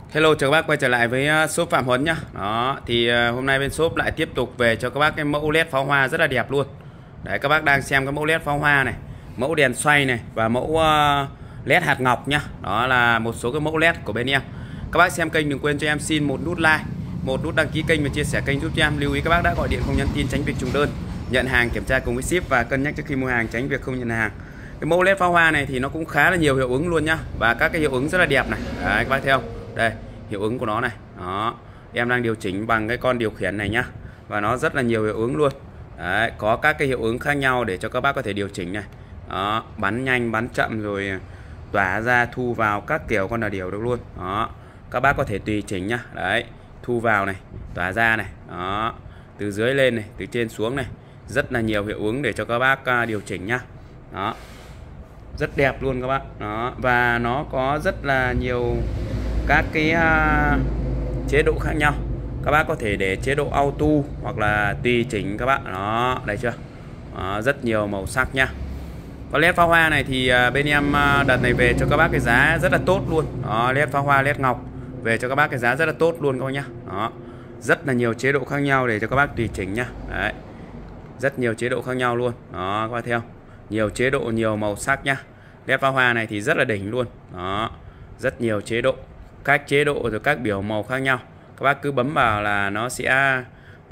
Hello, chào các bác quay trở lại với shop Phạm Huấn nhá. Đó, thì hôm nay bên shop lại tiếp tục về cho các bác cái mẫu led pháo hoa rất là đẹp luôn. Đấy, các bác đang xem cái mẫu led pháo hoa này, mẫu đèn xoay này và mẫu led hạt ngọc nhá. Đó là một số cái mẫu led của bên em. Các bác xem kênh đừng quên cho em xin một nút like, một nút đăng ký kênh và chia sẻ kênh giúp cho em. Lưu ý các bác đã gọi điện không nhắn tin tránh việc trùng đơn, nhận hàng kiểm tra cùng với ship và cân nhắc trước khi mua hàng tránh việc không nhận hàng. Cái mẫu led pháo hoa này thì nó cũng khá là nhiều hiệu ứng luôn nhá, và các cái hiệu ứng rất là đẹp này. Đấy, các bác thấy không? Đây, hiệu ứng của nó này. Đó, em đang điều chỉnh bằng cái con điều khiển này nhá, và nó rất là nhiều hiệu ứng luôn. Đấy, có các cái hiệu ứng khác nhau để cho các bác có thể điều chỉnh này. Đó, bắn nhanh bắn chậm rồi tỏa ra thu vào các kiểu con là điều được luôn. Đó, các bác có thể tùy chỉnh nhá. Đấy, thu vào này, tỏa ra này. Đó, từ dưới lên này, từ trên xuống này, rất là nhiều hiệu ứng để cho các bác điều chỉnh nhá. Đó, rất đẹp luôn các bác. Đó, và nó có rất là nhiều các cái chế độ khác nhau. Các bác có thể để chế độ auto hoặc là tùy chỉnh các bạn. Đó, đây chưa? Đó, rất nhiều màu sắc nha. Con led pháo hoa này thì bên em đợt này về cho các bác cái giá rất là tốt luôn. Đó, led pháo hoa, led ngọc về cho các bác cái giá rất là tốt luôn các bác nhá. Đó, rất là nhiều chế độ khác nhau để cho các bác tùy chỉnh nhá. Đấy, rất nhiều chế độ khác nhau luôn. Đó, các bác thấy không? Nhiều chế độ, nhiều màu sắc nhá. Led pháo hoa này thì rất là đỉnh luôn. Đó, rất nhiều chế độ, các chế độ rồi các biểu màu khác nhau. Các bác cứ bấm vào là nó sẽ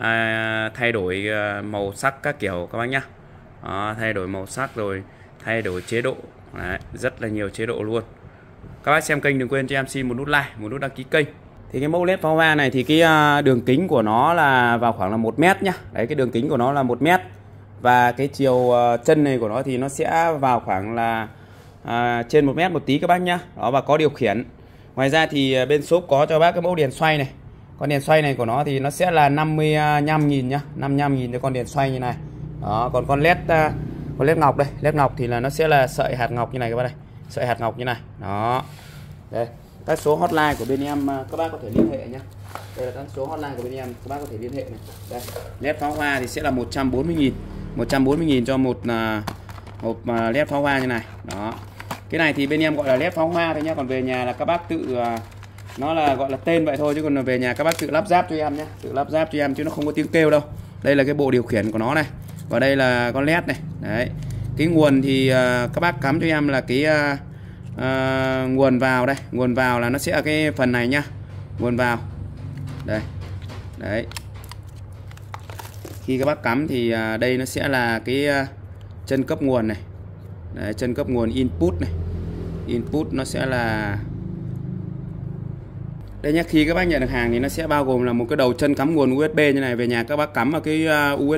thay đổi màu sắc các kiểu các bác nhá. Đó, thay đổi màu sắc rồi thay đổi chế độ. Đấy, rất là nhiều chế độ luôn. Các bác xem kênh đừng quên cho em xin một nút like, một nút đăng ký kênh. Thì cái mẫu led pháo hoa này thì cái đường kính của nó là vào khoảng là 1 mét nhá. Đấy, cái đường kính của nó là 1 mét. Và cái chiều chân này của nó thì nó sẽ vào khoảng là trên 1 mét một tí các bác nhá. Đó, và có điều khiển. Ngoài ra thì bên shop có cho bác cái mẫu đèn xoay này. Con đèn xoay này của nó thì nó sẽ là 55.000 nhá, 55.000 cho con đèn xoay như này. Đó, còn con led ngọc đây, led ngọc thì là nó sẽ là sợi hạt ngọc như này các bác đây. Sợi hạt ngọc như này. Đó. Đây, các số hotline của bên em các bác có thể liên hệ nhá. Đây là các số hotline của bên em, các bác có thể liên hệ này. Đây, led pháo hoa thì sẽ là 140.000. 140.000 cho một hộp led pháo hoa như này. Đó. Cái này thì bên em gọi là led pháo hoa thôi nhá, còn về nhà là các bác tự nó là gọi là tên vậy thôi, chứ còn về nhà các bác tự lắp ráp cho em nhé, tự lắp ráp cho em chứ nó không có tiếng kêu đâu. Đây là cái bộ điều khiển của nó này, và đây là con led này. Đấy, cái nguồn thì các bác cắm cho em là cái nguồn vào đây, nguồn vào là nó sẽ ở cái phần này nhá, nguồn vào đây. Đấy, khi các bác cắm thì đây nó sẽ là cái chân cấp nguồn này. Đấy, chân cấp nguồn input này, input nó sẽ là đây nhé. Khi các bác nhận được hàng thì nó sẽ bao gồm là một cái đầu chân cắm nguồn USB như này. Về nhà các bác cắm vào cái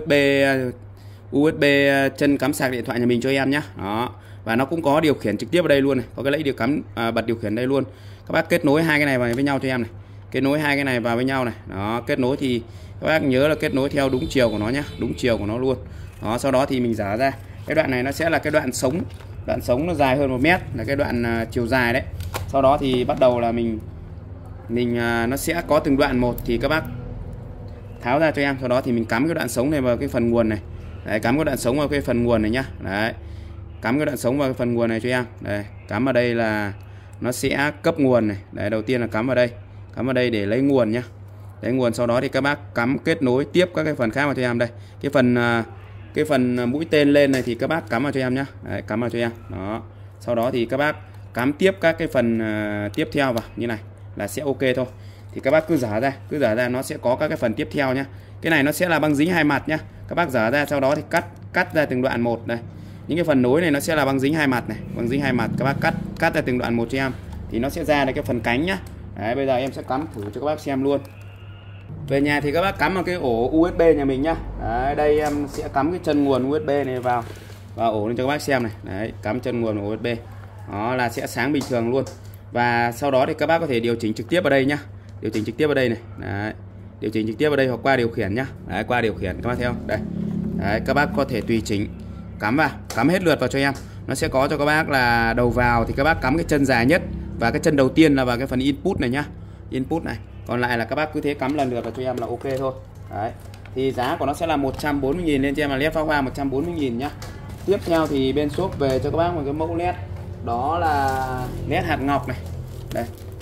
USB chân cắm sạc điện thoại nhà mình cho em nhé. Đó, và nó cũng có điều khiển trực tiếp ở đây luôn này, có cái lẫy điều cắm bật điều khiển đây luôn. Các bác kết nối hai cái này vào với nhau cho em này, kết nối hai cái này vào với nhau này. Đó, kết nối thì các bác nhớ là kết nối theo đúng chiều của nó nhé, đúng chiều của nó luôn. Đó, sau đó thì mình dở ra cái đoạn này nó sẽ là cái đoạn sống, đoạn sống nó dài hơn 1 mét, là cái đoạn chiều dài đấy. Sau đó thì bắt đầu là mình nó sẽ có từng đoạn một thì các bác tháo ra cho em. Sau đó thì mình cắm cái đoạn sống này vào cái phần nguồn này. Đấy, cắm cái đoạn sống vào cái phần nguồn này nhá. Đấy, cắm cái đoạn sống vào cái phần nguồn này cho em. Đây, cắm vào đây là nó sẽ cấp nguồn này. Đấy, đầu tiên là cắm vào đây để lấy nguồn nhá, lấy nguồn. Sau đó thì các bác cắm kết nối tiếp các cái phần khác vào cho em. Đây, cái phần mũi tên lên này thì các bác cắm vào cho em nhá. Đấy, cắm vào cho em. Đó, sau đó thì các bác cắm tiếp các cái phần tiếp theo vào như này là sẽ ok thôi. Thì các bác cứ dở ra nó sẽ có các cái phần tiếp theo nhá. Cái này nó sẽ là băng dính hai mặt nhá. Các bác dở ra, sau đó thì cắt ra từng đoạn một đây. Những cái phần nối này nó sẽ là băng dính hai mặt này, băng dính hai mặt. Các bác cắt ra từng đoạn một cho em thì nó sẽ ra được cái phần cánh nhá. Đấy, bây giờ em sẽ cắm thử cho các bác xem luôn. Về nhà thì các bác cắm vào cái ổ USB nhà mình nhá. Đấy, đây em sẽ cắm cái chân nguồn USB này vào ổ lên cho các bác xem này. Đấy, cắm chân nguồn USB. Đó là sẽ sáng bình thường luôn. Và sau đó thì các bác có thể điều chỉnh trực tiếp ở đây nhá. Điều chỉnh trực tiếp ở đây này. Đấy, điều chỉnh trực tiếp ở đây hoặc qua điều khiển nhá. Đấy, qua điều khiển các bác thấy không? Đây. Đấy, các bác có thể tùy chỉnh, cắm vào, cắm hết lượt vào cho em. Nó sẽ có cho các bác là đầu vào thì các bác cắm cái chân dài nhất, và cái chân đầu tiên là vào cái phần input này nhá. Input này. Còn lại là các bác cứ thế cắm lần lượt vào cho em là ok thôi. Đấy. Thì giá của nó sẽ là 140.000, nên cho em là led pháo hoa 140.000 nhá. Tiếp theo thì bên shop về cho các bác một cái mẫu led, đó là led hạt ngọc này. Đây,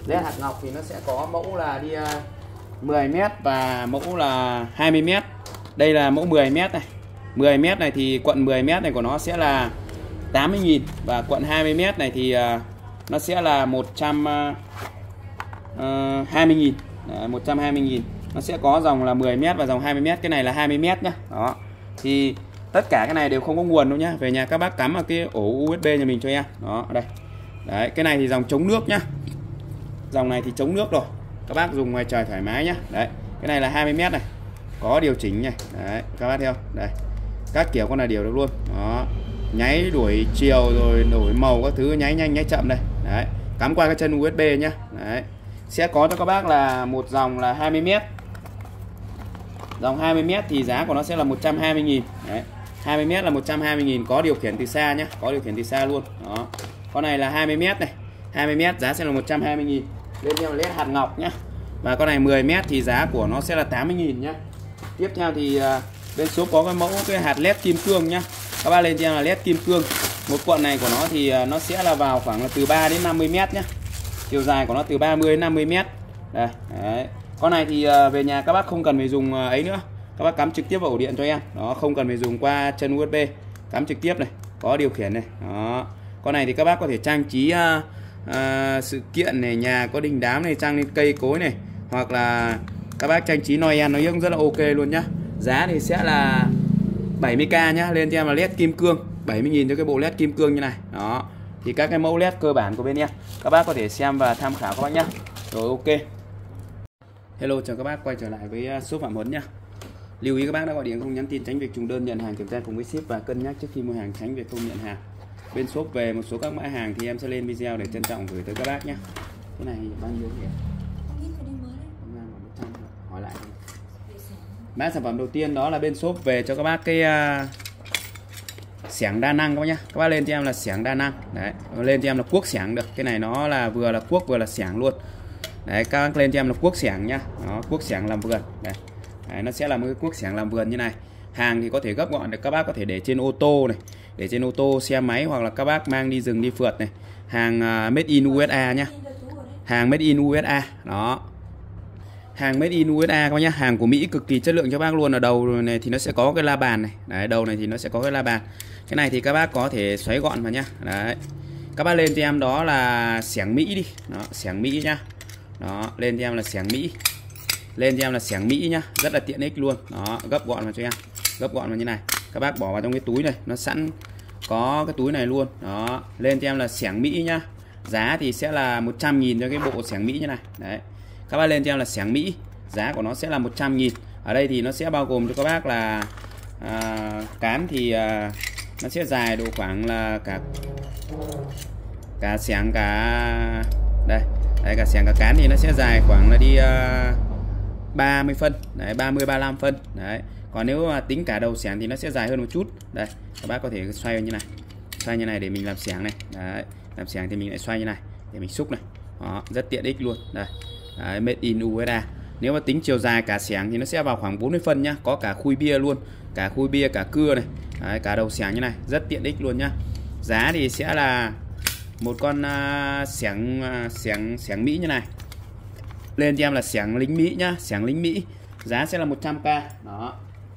led hạt ngọc thì nó sẽ có mẫu là đi 10m và mẫu là 20m. Đây là mẫu 10m này. 10m này thì quận 10m này của nó sẽ là 80.000 và quận 20m này thì nó sẽ là 120.000. 120.000. Nó sẽ có dòng là 10m và dòng 20m, cái này là 20m nhá. Đó. Thì tất cả cái này đều không có nguồn đâu nhá. Về nhà các bác cắm vào cái ổ USB nhà mình cho em. Đó, đây. Đấy, cái này thì dòng chống nước nhá. Dòng này thì chống nước rồi. Các bác dùng ngoài trời thoải mái nhá. Đấy, cái này là 20m này. Có điều chỉnh này. Đấy, các bác thấy không? Đây. Các kiểu con này đều được luôn. Đó. Nháy đuổi chiều rồi đổi màu các thứ, nháy nhanh nháy chậm đây. Đấy, cắm qua cái chân USB nhá. Đấy. Sẽ có cho các bác là một dòng là 20m. Dòng 20m thì giá của nó sẽ là 120.000. Đấy. 20m là 120.000, có điều khiển từ xa nhé, có điều khiển từ xa luôn. Đó. Con này là 20m này. 20m giá sẽ là 120.000. Lên theo led hạt ngọc nhá. Và con này 10m thì giá của nó sẽ là 80.000 nhá. Tiếp theo thì bên shop có cái mẫu cái hạt led kim cương nhá. Các bác lên theo là led kim cương. Một cuộn này của nó thì nó sẽ là vào khoảng là từ 3 đến 50m nhá. Chiều dài của nó từ 30 đến 50m. Đây, đấy. Con này thì về nhà các bác không cần phải dùng ấy nữa. Các bác cắm trực tiếp vào ổ điện cho em. Đó, không cần phải dùng qua chân USB. Cắm trực tiếp này, có điều khiển này. Đó. Con này thì các bác có thể trang trí sự kiện này, nhà có đình đám này, trang lên cây cối này, hoặc là các bác trang trí Noel nó cũng rất là ok luôn nhá. Giá thì sẽ là 70k nhá. Lên cho em là led kim cương, 70.000 cho cái bộ led kim cương như này. Đó. Thì các cái mẫu led cơ bản của bên em các bác có thể xem và tham khảo các bác nhá. Rồi, ok. Hello, chào các bác quay trở lại với shop Phạm Huấn nhá. Lưu ý các bác đã gọi điện không nhắn tin tránh việc trùng đơn, nhận hàng kiểm tra cùng với ship và cân nhắc trước khi mua hàng, tránh việc không nhận hàng. Bên shop về một số các mã hàng thì em sẽ lên video để trân trọng gửi tới các bác nhé. Cái này bao nhiêu vậy? Hỏi lại. Mã sản phẩm đầu tiên đó là bên shop về cho các bác cái xẻng đa năng các bác nhá. Các bác lên cho em là xẻng đa năng. Đấy, lên cho em là cuốc xẻng được. Cái này nó là vừa là cuốc vừa là xẻng luôn. Đấy, các bác lên cho em là cuốc xẻng nhá. Đó, cuốc xẻng làm vườn. Đây. Đấy, nó sẽ là một cái cuốc xẻng làm vườn như này. Hàng thì có thể gấp gọn được, các bác có thể để trên ô tô này, để trên ô tô, xe máy, hoặc là các bác mang đi rừng đi phượt này. Hàng made in USA nhá. Hàng made in USA. Đó. Hàng made in USA các bác nhá. Hàng của Mỹ cực kỳ chất lượng cho bác luôn. Ở đầu này thì nó sẽ có cái la bàn này. Đấy, đầu này thì nó sẽ có cái la bàn. Cái này thì các bác có thể xoáy gọn vào nhá. Đấy. Các bác lên cho em đó là xẻng Mỹ đi. Đó, xẻng Mỹ nhá. Đó, lên cho em là xẻng Mỹ. Lên cho em là xẻng Mỹ nhá, rất là tiện ích luôn. Đó, gấp gọn vào cho em. Gấp gọn vào như này. Các bác bỏ vào trong cái túi này, nó sẵn có cái túi này luôn. Đó, lên cho em là xẻng Mỹ nhá. Giá thì sẽ là 100.000 cho cái bộ xẻng Mỹ như này. Đấy. Các bác lên cho em là xẻng Mỹ, giá của nó sẽ là 100.000. Ở đây thì nó sẽ bao gồm cho các bác là cán thì nó sẽ dài độ khoảng là cả xẻng cả đây. Đấy, cả xẻng cả cán thì nó sẽ dài khoảng là đi 30 phân. Đấy, 30-35 phân. Đấy. Còn nếu mà tính cả đầu xẻng thì nó sẽ dài hơn một chút. Đây, các bác có thể xoay như này. Xoay như này để mình làm xẻng này. Đấy, làm xẻng thì mình lại xoay như này để mình xúc này. Đó, rất tiện ích luôn. Đây. Đấy, made in USA. Nếu mà tính chiều dài cả xẻng thì nó sẽ vào khoảng 40 phân nhá, có cả khui bia luôn, cả khui bia cả cưa này. Đấy, cả đầu xẻng như này, rất tiện ích luôn nhá. Giá thì sẽ là một con xẻng Mỹ như này. Lên cho em là xẻng lính Mỹ nhá, xẻng lính Mỹ. Giá sẽ là 100k. Đó.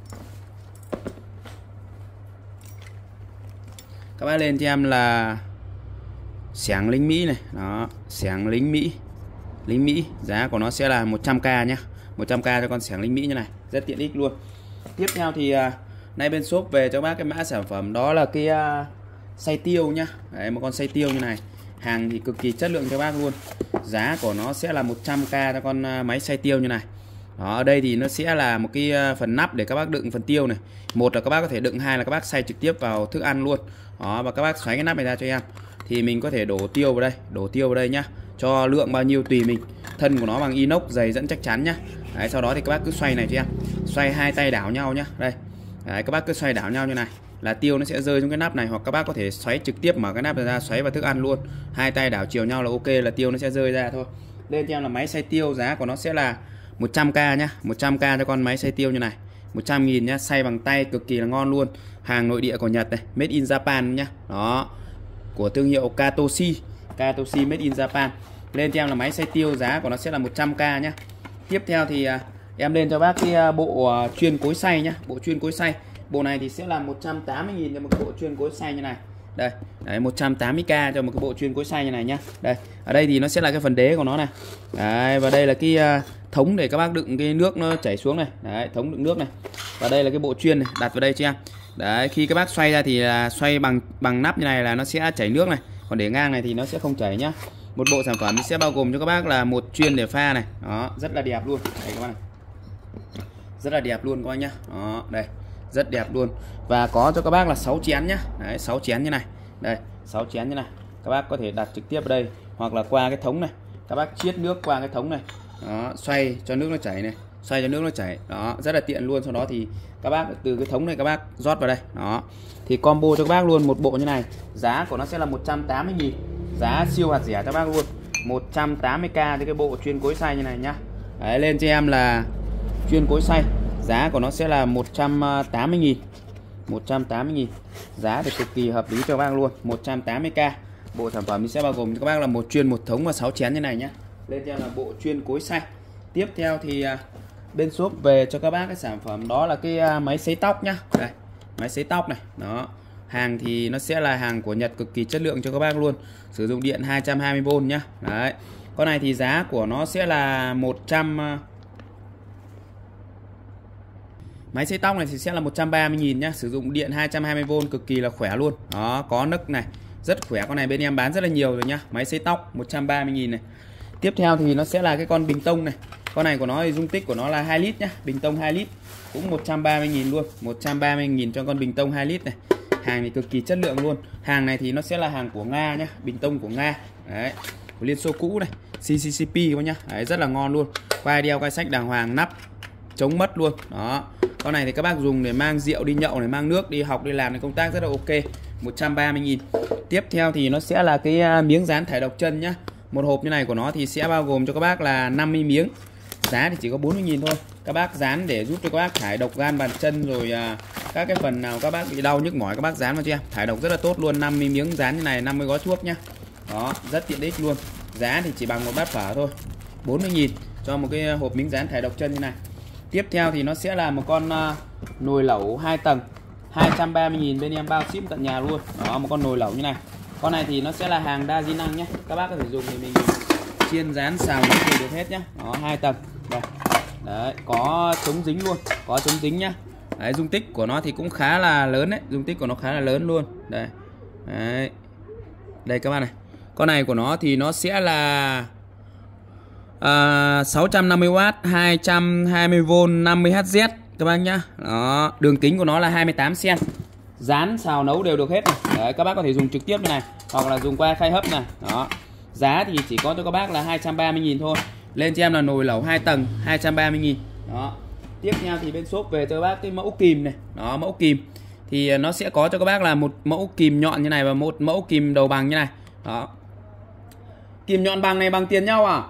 Các bác lên cho em là xẻng lính Mỹ này. Đó, xẻng lính Mỹ. Lính Mỹ, giá của nó sẽ là 100k nhá. 100k cho con xẻng lính Mỹ như này, rất tiện ích luôn. Tiếp theo thì nay bên shop về cho bác cái mã sản phẩm đó là cái xay tiêu nhá. Đấy, một con xay tiêu như này. Hàng thì cực kỳ chất lượng cho bác luôn. Giá của nó sẽ là 100k cho con máy xay tiêu như này. Đó, ở đây thì nó sẽ là một cái phần nắp để các bác đựng phần tiêu này. Một là các bác có thể đựng, hai là các bác xay trực tiếp vào thức ăn luôn. Đó, và các bác xoáy cái nắp này ra cho em. Thì mình có thể đổ tiêu vào đây, đổ tiêu vào đây nhá. Cho lượng bao nhiêu tùy mình. Thân của nó bằng inox dày dẫn chắc chắn nhá. Đấy, sau đó thì các bác cứ xoay này cho em. Xoay hai tay đảo nhau nhá. Đây. Đấy, các bác cứ xoay đảo nhau như này là tiêu nó sẽ rơi xuống cái nắp này, hoặc các bác có thể xoáy trực tiếp mở cái nắp ra xoáy vào thức ăn luôn. Hai tay đảo chiều nhau là ok, là tiêu nó sẽ rơi ra thôi. Lên cho em là máy xay tiêu, giá của nó sẽ là 100k nhá. 100k cho con máy xay tiêu như này. 100.000 nhá, xay bằng tay cực kỳ là ngon luôn. Hàng nội địa của Nhật này, made in Japan nhá. Đó. Của thương hiệu Katoshi. Katoshi made in Japan. lên cho em là máy xay tiêu, giá của nó sẽ là 100k nhá. Tiếp theo thì em lên cho bác cái bộ chuyên cối xay nhá, bộ chuyên cối xay. Bộ này thì sẽ là 180.000 cho một cái bộ chuyên cối xay như này. Đây, đấy, 180k cho một cái bộ chuyên cối xay như này nhá. Đây, ở đây thì nó sẽ là cái phần đế của nó này. Đấy, và đây là cái thống để các bác đựng cái nước nó chảy xuống này. Đấy, thống đựng nước này. Và đây là cái bộ chuyên này, đặt vào đây cho em. Đấy, khi các bác xoay ra thì là xoay bằng nắp như này là nó sẽ chảy nước này. Còn để ngang này thì nó sẽ không chảy nhá. Một bộ sản phẩm sẽ bao gồm cho các bác là một chuyên để pha này. Đó, rất là đẹp luôn. Đây các bác này. Rất là đẹp luôn các bác nhá. Đó, đây. Rất đẹp luôn. Và có cho các bác là 6 chén nhá. Đấy, 6 chén như này. Đây, 6 chén như này. Các bác có thể đặt trực tiếp ở đây hoặc là qua cái thống này. Các bác chiết nước qua cái thống này. Đó, xoay cho nước nó chảy này, xoay cho nước nó chảy. Đó, rất là tiện luôn. Sau đó thì các bác từ cái thống này các bác rót vào đây. Đó. Thì combo cho các bác luôn một bộ như này. Giá của nó sẽ là 180.000. Giá siêu hạt rẻ cho các bác luôn. 180k cho cái bộ chuyên cối xay như này nhá. Đấy, lên cho em là chuyên cối xay. Giá của nó sẽ là 180.000. 180.000. Giá thì cực kỳ hợp lý cho các bác luôn. 180k. Bộ sản phẩm sẽ bao gồm cho các bác là một chuyên, một thống và 6 chén như này nhé. Lên cho là bộ chuyên cối xay. Tiếp theo thì bên shop về cho các bác cái sản phẩm đó là cái máy sấy tóc nhá. Đây, máy sấy tóc này. Đó. Hàng thì nó sẽ là hàng của Nhật, cực kỳ chất lượng cho các bác luôn. Sử dụng điện 220V nhá. Đấy. Con này thì giá của nó sẽ là 100. Máy sấy tóc này thì sẽ là 130.000 nhá. Sử dụng điện 220V, cực kỳ là khỏe luôn. Đó, có nấc này, rất khỏe. Con này bên em bán rất là nhiều rồi nhá. Máy sấy tóc 130.000 này. Tiếp theo thì nó sẽ là cái con bình tông này. Con này của nó thì dung tích của nó là 2 lít nhá. Bình tông 2 lít cũng 130.000 luôn. 130.000 cho con bình tông 2 lít này. Hàng thì cực kỳ chất lượng luôn. Hàng này thì nó sẽ là hàng của Nga nhá. Bình tông của Nga. Đấy, của Liên Xô cũ này, CCCP các nhá. Đấy, rất là ngon luôn. Quai đeo quai sách đàng hoàng, nắp chống mất luôn. Đó. Con này thì các bác dùng để mang rượu đi nhậu này, mang nước đi học đi làm này, công tác rất là ok. 130.000. Tiếp theo thì nó sẽ là cái miếng dán thải độc chân nhá. Một hộp như này của nó thì sẽ bao gồm cho các bác là 50 miếng. Giá thì chỉ có 40.000 thôi. Các bác dán để giúp cho các bác thải độc gan bàn chân rồi các cái phần nào các bác bị đau nhức mỏi các bác dán vào cho em. Thải độc rất là tốt luôn. 50 miếng dán như này, 50 gói thuốc nhá. Đó, rất tiện ích luôn. Giá thì chỉ bằng một bát phở thôi. 40.000 cho một cái hộp miếng dán thải độc chân như này. Tiếp theo thì nó sẽ là một con nồi lẩu 2 tầng, 230.000, bên em bao ship tận nhà luôn. Đó, một con nồi lẩu như này. Con này thì nó sẽ là hàng đa di năng nhé. Các bác có thể dùng thì mình chiên rán xào nấu đều được hết nhé. Đó, 2 tầng. Đây. Đấy, có chống dính luôn, có chống dính nhá. Đấy, dung tích của nó thì cũng khá là lớn đấy, dung tích của nó khá là lớn luôn. Đây. Đấy. Đây các bạn này. Con này của nó thì nó sẽ là 650W, 220V, 50Hz các bác nhá. Đó, đường kính của nó là 28 cm. Dán xào nấu đều được hết này. Đấy, các bác có thể dùng trực tiếp như này hoặc là dùng qua khay hấp này. Đó. Giá thì chỉ có cho các bác là 230.000 thôi. Lên cho em là nồi lẩu 2 tầng, 230.000. Đó. Tiếp theo thì bên shop về cho các bác cái mẫu kìm này. Đó, mẫu kìm thì nó sẽ có cho các bác là một mẫu kìm nhọn như này và một mẫu kìm đầu bằng như này. Đó. Kìm nhọn bằng này bằng tiền nhau à?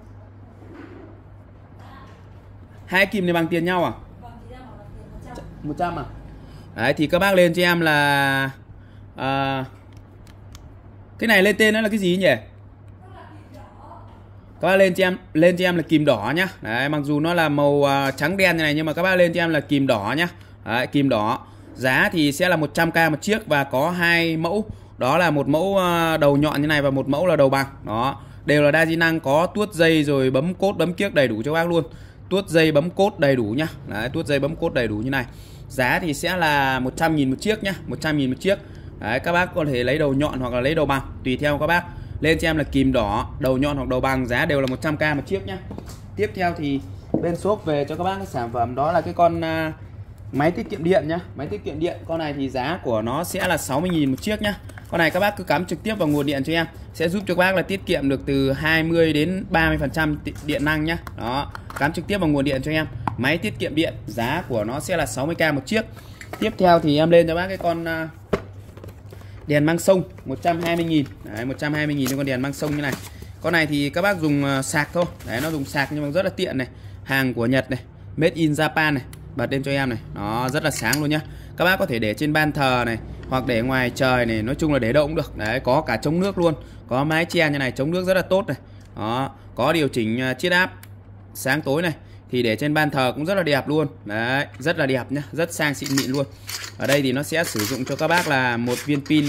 Hai kìm này bằng tiền nhau à? 100 à? Đấy thì các bác lên cho em là cái này lên tên nó là cái gì nhỉ? Các bác lên cho em là kìm đỏ nhá. Đấy, mặc dù nó là màu trắng đen như này nhưng mà các bác lên cho em là kìm đỏ nhá. Đấy, kìm đỏ. Giá thì sẽ là 100k một chiếc và có 2 mẫu. Đó là một mẫu đầu nhọn như này và một mẫu là đầu bằng. Đó, đều là đa di năng, có tuốt dây rồi bấm cốt bấm kiếc đầy đủ cho các bác luôn. Tuốt dây bấm cốt đầy đủ nhá. Đấy, tuốt dây bấm cốt đầy đủ như này. Giá thì sẽ là 100.000 một chiếc nhá, 100.000 một chiếc. Đấy, các bác có thể lấy đầu nhọn hoặc là lấy đầu bằng, tùy theo các bác. Lên cho em là kìm đỏ, đầu nhọn hoặc đầu bằng, giá đều là 100k một chiếc nhá. Tiếp theo thì bên shop về cho các bác cái sản phẩm đó là cái con máy tiết kiệm điện nhá. Máy tiết kiệm điện, con này thì giá của nó sẽ là 60.000 một chiếc nhá. Con này các bác cứ cắm trực tiếp vào nguồn điện cho em, sẽ giúp cho các bác là tiết kiệm được từ 20 đến 30% điện năng nhá. Đó, cắm trực tiếp vào nguồn điện cho em. Máy tiết kiệm điện, giá của nó sẽ là 60k một chiếc. Tiếp theo thì em lên cho bác cái con đèn mang sông 120.000. Đấy, 120.000 cho con đèn mang sông như này. Con này thì các bác dùng sạc thôi. Đấy, nó dùng sạc nhưng mà rất là tiện này. Hàng của Nhật này, made in Japan này. Bật lên cho em này, nó rất là sáng luôn nhá. Các bác có thể để trên ban thờ này hoặc để ngoài trời này, nói chung là để đâu cũng được. Đấy, có cả chống nước luôn, có mái che như này chống nước rất là tốt này. Đó, có điều chỉnh chiết áp sáng tối này, thì để trên ban thờ cũng rất là đẹp luôn. Đấy, rất là đẹp nhá, rất sang xịn mịn luôn. Ở đây thì nó sẽ sử dụng cho các bác là một viên pin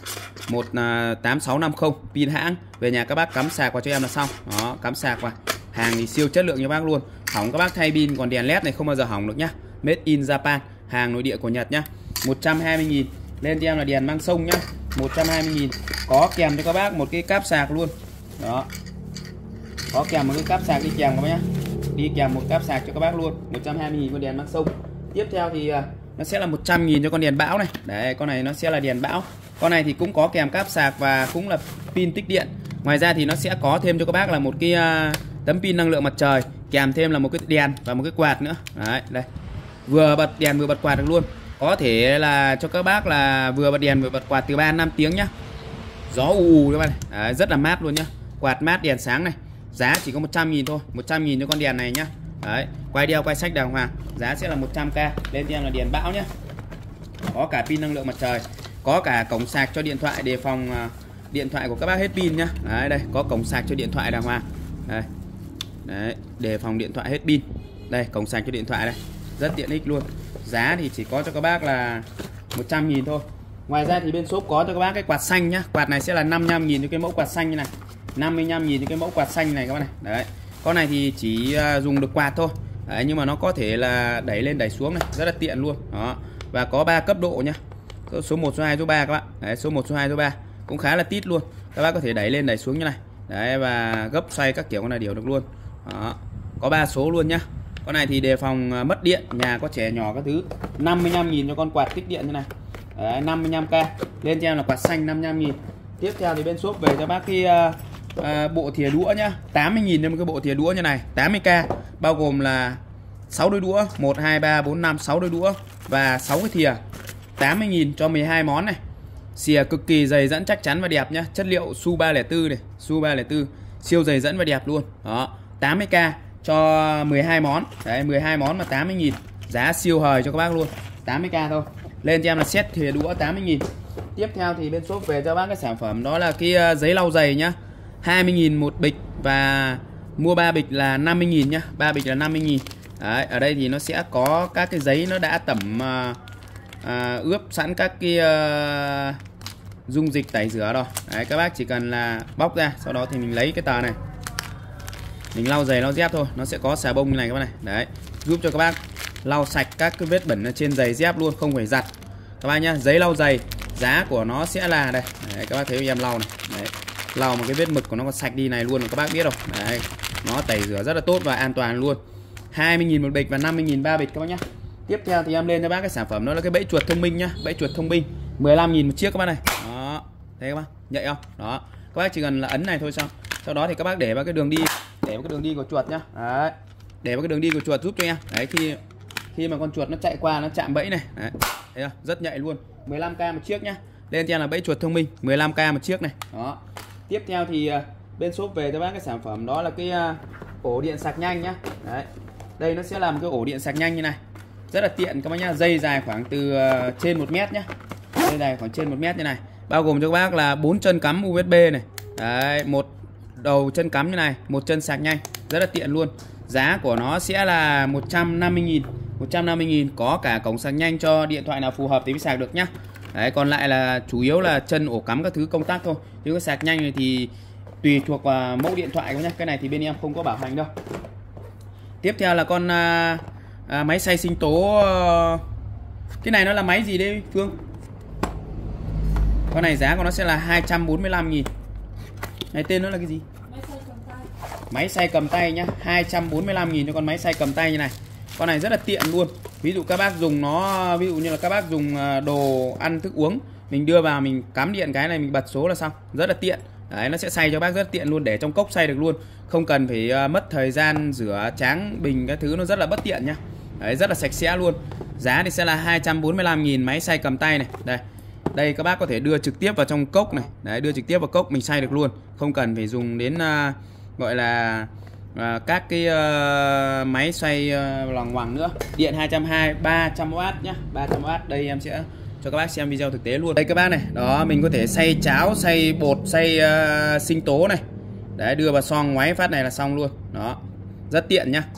18650 pin hãng. Về nhà các bác cắm sạc vào cho em là xong. Đó, cắm sạc vào. Hàng thì siêu chất lượng cho bác luôn. Hỏng các bác thay pin, còn đèn led này không bao giờ hỏng được nhá. Made in Japan, hàng nội địa của Nhật nhá. 120.000. Lên cho em là đèn mang sông nhá. 120.000. Có kèm cho các bác một cái cáp sạc luôn. Đó. Có kèm một cái cáp sạc đi kèm các bác nhá. Đi kèm một cáp sạc cho các bác luôn. 120.000 con đèn mang sông. Tiếp theo thì nó sẽ là 100.000 cho con đèn bão này. Đấy, con này nó sẽ là đèn bão. Con này thì cũng có kèm cáp sạc và cũng là pin tích điện. Ngoài ra thì nó sẽ có thêm cho các bác là một cái tấm pin năng lượng mặt trời, kèm thêm là một cái đèn và một cái quạt nữa. Đấy, đây. Vừa bật đèn vừa bật quạt được luôn. Có thể là cho các bác là vừa bật đèn vừa bật quạt từ 3 đến 5 tiếng nhá. Gió ù các bạn này. Đấy, rất là mát luôn nhá. Quạt mát đèn sáng này. Giá chỉ có 100.000 thôi, 100.000 cho con đèn này nhá. Đấy, quay đeo quay sách đàng hoàng. Giá sẽ là 100k. Lên cho em là đèn bão nhá. Có cả pin năng lượng mặt trời, có cả cổng sạc cho điện thoại, đề phòng điện thoại của các bác hết pin nhá. Đấy, đây có cổng sạc cho điện thoại đàng hoàng. Đây. Đấy, đề phòng điện thoại hết pin. Đây, cổng sạc cho điện thoại đây. Rất tiện ích luôn. Giá thì chỉ có cho các bác là 100.000 thôi. Ngoài ra thì bên shop có cho các bác cái quạt xanh nhá. Quạt này sẽ là 55.000 cho cái mẫu quạt xanh như này. 55.000 cho cái mẫu quạt xanh này các bác này. Đấy. Con này thì chỉ dùng được quạt thôi. Đấy, nhưng mà nó có thể là đẩy lên đẩy xuống này, rất là tiện luôn. Đó. Và có 3 cấp độ nhá. Số 1, số 2, số 3 các bạn. Đấy, số 1, số 2, số 3 cũng khá là tít luôn. Các bác có thể đẩy lên đẩy xuống như này. Đấy, và gấp xoay các kiểu con này đều được luôn. Đó. Có 3 số luôn nhá. Con này thì đề phòng mất điện, nhà có trẻ nhỏ các thứ. 55.000 cho con quạt tích điện như này. Đấy, 55k. Lên cho em là quạt xanh 55.000. Tiếp theo thì bên shop về cho bác cái bộ thìa đũa nhá. 80.000 cho một cái bộ thìa đũa như này, 80k, bao gồm là 6 đôi đũa, 1 2 3 4 5 6 đôi đũa và 6 cái thìa. 80.000 cho 12 món này. Xìa cực kỳ dày dẫn chắc chắn và đẹp nhá. Chất liệu Su 304 này, Su 304, siêu dày dẫn và đẹp luôn. Đó, 80k cho 12 món. Đấy, 12 món mà 80.000. Giá siêu hời cho các bác luôn. 80k thôi. Lên cho em là set thìa đũa 80.000. Tiếp theo thì bên shop về cho bác cái sản phẩm đó là cái giấy lau giày nhá. 20.000 một bịch và mua 3 bịch là 50.000 nhá. 3 bịch là 50.000. Đấy, ở đây thì nó sẽ có các cái giấy nó đã tẩm ướp sẵn các cái dung dịch tẩy rửa rồi. Đấy, các bác chỉ cần là bóc ra, sau đó thì mình lấy cái tờ này, mình lau giày lau dép thôi. Nó sẽ có xà bông như này các bác này. Đấy, giúp cho các bác lau sạch các cái vết bẩn ở trên giày dép luôn, không phải giặt các bác nhá. Giấy lau giày, giá của nó sẽ là đây. Đấy, các bác thấy em lau này. Đấy, lau một cái vết mực của nó còn sạch đi này luôn, các bác biết không. Đấy, nó tẩy rửa rất là tốt và an toàn luôn. 20.000 một bịch và 50.000 3 bịch các bác nhá. Tiếp theo thì em lên cho bác cái sản phẩm đó là cái bẫy chuột thông minh nhá. Bẫy chuột thông minh 15.000 một chiếc các bác này. Đó, thấy các bác nhạy không. Đó, các bác chỉ cần là ấn này thôi xong. Sau đó thì các bác để vào cái đường đi, để vào cái đường đi của chuột nhá. Đấy, để vào cái đường đi của chuột giúp cho em. Đấy, khi mà con chuột nó chạy qua nó chạm bẫy này. Đấy, thấy không? Rất nhạy luôn. 15k một chiếc nhá. Lên cho em là bẫy chuột thông minh 15k một chiếc này. Đó. Tiếp theo thì bên shop về cho bác cái sản phẩm đó là cái ổ điện sạc nhanh nhá. Đấy, đây nó sẽ là một cái ổ điện sạc nhanh như này, rất là tiện các bác nhá. Dây dài khoảng từ trên 1 mét nhá. Dây dài khoảng trên 1 mét như này, bao gồm cho các bác là 4 chân cắm USB này. Đấy, một đầu chân cắm như này, một chân sạc nhanh, rất là tiện luôn. Giá của nó sẽ là 150.000. 150.000, có cả cổng sạc nhanh cho điện thoại nào phù hợp thì mới sạc được nhá. Đấy, còn lại là chủ yếu là chân ổ cắm các thứ công tắc thôi. Chứ cái sạc nhanh này thì tùy thuộc vào mẫu điện thoại nhá. Cái này thì bên em không có bảo hành đâu. Tiếp theo là con máy xay sinh tố. Cái này nó là máy gì đây Phương? Con này giá của nó sẽ là 245.000. Này tên nó là cái gì? Máy xay cầm tay nhá. 245.000 cho con máy xay cầm tay như này. Con này rất là tiện luôn. Ví dụ các bác dùng nó, ví dụ như là các bác dùng đồ ăn thức uống, mình đưa vào mình cắm điện cái này mình bật số là xong, rất là tiện. Đấy, nó sẽ xay cho bác rất tiện luôn, để trong cốc xay được luôn, không cần phải mất thời gian rửa tráng bình các thứ, nó rất là bất tiện nhá. Đấy, rất là sạch sẽ luôn. Giá thì sẽ là 245.000 máy xay cầm tay này. Đây các bác có thể đưa trực tiếp vào trong cốc này. Đấy, đưa trực tiếp vào cốc mình xay được luôn, không cần phải dùng đến gọi là các cái máy xoay loằng ngoằng nữa. Điện 220 300W nhá, 300W. Đây em sẽ cho các bác xem video thực tế luôn. Đây các bác này, đó mình có thể xay cháo, xay bột, xay sinh tố này. Đấy, đưa vào xoong ngoáy phát này là xong luôn. Đó, rất tiện nhá.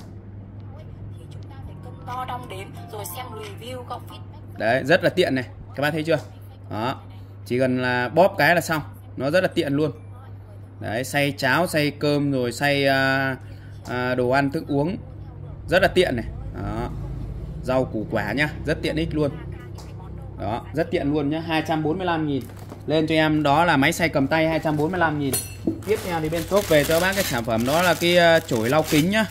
Đo đong đếm rồi xem review cộng feedback. Đấy, rất là tiện này, các bạn thấy chưa? Đó, chỉ cần là bóp cái là xong, nó rất là tiện luôn. Đấy, xay cháo, xay cơm rồi xay đồ ăn thức uống rất là tiện này. Đó, rau củ quả nhá, rất tiện ích luôn. Đó, rất tiện luôn nhá, 245.000. Lên cho em đó là máy xay cầm tay 245.000. Tiếp theo thì bên shop về cho bác cái sản phẩm đó là cái chổi lau kính nhá.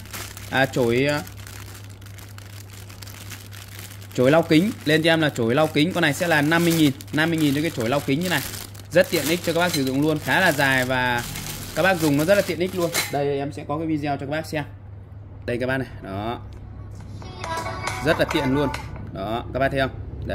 Chổi lau kính, lên cho em là chổi lau kính, con này sẽ là 50.000, 50.000 cho cái chổi lau kính như này. Rất tiện ích cho các bác sử dụng luôn, khá là dài và các bác dùng nó rất là tiện ích luôn. Đây em sẽ có cái video cho các bác xem. Đây các bác này, đó. Rất là tiện luôn. Đó, các bác thấy không? Đây.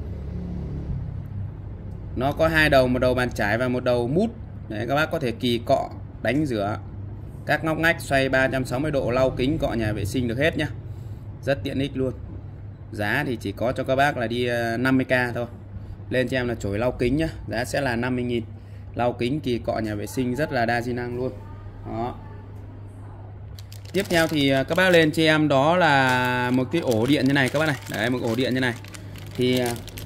Nó có hai đầu, một đầu bàn chải và một đầu mút. Đấy, các bác có thể kỳ cọ, đánh rửa các ngóc ngách, xoay 360 độ, lau kính, cọ nhà vệ sinh được hết nhá. Rất tiện ích luôn. Giá thì chỉ có cho các bác là đi 50k thôi. Lên cho em là chổi lau kính nhá, giá sẽ là 50.000. Lau kính, kỳ cọ nhà vệ sinh rất là đa di năng luôn. Đó. Tiếp theo thì các bác lên cho em đó là một cái ổ điện như này các bác này. Đấy, một ổ điện như này. Thì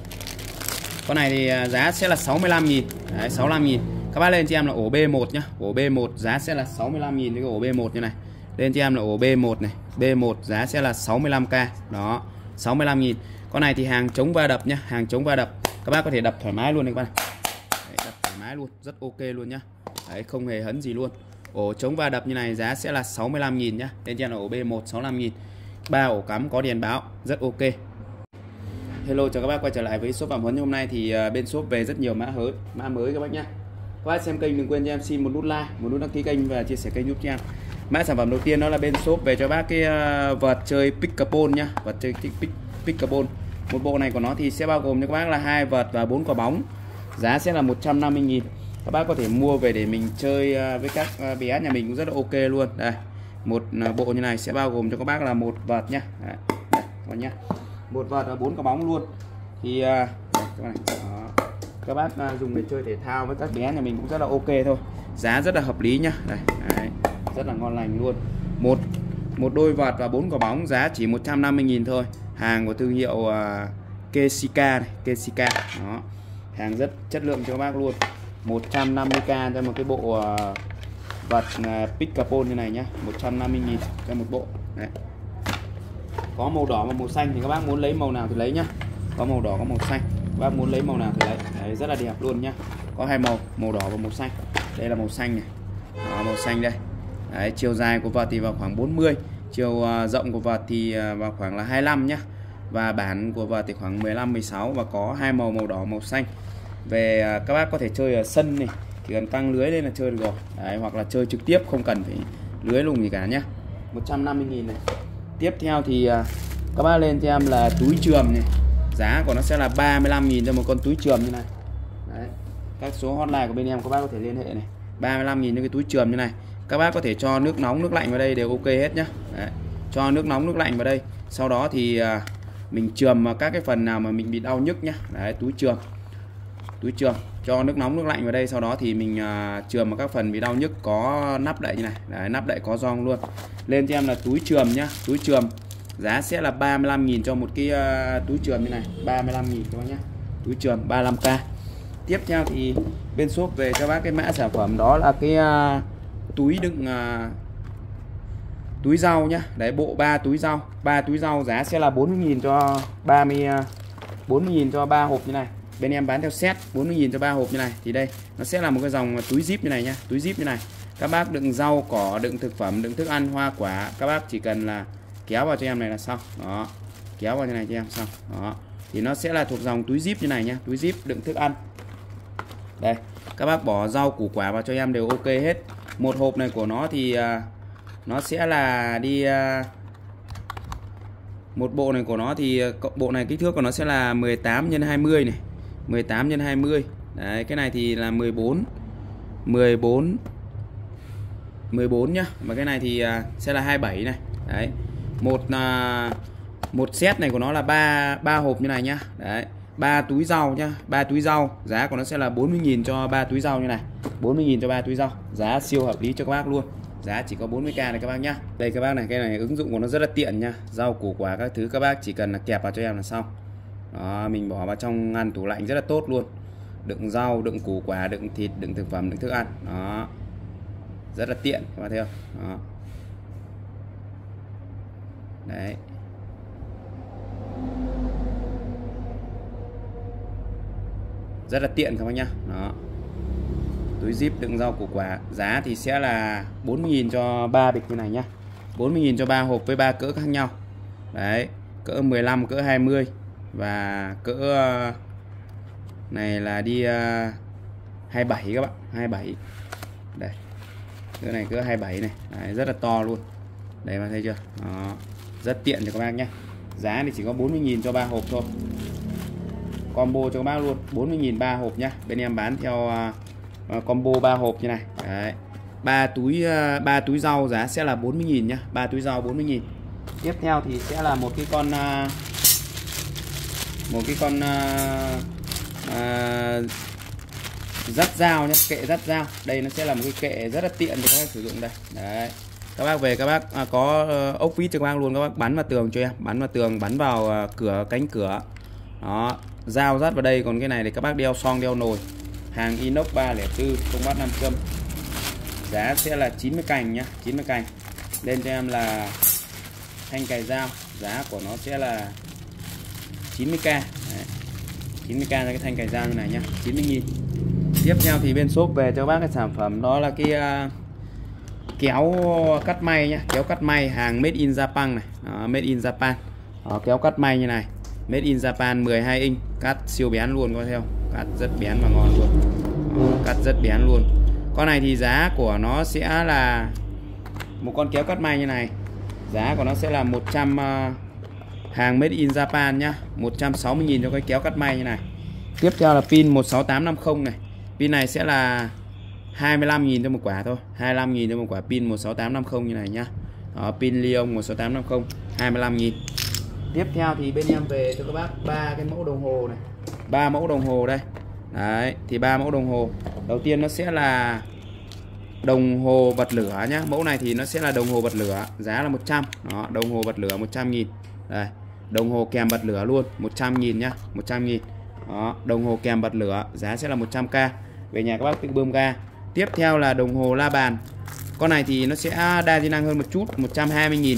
con này thì giá sẽ là 65.000. Đấy, 65.000. Các bác lên cho em là ổ B1 nhá. Ổ B1 giá sẽ là 65.000 cái ổ B1 như này. Lên cho em là ổ B1 này. B1 giá sẽ là 65k. Đó, 65.000. Con này thì hàng chống va đập nhá, hàng chống va đập. Các bác có thể đập thoải mái luôn này các bác. Đấy, đập thoải mái luôn, rất ok luôn nhá. Đấy, không hề hấn gì luôn. Ổ chống va đập như này giá sẽ là 65.000 nhá. Lên trên là ổ B1 65.000. 3 ổ cắm có đèn báo, rất ok. Hello, chào các bác quay trở lại với shop Phạm Huấn. Hôm nay thì bên shop về rất nhiều mã mới các bác nhá. Các bác xem kênh đừng quên cho em xin một nút like, một nút đăng ký kênh và chia sẻ kênh giúp cho em. Mã sản phẩm đầu tiên đó là bên shop về cho bác cái vợt chơi pickleball nhá, vợt chơi pickleball. Một bộ này của nó thì sẽ bao gồm cho các bác là 2 vợt và 4 quả bóng. Giá sẽ là 150.000. Các bác có thể mua về để mình chơi với các bé nhà mình cũng rất là ok luôn. Đây, một bộ như này sẽ bao gồm cho các bác là một vợt nhá. Đây, còn nhá. Một vợt và 4 quả bóng luôn. Thì đây, các bác dùng để chơi thể thao với các bé nhà mình cũng rất là ok thôi. Giá rất là hợp lý nhá. Đây, đấy, rất là ngon lành luôn. Một đôi vợt và 4 quả bóng giá chỉ 150.000 thôi. Hàng của thương hiệu Keshika này, Keshika. Đó. Hàng rất chất lượng cho các bác luôn. 150k cho một cái bộ vợt pickleball như này nhá. 150.000 cho một bộ. Đấy. Có màu đỏ và màu xanh thì các bác muốn lấy màu nào thì lấy nhá. Có màu đỏ có màu xanh. Các bác muốn lấy màu nào thì lấy. Đấy, rất là đẹp luôn nhá. Có hai màu, màu đỏ và màu xanh. Đây là màu xanh này. Đó, màu xanh đây. Đấy, chiều dài của vợt thì vào khoảng 40, chiều rộng của vợt thì vào khoảng là 25 nhá. Và bản của vợt thì khoảng 15 16 và có hai màu, màu đỏ màu xanh. Về các bác có thể chơi ở sân này, chỉ cần căng lưới lên là chơi được rồi. Đấy, hoặc là chơi trực tiếp không cần phải lưới lùng gì cả nhá. 150.000 này. Tiếp theo thì các bác lên cho em là túi chườm này. Giá của nó sẽ là 35.000 cho một con túi chườm như này. Đấy. Các số hotline của bên em các bác có thể liên hệ này. 35.000 cho cái túi chườm như này. Các bác có thể cho nước nóng, nước lạnh vào đây đều ok hết nhá. Đấy. Cho nước nóng, nước lạnh vào đây. Sau đó thì mình chườm vào các cái phần nào mà mình bị đau nhức nhá. Đấy, túi chườm. Túi chườm, cho nước nóng, nước lạnh vào đây. Sau đó thì mình chườm vào các phần bị đau nhức có nắp đậy như này. Đấy, nắp đậy có gioăng luôn. Lên cho em là túi chườm nhá. Túi chườm giá sẽ là 35.000 cho một cái túi chườm như này. 35.000 các bác nhá. Túi chườm 35k. Tiếp theo thì bên shop về cho bác cái mã sản phẩm đó là cái túi đựng túi rau nhá. Đấy, bộ 3 túi rau. 3 túi rau giá sẽ là 40.000 cho 40.000 cho 3 hộp như này. Bên em bán theo set 40.000 cho 3 hộp như này. Thì đây nó sẽ là một cái dòng túi zip như này nhá. Túi zip như này. Các bác đựng rau cỏ, đựng thực phẩm, đựng thức ăn, hoa quả. Các bác chỉ cần là kéo vào cho em này là xong. Đó. Kéo vào như này cho em xong. Đó. Thì nó sẽ là thuộc dòng túi zip như này nhá. Túi zip đựng thức ăn. Đây, các bác bỏ rau củ quả vào cho em đều ok hết. Một hộp này của nó thì nó sẽ là đi một bộ này của nó thì bộ này kích thước của nó sẽ là 18 x 20 này. 18 x 20. Đấy, cái này thì là 14 nhá. Mà cái này thì sẽ là 27 này. Đấy. Một set này của nó là 3 hộp như này nhá. Đấy. 3 túi rau nhá, 3 túi rau giá của nó sẽ là 40.000 cho 3 túi rau như này. 40.000 cho 3 túi rau, giá siêu hợp lý cho các bác luôn. Giá chỉ có 40k này các bác nhá. Đây các bác này, cái này ứng dụng của nó rất là tiện nha. Rau củ quả các thứ các bác chỉ cần là kẹp vào cho em là xong. Đó, mình bỏ vào trong ngăn tủ lạnh rất là tốt luôn. Đựng rau, đựng củ quả, đựng thịt, đựng thực phẩm, đựng thức ăn. Đó. Rất là tiện các bác thấy không? Đó. Đấy. Rất là tiện các bác nhá. Đó. Túi zip đựng rau củ quả, giá thì sẽ là 40.000 cho 3 bịch như này nhá. 40.000 cho 3 hộp với 3 cỡ khác nhau. Đấy, cỡ 15, cỡ 20 và cỡ này là đi 27 các bạn, 27. Đây. Cỡ này cỡ 27 này. Đấy, rất là to luôn. Đây mà thấy chưa? Đó. Rất tiện cho các bác nhé. Giá thì chỉ có 40.000 cho 3 hộp thôi. Combo cho các bác luôn, 40.000 3 hộp nhá. Bên em bán theo combo 3 hộp như này. Đấy. 3 túi rau giá sẽ là 40.000 nhá. 3 túi rau 40.000. Tiếp theo thì sẽ là một cái con dắt dao nhé, kệ dắt dao. Đây nó sẽ là một cái kệ rất là tiện để các bác sử dụng đây. Đấy. Các bác về các bác có ốc vít cho các bác luôn, các bác bắn vào tường cho em, bắn vào tường, bắn vào cửa, cánh cửa. Đó, dao dắt vào đây, còn cái này thì các bác đeo xoong, đeo nồi. Hàng inox 304, không bắt 5 châm. Giá sẽ là 90 cành nhá, 90 cành. Lên cho em là thanh cài dao, giá của nó sẽ là 90k. Đấy. 90k cho cái thanh cài dao như này nhá, 90.000. Tiếp theo thì bên shop về cho bác cái sản phẩm đó là cái kéo cắt may nhá, kéo cắt may hàng made in Japan này. Đó, made in Japan. Đó, kéo cắt may như này, made in Japan 12 inch, cắt siêu bén luôn, có theo cắt rất bén và ngon luôn. Đó, cắt rất bén luôn. Con này thì giá của nó sẽ là một con kéo cắt may như này, giá của nó sẽ là 100 hàng made in Japan nhá, 160.000 cho cái kéo cắt may như này. Tiếp theo là pin 16850 này. Pin này sẽ là 25.000 cho một quả thôi, 25.000 cho một quả pin 16850 như này nhá. Đó, pin Lion 16850, 25.000. Tiếp theo thì bên em về cho các bác 3 cái mẫu đồng hồ này. 3 mẫu đồng hồ đây. Đấy, thì 3 mẫu đồng hồ. Đầu tiên nó sẽ là đồng hồ bật lửa nhá. Mẫu này thì nó sẽ là đồng hồ bật lửa, giá là 100. Đó, đồng hồ bật lửa 100.000. Đây, đồng hồ kèm bật lửa luôn, 100.000 nhá, 100.000. Đó, đồng hồ kèm bật lửa, giá sẽ là 100k. Về nhà các bác tự bơm ga. Tiếp theo là đồng hồ la bàn. Con này thì nó sẽ đa di năng hơn một chút, 120.000.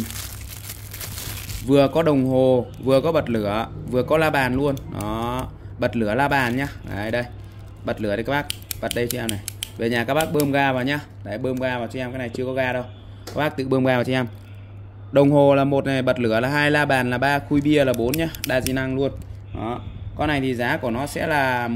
Vừa có đồng hồ, vừa có bật lửa, vừa có la bàn luôn. Đó, bật lửa la bàn nhá. Đấy, đây. Bật lửa đây các bác, bật đây cho em này. Về nhà các bác bơm ga vào nhá. Đấy, bơm ga vào cho em, cái này chưa có ga đâu. Các bác tự bơm ga vào cho em. Đồng hồ là 1 này, bật lửa là 2, la bàn là 3, khui bia là 4 nhá, đa di năng luôn. Đó. Con này thì giá của nó sẽ là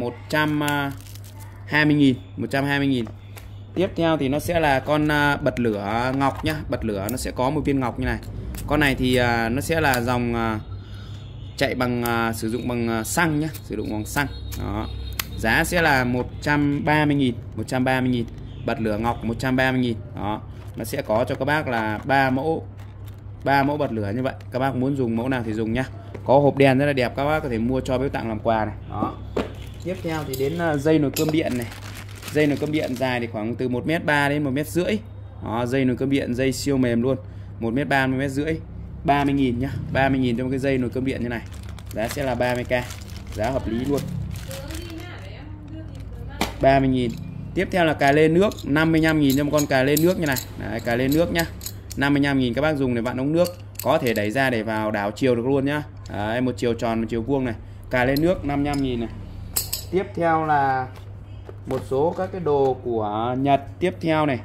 120.000, 120.000. Tiếp theo thì nó sẽ là con bật lửa ngọc nhá, bật lửa nó sẽ có một viên ngọc như này. Con này thì nó sẽ là dòng chạy bằng sử dụng bằng xăng nhá, sử dụng bằng xăng. Đó. Giá sẽ là 130.000, 130.000. Bật lửa ngọc 130.000. Đó. Nó sẽ có cho các bác là 3 mẫu bật lửa như vậy. Các bác muốn dùng mẫu nào thì dùng nhá. Có hộp đèn rất là đẹp, các bác có thể mua cho biếu tặng làm quà này. Đó. Tiếp theo thì đến dây nồi cơm điện này. Dây nồi cơm điện dài thì khoảng từ 1m3 đến 1m50. Đó, dây nồi cơm điện, dây siêu mềm luôn. 1m3 1m50, 30.000 nhá, 30.000 cho một cái dây nồi cơm điện như này. Giá sẽ là 30k, giá hợp lý luôn. 30.000. Tiếp theo là cà lê nước, 55.000 cho một con cà lê nước như này. Đấy, cà lê nước nhá. 55.000 các bác dùng để vặn ống nước, có thể đẩy ra để vào đảo chiều được luôn nhá. Đấy, một chiều tròn, một chiều vuông này. Cà lê nước 55.000 này. Tiếp theo là một số các cái đồ của Nhật. Tiếp theo này,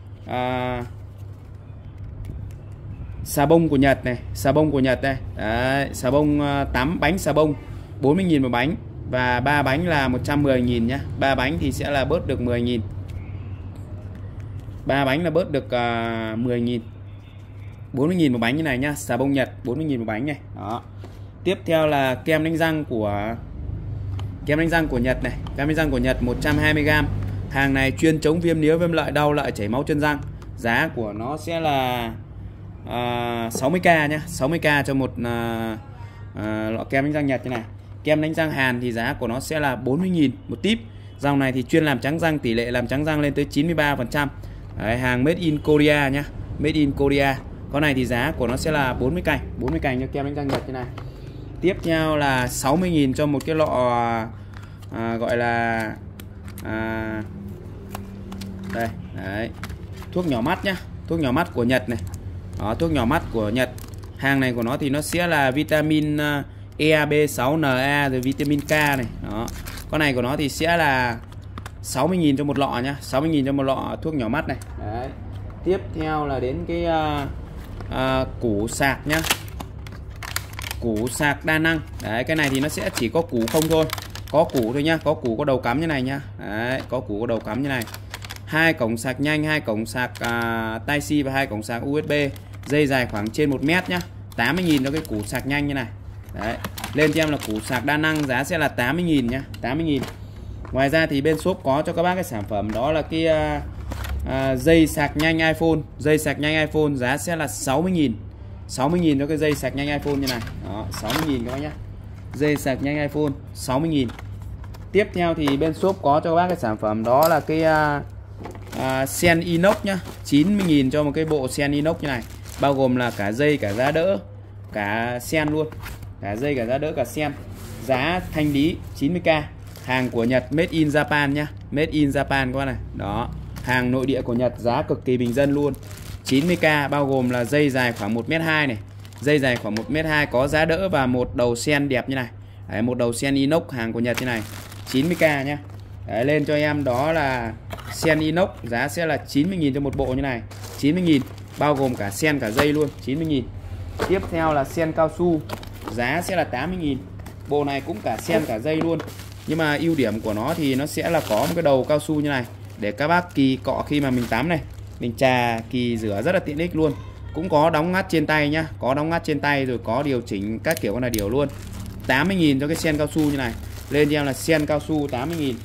xà bông của Nhật này, xà bông của Nhật đây. Đấy, xà bông 8 bánh xà bông 40.000 một bánh, và 3 bánh là 110.000 nhá. 3 bánh thì sẽ là bớt được 10.000. 3 bánh là bớt được 10.000. 40.000 một bánh như này nhá, xà bông Nhật 40.000 một bánh này. Đó. Tiếp theo là kem đánh răng của Nhật này, kem đánh răng của Nhật 120g. Hàng này chuyên chống viêm níu, viêm lợi, đau lợi, chảy máu chân răng. Giá của nó sẽ là 60k nhá, 60k cho một lọ kem đánh răng Nhật như này. Kem đánh răng Hàn thì giá của nó sẽ là 40.000 một típ. Dòng này thì chuyên làm trắng răng, tỷ lệ làm trắng răng lên tới 93%. Đấy, hàng made in Korea nhá, made in Korea. Con này thì giá của nó sẽ là 40 cành cho kem đánh răng Nhật như này. Tiếp theo là 60.000 cho một cái lọ gọi là đây, đấy, thuốc nhỏ mắt nhá, thuốc nhỏ mắt của Nhật này. Đó, thuốc nhỏ mắt của Nhật. Hàng này của nó thì nó sẽ là vitamin E, B6, Na rồi vitamin K này. Đó. Con này của nó thì sẽ là 60.000 cho một lọ nhá, 60.000 cho một lọ thuốc nhỏ mắt này. Đấy. Tiếp theo là đến cái củ sạc nhá. Củ sạc đa năng. Đấy, cái này thì nó sẽ chỉ có củ không thôi. Có củ thôi nhá, có củ có đầu cắm như này nhá. Đấy, có củ có đầu cắm như này. 2 cổng sạc nhanh, 2 cổng sạc Type-C và 2 cổng sạc USB. Dây dài khoảng trên 1 mét nhá. 80.000 cho cái củ sạc nhanh như này. Đấy. Lên cho em là củ sạc đa năng, giá sẽ là 80.000 nhá, 80.000. Ngoài ra thì bên shop có cho các bác cái sản phẩm đó là cái dây sạc nhanh iPhone. Dây sạc nhanh iPhone giá sẽ là 60.000. 60.000 cho cái dây sạc nhanh iPhone như này. Đó, 60.000 các bác nhá. Dây sạc nhanh iPhone 60.000. Tiếp theo thì bên shop có cho các bác cái sản phẩm đó là cái sen inox nhá, 90.000 cho một cái bộ sen inox như này, bao gồm là cả dây cả giá đỡ cả sen luôn, cả dây cả giá đỡ cả sen. Giá thanh lý 90k. Hàng của Nhật, made in Japan nhá, made in Japan các bạn này. Đó, hàng nội địa của Nhật, giá cực kỳ bình dân luôn. 90k bao gồm là dây dài khoảng 1m2 này, dây dài khoảng 1m2, có giá đỡ và một đầu sen đẹp như này. Đấy, một đầu sen inox hàng của Nhật như này, 90k nhá. Đấy, lên cho em đó là sen inox, giá sẽ là 90.000 cho một bộ như này, 90.000 bao gồm cả sen cả dây luôn, 90.000. Tiếp theo là sen cao su, giá sẽ là 80.000. Bộ này cũng cả sen cả dây luôn, nhưng mà ưu điểm của nó thì nó sẽ là có một cái đầu cao su như này để các bác kỳ cọ khi mà mình tắm này, mình chà kỳ rửa rất là tiện ích luôn. Cũng có đóng ngắt trên tay nhá, có đóng ngắt trên tay rồi có điều chỉnh các kiểu con là điều luôn. 80.000 cho cái sen cao su như này. Lên cho em là sen cao su 80.000.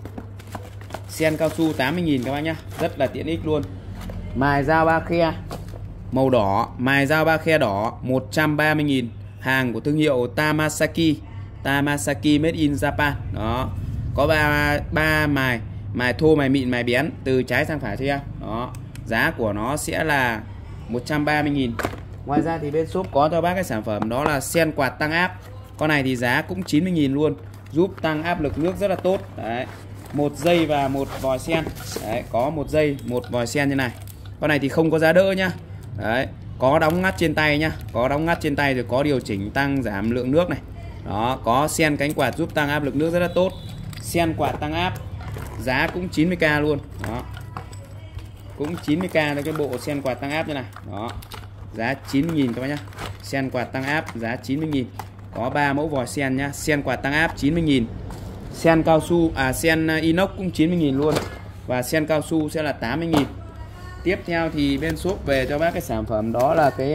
Sen cao su 80.000 các bác nhá, rất là tiện ích luôn. Mài dao ba khe màu đỏ, mài dao ba khe đỏ 130.000, hàng của thương hiệu Tamasaki. Tamasaki made in Japan. Đó, có ba mài thô, mài mịn, mài bén từ trái sang phải thôi em. Đó, giá của nó sẽ là 130.000. Ngoài ra thì bên shop có cho bác cái sản phẩm đó là sen quạt tăng áp. Con này thì giá cũng 90.000 luôn, giúp tăng áp lực nước rất là tốt. Đấy, một dây và một vòi sen. Đấy, có một dây một vòi sen như này. Con này thì không có giá đỡ nhá. Đấy, có đóng ngắt trên tay nhá, có đóng ngắt trên tay rồi có điều chỉnh tăng giảm lượng nước này. Đó, có sen cánh quạt giúp tăng áp lực nước rất là tốt. Sen quạt tăng áp, giá cũng 90k luôn. Đó, cũng 90k cho cái bộ sen quạt tăng áp như này. Đó, giá 90.000 các bác nhá. Sen quạt tăng áp giá 90.000. Có 3 mẫu vòi sen nhá. Sen quạt tăng áp 90.000. Sen cao su sen inox cũng 90.000 luôn. Và sen cao su sẽ là 80.000. Tiếp theo thì bên shop về cho bác cái sản phẩm đó là cái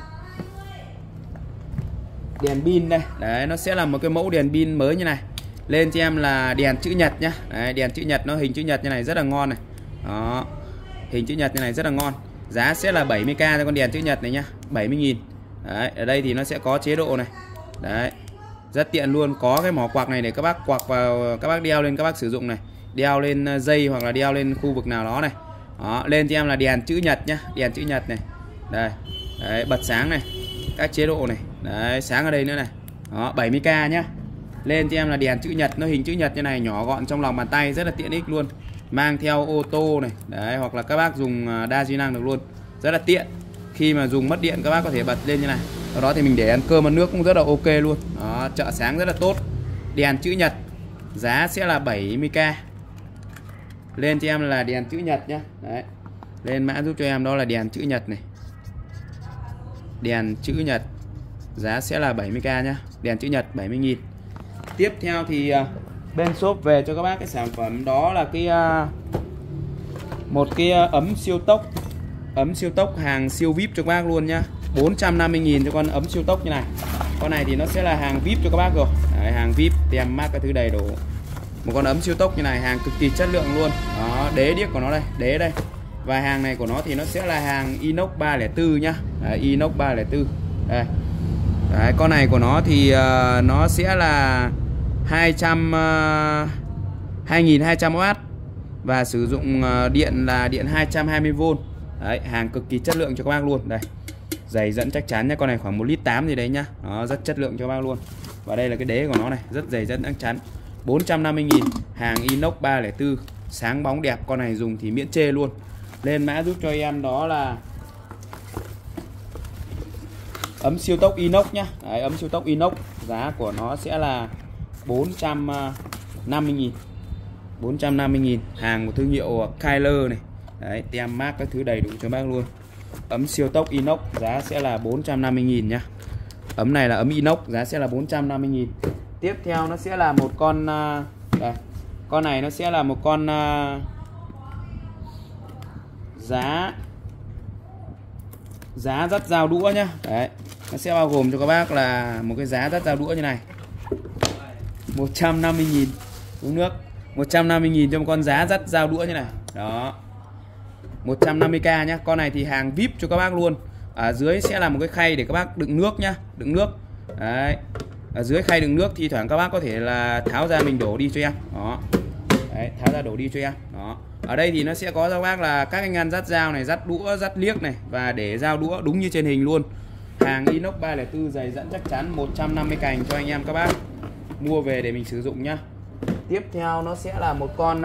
đèn pin đây. Đấy, nó sẽ là một cái mẫu đèn pin mới như này. Lên cho em là đèn chữ nhật nhá. Đấy, đèn chữ nhật nó hình chữ nhật như này rất là ngon này. Đó, hình chữ nhật như này rất là ngon. Giá sẽ là 70k cho con đèn chữ nhật này nhá, 70.000. Đấy, ở đây thì nó sẽ có chế độ này. Đấy, rất tiện luôn, có cái mỏ quạc này để các bác quạc vào, các bác đeo lên, các bác sử dụng này, đeo lên dây hoặc là đeo lên khu vực nào đó này. Đó, lên cho em là đèn chữ nhật nhá, đèn chữ nhật này. Đây, đấy, bật sáng này, các chế độ này. Đấy, sáng ở đây nữa này. Đó, 70k nhá. Lên cho em là đèn chữ nhật, nó hình chữ nhật như này, nhỏ gọn trong lòng bàn tay, rất là tiện ích luôn. Mang theo ô tô này, đấy, hoặc là các bác dùng đa di năng được luôn, rất là tiện. Khi mà dùng mất điện các bác có thể bật lên như này. Sau đó thì mình để ăn cơm ăn nước cũng rất là ok luôn. Đó, trợ sáng rất là tốt. Đèn chữ nhật, giá sẽ là 70k. Lên cho em là đèn chữ nhật nhá. Đấy, lên mã giúp cho em đó là đèn chữ nhật này. Đèn chữ nhật, giá sẽ là 70k nhá. Đèn chữ nhật 70.000. Tiếp theo thì bên shop về cho các bác cái sản phẩm đó là cái một cái ấm siêu tốc. Ấm siêu tốc hàng siêu VIP cho các bác luôn nhá. 450.000 cho con ấm siêu tốc như này. Con này thì nó sẽ là hàng VIP cho các bác rồi. Đấy, hàng VIP tem mác các thứ đầy đủ. Một con ấm siêu tốc như này, hàng cực kỳ chất lượng luôn. Đó, đế điếc của nó đây, đế đây. Và hàng này của nó thì nó sẽ là hàng inox 304 nhá. Đấy, inox 304. Đây. Đấy, con này của nó thì nó sẽ là 2200W và sử dụng điện là điện 220V. Đấy, hàng cực kỳ chất lượng cho các bác luôn. Đây, dày dẫn chắc chắn nhá, con này khoảng 1,8 lít gì đấy nhá. Nó rất chất lượng cho các bác luôn. Và đây là cái đế của nó này, rất dày dẫn chắc chắn. 450.000, hàng inox 304, sáng bóng đẹp, con này dùng thì miễn chê luôn. Lên mã giúp cho em đó là ấm siêu tốc inox nhá. Đấy, ấm siêu tốc inox, giá của nó sẽ là 450.000. 450.000, hàng của thương hiệu Kyler này. Đấy, tem mác các thứ đầy đủ cho bác luôn. Ấm siêu tốc inox giá sẽ là 450.000 nhá. Ấm này là ấm inox, giá sẽ là 450.000. Tiếp theo nó sẽ là một con đây. Con này nó sẽ là một con giá dắt dao đũa nhá. Đấy, nó sẽ bao gồm cho các bác là một cái giá dắt dao đũa như này. 150.000 uống nước. 150.000 cho một con giá dắt dao đũa như này. Đó. 150k nhá. Con này thì hàng VIP cho các bác luôn. Ở dưới sẽ là một cái khay để các bác đựng nước nhá, đựng nước. Đấy. Ở dưới khay đựng nước thì thoảng các bác có thể là tháo ra mình đổ đi cho em. Đó. Đấy, tháo ra đổ đi cho em. Đó. Ở đây thì nó sẽ có cho các bác là các cái ngăn dắt dao này, dắt đũa, dắt liếc này và để dao đũa đúng như trên hình luôn. Hàng inox 304 dày dẫn chắc chắn, 150 cành cho anh em các bác mua về để mình sử dụng nhá. Tiếp theo nó sẽ là một con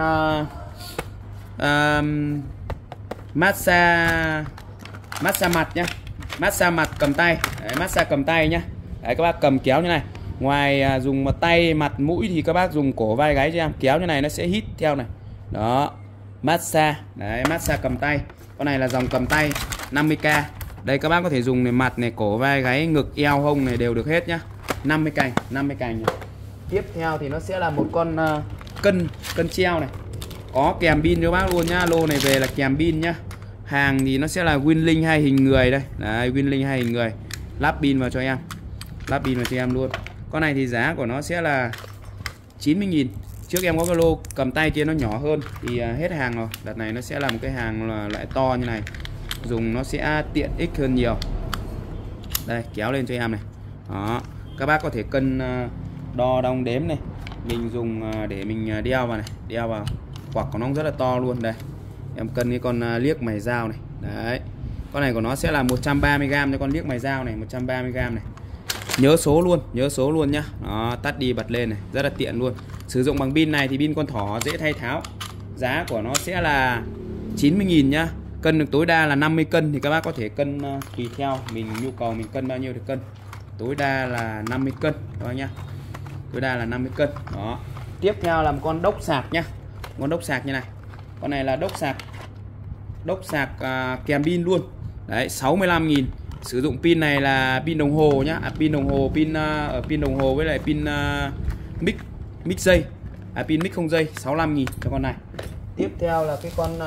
massage mặt nhá. Massage mặt cầm tay. Đấy, massage cầm tay nhá. Đấy, các bác cầm kéo như này. Ngoài dùng tay, mặt, mũi thì các bác dùng cổ, vai, gáy cho em. Kéo như này nó sẽ hít theo này. Đó. Massage. Đấy, massage cầm tay. Con này là dòng cầm tay 50k. Đây các bác có thể dùng này, mặt này, cổ, vai, gáy, ngực, eo, hông này đều được hết nhá. 50 cành nhá. Tiếp theo thì nó sẽ là một con cân treo này. Có kèm pin cho bác luôn nhá. Lô này về là kèm pin nhá. Hàng thì nó sẽ là Winlink hay hình người đây. Đấy, Winlink hay hình người. Lắp pin vào cho em. Lắp pin vào cho em luôn. Con này thì giá của nó sẽ là 90.000. Trước em có cái lô cầm tay kia nó nhỏ hơn thì hết hàng rồi. Đợt này nó sẽ là một cái hàng loại to như này. Dùng nó sẽ tiện ích hơn nhiều. Đây, kéo lên cho em này. Đó. Các bác có thể cân đo đong đếm này. Mình dùng để mình đeo vào này. Đeo vào. Quặc của nó rất là to luôn. Đây. Em cân cái con liếc mày dao này. Đấy. Con này của nó sẽ là 130g cho con liếc mày dao này. 130g này. Nhớ số luôn nhá. Đó, tắt đi bật lên này, rất là tiện luôn. Sử dụng bằng pin này thì pin con thỏ dễ thay tháo. Giá của nó sẽ là 90.000 nhá. Cân được tối đa là 50 cân thì các bác có thể cân tùy theo mình nhu cầu mình cân bao nhiêu thì cân. Tối đa là 50 cân các bác nhá. Tối đa là 50 cân. Đó. Tiếp theo là một con đốc sạc nhá. Con đốc sạc như này. Con này là đốc sạc kèm pin luôn. Đấy, 65.000. Sử dụng pin này là pin đồng hồ nhá. Pin đồng hồ, pin đồng hồ với lại pin mic dây. Pin mic không dây, 65.000 cho con này. Tiếp theo là cái con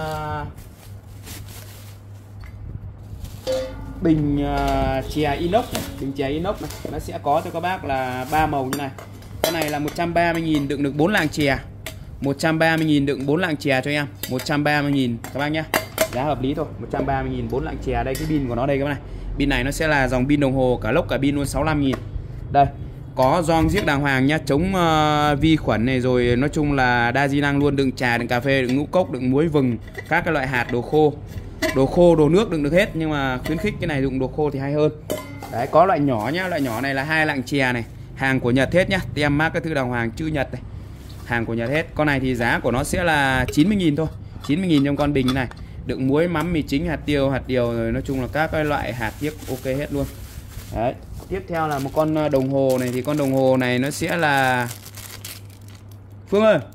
bình chè inox này. Bình chè inox này, nó sẽ có cho các bác là 3 màu như này. Con này là 130.000 đựng được 4 lạng chè. 130.000 đựng 4 lạng chè cho em. 130.000 các bác nhé. Giá hợp lý thôi. 130.000 4 lạng chè. Đây cái pin của nó đây các bác này. Pin này nó sẽ là dòng pin đồng hồ cả lốc cả pin luôn, 65.000. Đây, có gioăng giết đàng hoàng nhá, chống vi khuẩn này rồi, nói chung là đa di năng luôn, đựng trà, đựng cà phê, đựng ngũ cốc, đựng muối vừng, các cái loại hạt, đồ khô, đồ nước đựng được hết, nhưng mà khuyến khích cái này dùng đồ khô thì hay hơn. Đấy, có loại nhỏ nhá, loại nhỏ này là 2 lạng chè này, hàng của Nhật hết nhá, tem mác các thứ đàng hoàng, chữ Nhật này. Hàng của Nhật hết. Con này thì giá của nó sẽ là 90.000 thôi. 90.000 trong con bình như này. Đựng muối, mắm, mì chính, hạt điều rồi, nói chung là các cái loại hạt tiết ok hết luôn. Đấy. Tiếp theo là một con đồng hồ này, thì con đồng hồ này nó sẽ là Phương ơi.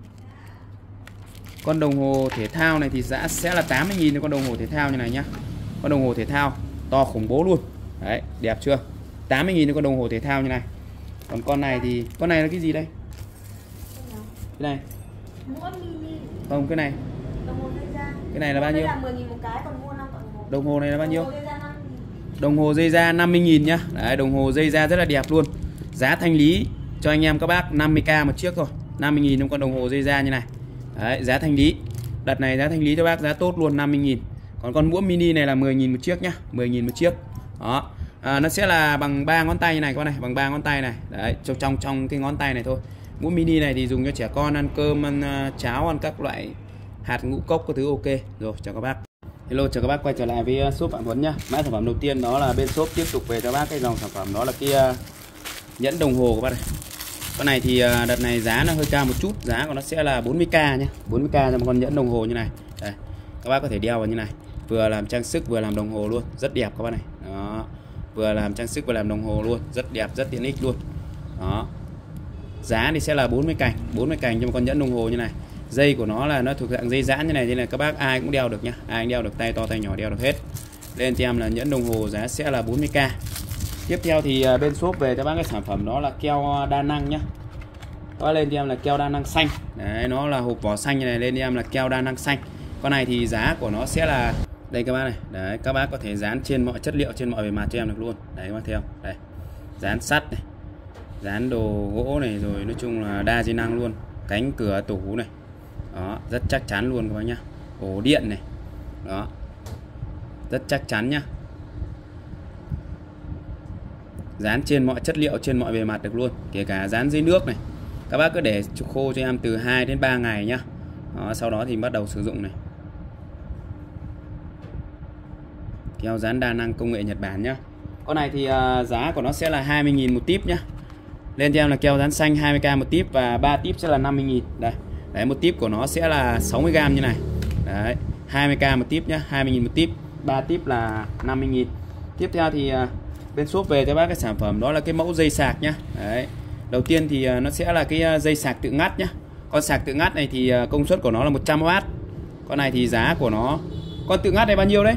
Con đồng hồ thể thao này thì giá sẽ là 80.000 cho con đồng hồ thể thao như này nhá. Con đồng hồ thể thao to khủng bố luôn. Đấy, đẹp chưa? 80.000 cho con đồng hồ thể thao như này. Còn con này thì con này là cái gì đây? Cái này. Không, cái này. Cái này là bao nhiêu? Đồng hồ này là bao nhiêu? Đồng hồ dây da 50.000 nhá. Đấy, đồng hồ dây da rất là đẹp luôn. Giá thanh lý cho anh em các bác 50k một chiếc thôi. 50.000 trong con đồng hồ dây da như này. Đấy, giá thanh lý. Đợt này giá thanh lý cho bác giá tốt luôn, 50.000. Còn con muỗng mini này là 10.000 một chiếc nhá. 10.000 một chiếc. Đó. nó sẽ là bằng 3 ngón tay như này con này, bằng 3 ngón tay này. Đấy, trong cái ngón tay này thôi. Mũ mini này thì dùng cho trẻ con ăn cơm, ăn cháo, ăn các loại hạt ngũ cốc các thứ ok. Rồi, chào các bác. Hello, chào các bác quay trở lại với shop Phạm Huấn nhá. Mã sản phẩm đầu tiên đó là bên shop tiếp tục về cho bác cái dòng sản phẩm đó là cái nhẫn đồng hồ các bác này. Con này thì đợt này giá nó hơi cao một chút, giá của nó sẽ là 40k nhé, 40k cho một con nhẫn đồng hồ như này. Đây, các bác có thể đeo vào như này, vừa làm trang sức vừa làm đồng hồ luôn, rất đẹp các bác này. Đó, vừa làm trang sức vừa làm đồng hồ luôn, rất đẹp, rất tiện ích luôn. Đó, giá thì sẽ là 40 cành cho một con nhẫn đồng hồ như này. Dây của nó là nó thuộc dạng dây giãn như này, nên là các bác ai cũng đeo được nhá, ai cũng đeo được, tay to tay nhỏ đeo được hết. Lên cho em là nhẫn đồng hồ giá sẽ là 40k. Tiếp theo thì bên shop về cho bác cái sản phẩm đó là keo đa năng nhá. Các bác lên cho em là keo đa năng xanh. Đấy, nó là hộp vỏ xanh như này, lên cho em là keo đa năng xanh. Con này thì giá của nó sẽ là đây các bác này. Đấy, các bác có thể dán trên mọi chất liệu, trên mọi bề mặt cho em được luôn. Đấy các bác theo. Đây. Dán sắt này, dán đồ gỗ này, rồi nói chung là đa di năng luôn. Cánh cửa tủ này. Đó, rất chắc chắn luôn các bác nhá. Ổ điện này. Đó. Rất chắc chắn nhá. Dán trên mọi chất liệu, trên mọi bề mặt được luôn, kể cả dán dưới nước này. Các bác cứ để khô cho em từ 2 đến 3 ngày nhá. Đó, sau đó thì bắt đầu sử dụng này. Keo dán đa năng công nghệ Nhật Bản nhá. Con này thì giá của nó sẽ là 20.000 một típ nhá. Lên cho em là keo dán xanh 20k một típ và 3 típ sẽ là 50.000. Đây. Đấy, một típ của nó sẽ là 60g như này. Đấy, 20k một típ nhá, 20.000 một típ, 3 típ là 50.000. Tiếp theo thì bên shop về cho bác cái sản phẩm đó là cái mẫu dây sạc nhá. Đấy. Đầu tiên thì nó sẽ là cái dây sạc tự ngắt nhá. Con sạc tự ngắt này thì công suất của nó là 100W. Con này thì giá của nó, con tự ngắt này bao nhiêu đấy?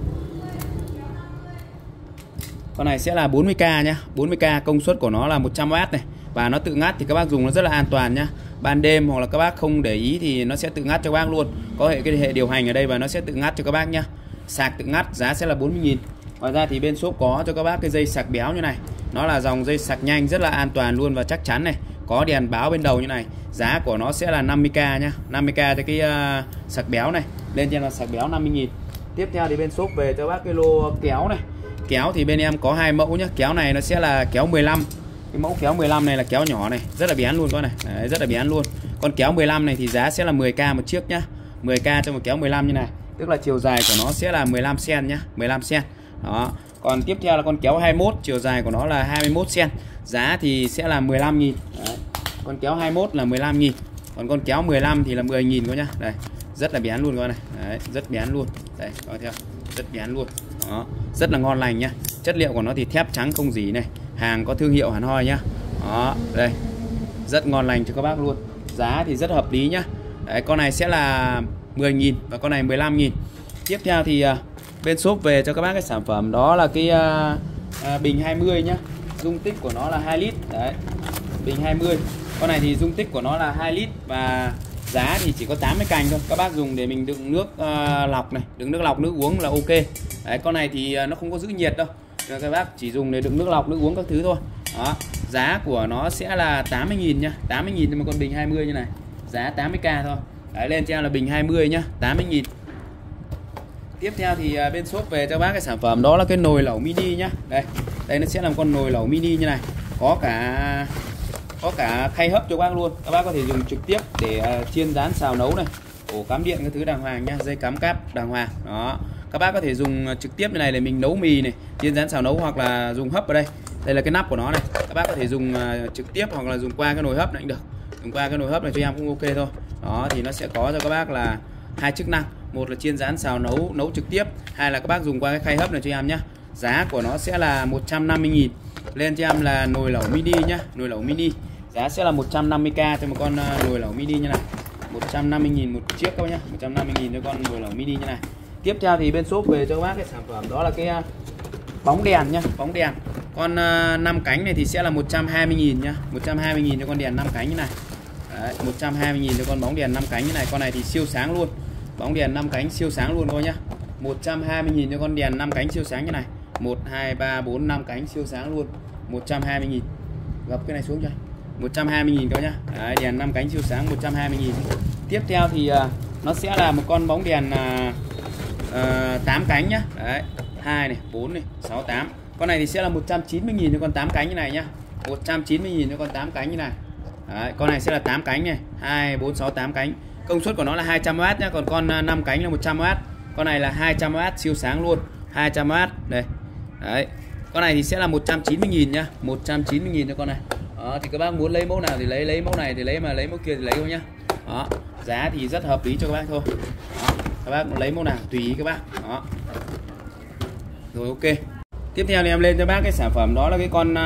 Con này sẽ là 40k nhá, 40k, công suất của nó là 100W này. Và nó tự ngắt thì các bác dùng nó rất là an toàn nhá. Ban đêm hoặc là các bác không để ý thì nó sẽ tự ngắt cho các bác luôn. Có hệ điều hành ở đây và nó sẽ tự ngắt cho các bác nhá. Sạc tự ngắt giá sẽ là 40.000. Ngoài ra thì bên shop có cho các bác cái dây sạc béo như này. Nó là dòng dây sạc nhanh, rất là an toàn luôn và chắc chắn này. Có đèn báo bên đầu như này. Giá của nó sẽ là 50k nhá, 50k cho cái sạc béo này. Lên trên là sạc béo 50.000. Tiếp theo thì bên shop về cho bác cái lô kéo này. Kéo thì bên em có 2 mẫu nhá. Kéo này nó sẽ là kéo 15. Cái mẫu kéo 15 này là kéo nhỏ này, rất là bén luôn con này. Đấy, rất là bén luôn. Con kéo 15 này thì giá sẽ là 10k một chiếc nhá. 10k cho một kéo 15 như này. Tức là chiều dài của nó sẽ là 15 cm nhá, 15 cm. Đó. Còn tiếp theo là con kéo 21, chiều dài của nó là 21 cm. Giá thì sẽ là 15.000. Đấy. Con kéo 21 là 15.000. Còn con kéo 15 thì là 10.000 coi nhá. Đây, rất là bén luôn con này. Đấy, rất bén luôn. Đây, coi theo. Rất bén luôn. Đó, rất là ngon lành nhá. Chất liệu của nó thì thép trắng không rỉ này. Hàng có thương hiệu hẳn hoi nhá. Đó, đây. Rất ngon lành cho các bác luôn. Giá thì rất hợp lý nhá. Đấy, con này sẽ là 10.000 và con này 15.000. Tiếp theo thì bên shop về cho các bác cái sản phẩm đó là cái bình 20 nhá. Dung tích của nó là 2 lít. Đấy. Bình 20. Con này thì dung tích của nó là 2 lít và giá thì chỉ có 80 cành thôi. Các bác dùng để mình đựng nước lọc này, đựng nước lọc, nước uống là ok. Đấy, con này thì nó không có giữ nhiệt đâu. Các bác chỉ dùng để đựng nước lọc, nước uống các thứ thôi. Đó. Giá của nó sẽ là 80.000 nhá. 80.000 cho một con bình 20 như này. Giá 80k thôi. Đấy, lên cho em là bình 20 nhá, 80.000. Tiếp theo thì bên shop về cho bác cái sản phẩm đó là cái nồi lẩu mini nhá. Đây, đây nó sẽ là một con nồi lẩu mini như này. Có cả khay hấp cho bác luôn. Các bác có thể dùng trực tiếp để chiên rán xào nấu này. Ổ cắm điện cái thứ đàng hoàng nhá, dây cắm cáp đàng hoàng. Đó. Các bác có thể dùng trực tiếp như này để mình nấu mì này, chiên rán xào nấu hoặc là dùng hấp ở đây. Đây là cái nắp của nó này. Các bác có thể dùng trực tiếp hoặc là dùng qua cái nồi hấp này cũng được. Dùng qua cái nồi hấp này cho em cũng ok thôi. Đó thì nó sẽ có cho các bác là 2 chức năng. Một là chiên rán xào nấu trực tiếp, hai là các bác dùng qua cái khay hấp này cho em nhá. Giá của nó sẽ là 150.000. Lên cho em là nồi lẩu mini nhá, nồi lẩu mini. Giá sẽ là 150k cho một con nồi lẩu mini như này. 150.000 một chiếc các bác nhá, 150.000 cho con nồi lẩu mini như này. Tiếp theo thì bên shop về cho các bác cái sản phẩm đó là cái bóng đèn nhá, bóng đèn. Con 5 cánh này thì sẽ là 120.000 nhá, 120.000 cho con đèn 5 cánh như này. Đấy, 120.000 cho con bóng đèn 5 cánh như này. Con này thì siêu sáng luôn. Bóng đèn 5 cánh siêu sáng luôn coi nhá. 120.000 cho con đèn 5 cánh siêu sáng như này. 1 2 3 4 5 cánh siêu sáng luôn. 120.000. Gập cái này xuống cho. 120.000 các bác nhá. Đấy, đèn 5 cánh siêu sáng 120.000. Tiếp theo thì nó sẽ là một con bóng đèn 8 cánh nhá. Đấy, 2 này, 4 này, 6 8. Con này thì sẽ là 190.000 cho con 8 cánh như này nhá. 190.000 cho con 8 cánh như này. Đấy, con này sẽ là 8 cánh này, 2 4 6 8 cánh. Công suất của nó là 200W nhá, còn con 5 cánh là 100W. Con này là 200W siêu sáng luôn, 200W đây. Đấy. Con này thì sẽ là 190.000 nhá, 190.000 cho con này. Đó, thì các bác muốn lấy mẫu nào thì lấy mẫu này thì lấy, mà lấy mẫu kia thì lấy thôi nhá. Đó, giá thì rất hợp lý cho các bác thôi. Đó, các bác muốn lấy mẫu nào tùy ý các bác. Đó. Rồi ok. Tiếp theo thì em lên cho bác cái sản phẩm đó là cái con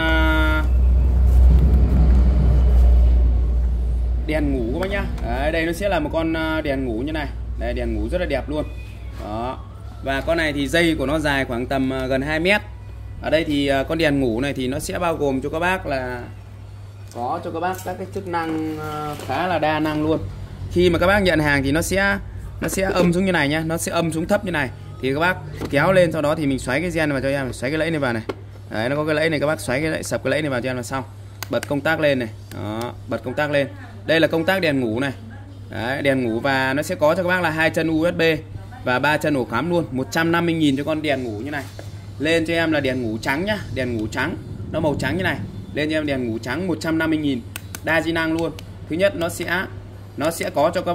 đèn ngủ các bác nhá. Đấy, đây nó sẽ là một con đèn ngủ như này. Đây, đèn ngủ rất là đẹp luôn. Đó. Và con này thì dây của nó dài khoảng tầm gần 2 mét. Ở đây thì con đèn ngủ này thì nó sẽ bao gồm cho các bác là có cho các bác các cái chức năng khá là đa năng luôn. Khi mà các bác nhận hàng thì nó sẽ âm xuống như này nhá, nó sẽ âm xuống thấp như này. Thì các bác kéo lên, sau đó thì mình xoáy cái gen vào cho em, xoáy cái lẫy này vào này. Đấy, nó có cái lẫy này, các bác xoáy cái lẫy, sập cái lẫy này vào cho em là xong. Bật công tắc lên này. Đó, bật công tắc lên. Đây là công tắc đèn ngủ này. Đấy, đèn ngủ và nó sẽ có cho các bác là 2 chân USB và 3 chân ổ cắm luôn. 150.000 cho con đèn ngủ như này. Lên cho em là đèn ngủ trắng nhá, đèn ngủ trắng. Nó màu trắng như này. Lên cho em đèn ngủ trắng 150.000, đa di năng luôn. Thứ nhất nó sẽ có cho các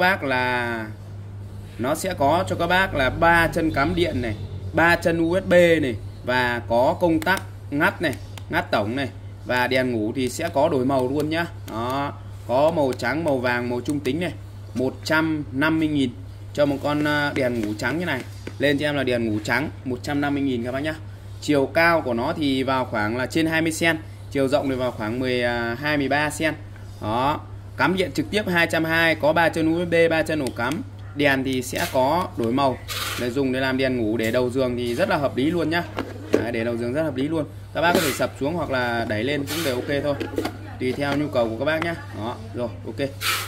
bác là 3 chân cắm điện này, 3 chân USB này và có công tắc ngắt này, ngắt tổng này, và đèn ngủ thì sẽ có đổi màu luôn nhá. Đó, có màu trắng, màu vàng, màu trung tính này. 150.000 cho một con đèn ngủ trắng như này. Lên cho em là đèn ngủ trắng 150.000 các bác nhá. Chiều cao của nó thì vào khoảng là trên 20 cm, chiều rộng thì vào khoảng 12-13 cm. Đó, cắm điện trực tiếp 220, có 3 chân USB, 3 chân ổ cắm. Đèn thì sẽ có đổi màu để dùng để làm đèn ngủ, để đầu giường thì rất là hợp lý luôn nhá. Đấy, để đầu giường rất hợp lý luôn. Các bác có thể sập xuống hoặc là đẩy lên cũng đều ok thôi, tùy theo nhu cầu của các bác nhá. Đó, rồi ok.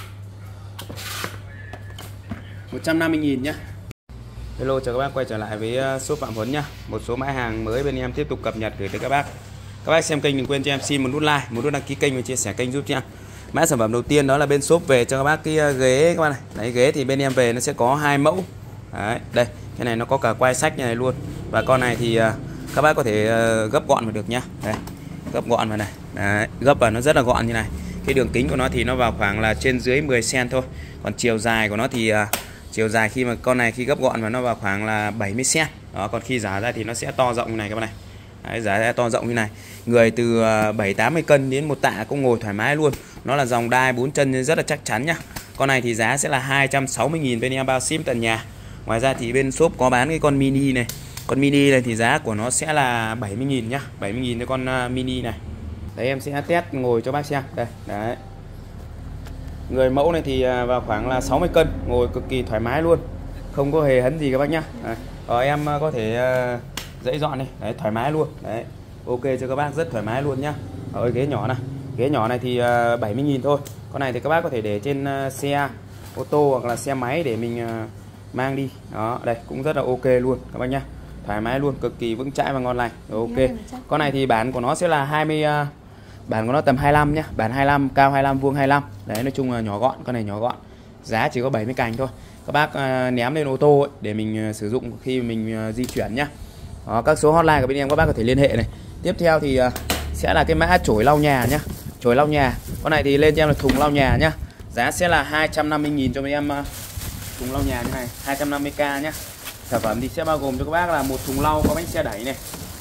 150.000 nhá. Hello, chào các bác, quay trở lại với shop Phạm Huấn nhá. Một số mã hàng mới bên em tiếp tục cập nhật gửi tới các bác. Các bác xem kênh đừng quên cho em xin một nút like, một nút đăng ký kênh và chia sẻ kênh giúp cho em. Mã sản phẩm đầu tiên đó là bên shop về cho các bác cái ghế các bác này. Đấy, ghế thì bên em về nó sẽ có 2 mẫu. Đấy, đây, cái này nó có cả quai sách như này luôn. Và con này thì các bác có thể gấp gọn vào được nhá. Đây, gấp gọn vào này. Đấy, gấp vào nó rất là gọn như này. Cái đường kính của nó thì nó vào khoảng là trên dưới 10 cm thôi. Còn chiều dài của nó thì chiều dài khi mà con này khi gấp gọn vào nó vào khoảng là 70 cm. Đó, còn khi giả ra thì nó sẽ to rộng như này các bạn này. Đấy, giá ra to rộng như này. Người từ 7-80 cân đến 1 tạ cũng ngồi thoải mái luôn. Nó là dòng đai 4 chân rất là chắc chắn nhá. Con này thì giá sẽ là 260.000 bên em bao ship tận nhà. Ngoài ra thì bên shop có bán cái con mini này. Con mini này thì giá của nó sẽ là 70.000 nhá, 70.000 cho con mini này. Đấy, em sẽ test ngồi cho bác xem. Đây, đấy. Người mẫu này thì vào khoảng là 60 cân, ngồi cực kỳ thoải mái luôn. Không có hề hấn gì các bác nhá. Rồi em có thể dãy dọn này, đấy, thoải mái luôn. Đấy. Ok cho các bác, rất thoải mái luôn nhá. Rồi ghế nhỏ này. Ghế nhỏ này thì 70.000 thôi. Con này thì các bác có thể để trên xe ô tô hoặc là xe máy để mình mang đi. Đó, đây cũng rất là ok luôn các bác nhá. Thoải mái luôn, cực kỳ vững chãi và ngon lành. Rồi, ok. Con này thì bản của nó sẽ là 20, bản của nó tầm 25 nhá, bản 25, cao 25, vuông 25. Đấy, nói chung là nhỏ gọn, con này nhỏ gọn. Giá chỉ có 70 cành thôi. Các bác ném lên ô tô ấy, để mình sử dụng khi mình di chuyển nhá. Đó, các số hotline của bên em các bác có thể liên hệ này. Tiếp theo thì sẽ là cái mã chổi lau nhà nhá. Chổi lau nhà. Con này thì lên cho em là thùng lau nhà nhá. Giá sẽ là 250.000 cho bên em thùng lau nhà như này, 250k nhá. Sản phẩm thì sẽ bao gồm cho các bác là một thùng lau có bánh xe đẩy này.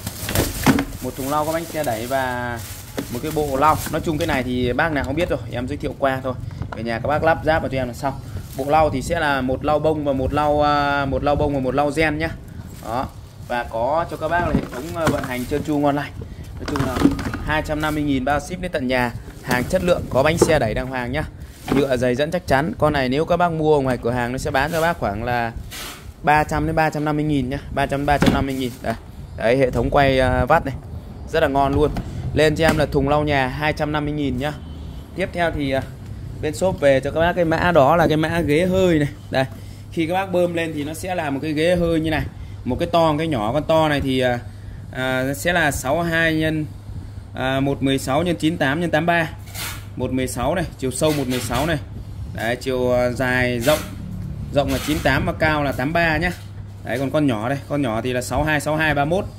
Một thùng lau có bánh xe đẩy và một cái bộ lau. Nói chung cái này thì bác nào không biết rồi, em giới thiệu qua thôi. Về nhà các bác lắp ráp vào cho em là xong. Bộ lau thì sẽ là một lau bông và một lau gen nhá. Đó. Và có cho các bác là hệ thống vận hành trơn tru ngon lành. Nói chung là 250.000 bao ship đến tận nhà. Hàng chất lượng, có bánh xe đẩy đàng hoàng nhá. Nhựa dày dẫn chắc chắn. Con này nếu các bác mua ở ngoài cửa hàng nó sẽ bán cho bác khoảng là 300 đến 350.000 nhá. 300 350.000. Đấy. Đấy, hệ thống quay vắt này. Rất là ngon luôn. Lên cho em là thùng lau nhà 250.000 nhá. Tiếp theo thì bên shop về cho các bác cái mã đó là cái mã ghế hơi này. Đây. Khi các bác bơm lên thì nó sẽ là một cái ghế hơi như này. Một cái to, một cái nhỏ. Con to này thì sẽ là 62 x 116 x 98 x 83. 116 này, chiều sâu 116 này. Đấy, chiều dài rộng là 98 và cao là 83 nhá. Đấy, còn con nhỏ đây, con nhỏ thì là 62 31.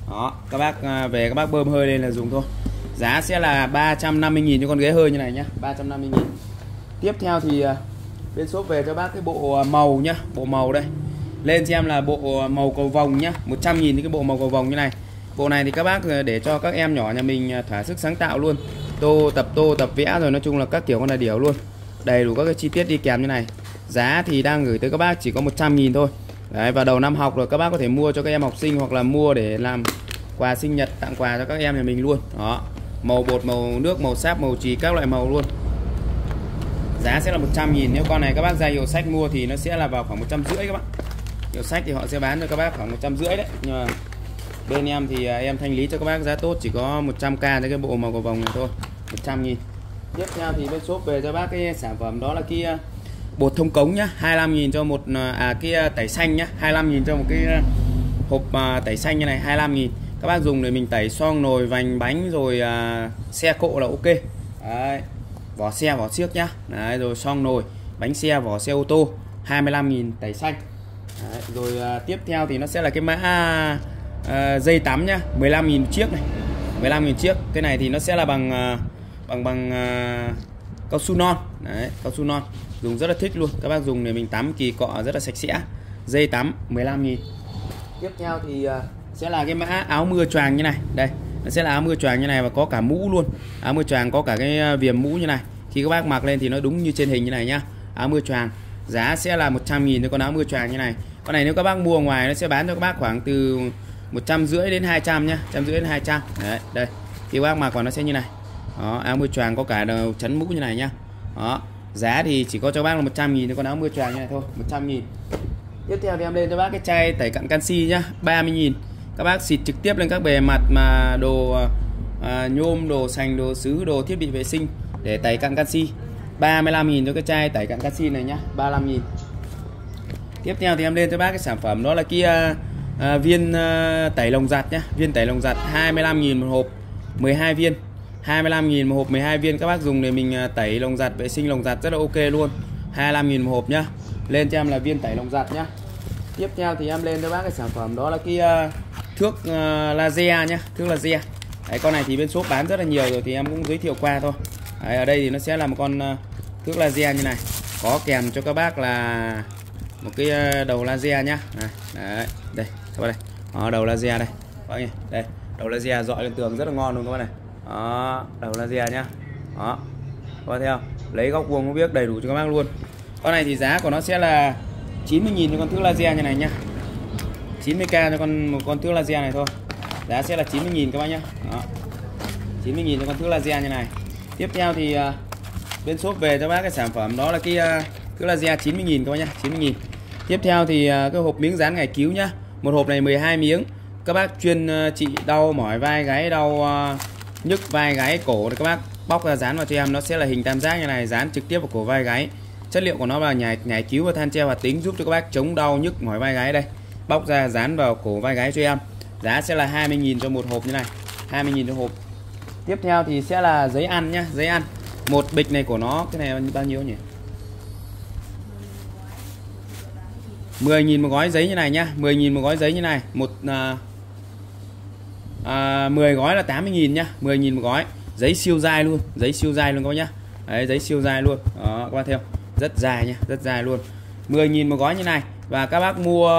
Đó, các bác về các bác bơm hơi lên là dùng thôi. Giá sẽ là 350.000 cho con ghế hơi như này nhá, 350.000. Tiếp theo thì bên shop về cho bác cái bộ màu nhá, bộ màu đây. Lên xem là bộ màu cầu vồng nhá, 100.000 cái bộ màu cầu vồng như này. Bộ này thì các bác để cho các em nhỏ nhà mình thỏa sức sáng tạo luôn. Tô tập vẽ rồi, nói chung là các kiểu con là điểu luôn. Đầy đủ các cái chi tiết đi kèm như này. Giá thì đang gửi tới các bác chỉ có 100.000 thôi. Đấy, và đầu năm học rồi các bác có thể mua cho các em học sinh hoặc là mua để làm quà sinh nhật, tặng quà cho các em nhà mình luôn. Đó, màu bột, màu nước, màu sáp, màu chì, các loại màu luôn. Giá sẽ là 100.000. Nếu con này các bác ra hiệu sách mua thì nó sẽ là vào khoảng 150 các bác. Hiệu sách thì họ sẽ bán cho các bác khoảng 150 đấy. Nhưng mà bên em thì em thanh lý cho các bác giá tốt, chỉ có 100k cho cái bộ màu cầu vồng này thôi, 100.000. Tiếp theo thì bên shop về cho bác cái sản phẩm đó là cái bột thông cống nhá, 25.000 cho một cái tẩy xanh nhá, 25.000 cho một cái hộp tẩy xanh như này, 25.000. Các bác dùng để mình tẩy xoong, nồi, vành, bánh rồi xe cộ là ok. Đấy, vỏ xe, vỏ xiếc nhá. Đấy, rồi xoong, nồi, bánh xe, vỏ xe ô tô, 25.000 tẩy xanh. Đấy, rồi tiếp theo thì nó sẽ là cái mã dây tắm nhá, 15.000 chiếc này, 15.000 chiếc. Cái này thì nó sẽ là bằng cao su non. Đấy, cao su non, dùng rất là thích luôn. Các bác dùng để mình tắm kỳ cọ rất là sạch sẽ. Dây tắm 15.000. Tiếp theo thì sẽ là cái mã áo mưa choàng như này. Đây, nó sẽ là áo mưa choàng như này và có cả mũ luôn. Áo mưa choàng có cả cái viền mũ như này. Khi các bác mặc lên thì nó đúng như trên hình như này nhá. Áo mưa choàng. Giá sẽ là 100.000 cho con áo mưa choàng như này. Con này nếu các bác mua ở ngoài nó sẽ bán cho các bác khoảng từ 150 đến 200 nhá, 150 đến 200. Đấy, đây. Khi các bác mặc vào nó sẽ như này. Đó, áo mưa choàng có cả đầu chắn mũ như này nhá. Đó, giá thì chỉ có cho bác là 100.000 cho con áo mưa choàng như này thôi, 100.000. Tiếp theo thì em lên cho bác cái chai tẩy cặn canxi nhá, 30.000. Các bác xịt trực tiếp lên các bề mặt mà đồ nhôm, đồ sành, đồ sứ, đồ thiết bị vệ sinh để tẩy cặn canxi. 35.000 cho cái chai tẩy cặn canxi này nhá, 35.000. Tiếp theo thì em lên cho bác cái sản phẩm đó là cái viên tẩy lồng giặt nhá, viên tẩy lồng giặt 25.000 một hộp, 12 viên. 25.000 một hộp 12 viên. Các bác dùng để mình tẩy lồng giặt, vệ sinh lồng giặt rất là ok luôn. 25.000 một hộp nhá. Lên cho em là viên tẩy lồng giặt nhá. Tiếp theo thì em lên cho bác cái sản phẩm đó là cái thước laser nhá, thước laser. Đấy, con này thì bên shop bán rất là nhiều rồi thì em cũng giới thiệu qua thôi. Đấy, ở đây thì nó sẽ là một con thước laser như này. Có kèm cho các bác là một cái đầu laser nhá. Đấy, đây, các bác đây. Đó, đầu laser đây. Các bác nhìn, đây, đầu laser dọi lên tường rất là ngon luôn các bác này. Đó, đầu laser nhá. Đó, các bác thấy không? Lấy góc vuông có biết đầy đủ cho các bác luôn. Con này thì giá của nó sẽ là 90.000 cho con thước laser như này nhá. 90k cho một con thước laser này thôi. Giá sẽ là 90.000 các bác nhá. Đó, 90.000 cho con thước laser như này. Tiếp theo thì bên shop về cho bác cái sản phẩm đó là cái thước laser 90.000 các bác nhá, 90.000. Tiếp theo thì cái hộp miếng dán ngày cứu nhá. Một hộp này 12 miếng. Các bác chuyên trị đau mỏi vai gáy, đau nhức vai gáy cổ thì các bác bóc ra dán vào cho em, nó sẽ là hình tam giác như này, dán trực tiếp vào cổ vai gáy. Chất liệu của nó là nhảy cứu và than tre hoạt tính, giúp cho các bác chống đau nhức mỏi vai gáy đây. Bóc ra dán vào cổ vai gáy cho em. Giá sẽ là 20.000 cho một hộp như này, 20.000 cho hộp. Tiếp theo thì sẽ là giấy ăn nhá, giấy ăn. Một bịch này của nó, cái này bao nhiêu nhỉ? 10.000 một gói giấy như này nhá, 10.000 một gói giấy như này. 10 gói là 80.000 nhá, 10.000 một gói. Giấy siêu dai luôn, giấy siêu dai luôn các bác nhá. Đấy, giấy siêu dai luôn. Đó, các bác thấy không? Rất dài nhá, rất dài luôn. 10.000 một gói như này. Và các bác mua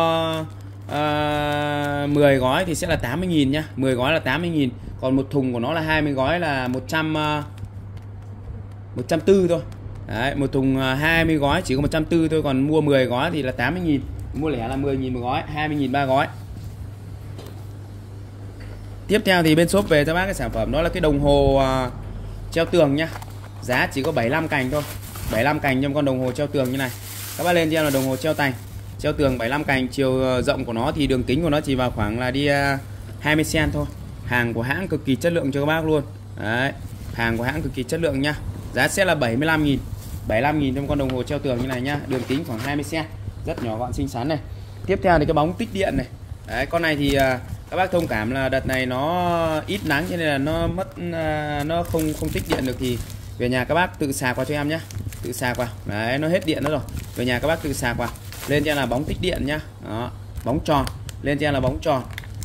10 gói thì sẽ là 80.000 nhá, 10 gói là 80.000. Còn một thùng của nó là 20 gói là 140 thôi. Đấy, một thùng 20 gói chỉ có 140 thôi, còn mua 10 gói thì là 80.000. Mua lẻ là 10.000 một gói, 20.000 ba gói. Tiếp theo thì bên shop về cho bác cái sản phẩm đó là cái đồng hồ treo tường nhá. Giá chỉ có 75 cành thôi. 75 cành trong con đồng hồ treo tường như này. Các bác lên cho em là đồng hồ treo tường 75 cành, chiều rộng của nó thì đường kính của nó chỉ vào khoảng là đi 20 cm thôi. Hàng của hãng cực kỳ chất lượng cho các bác luôn. Đấy, hàng của hãng cực kỳ chất lượng nhá. Giá sẽ là 75.000. 75.000 trong con đồng hồ treo tường như này nhá, đường kính khoảng 20 cm, rất nhỏ gọn xinh xắn này. Tiếp theo thì cái bóng tích điện này. Đấy, con này thì các bác thông cảm là đợt này nó ít nắng cho nên là nó mất nó không tích điện được, thì về nhà các bác tự sạc vào cho em nhé, tự sạc vào. Đấy, nó hết điện nữa rồi, về nhà các bác tự sạc vào. Lên cho em là bóng tích điện nhá. Đó, bóng tròn, lên cho em là bóng tròn.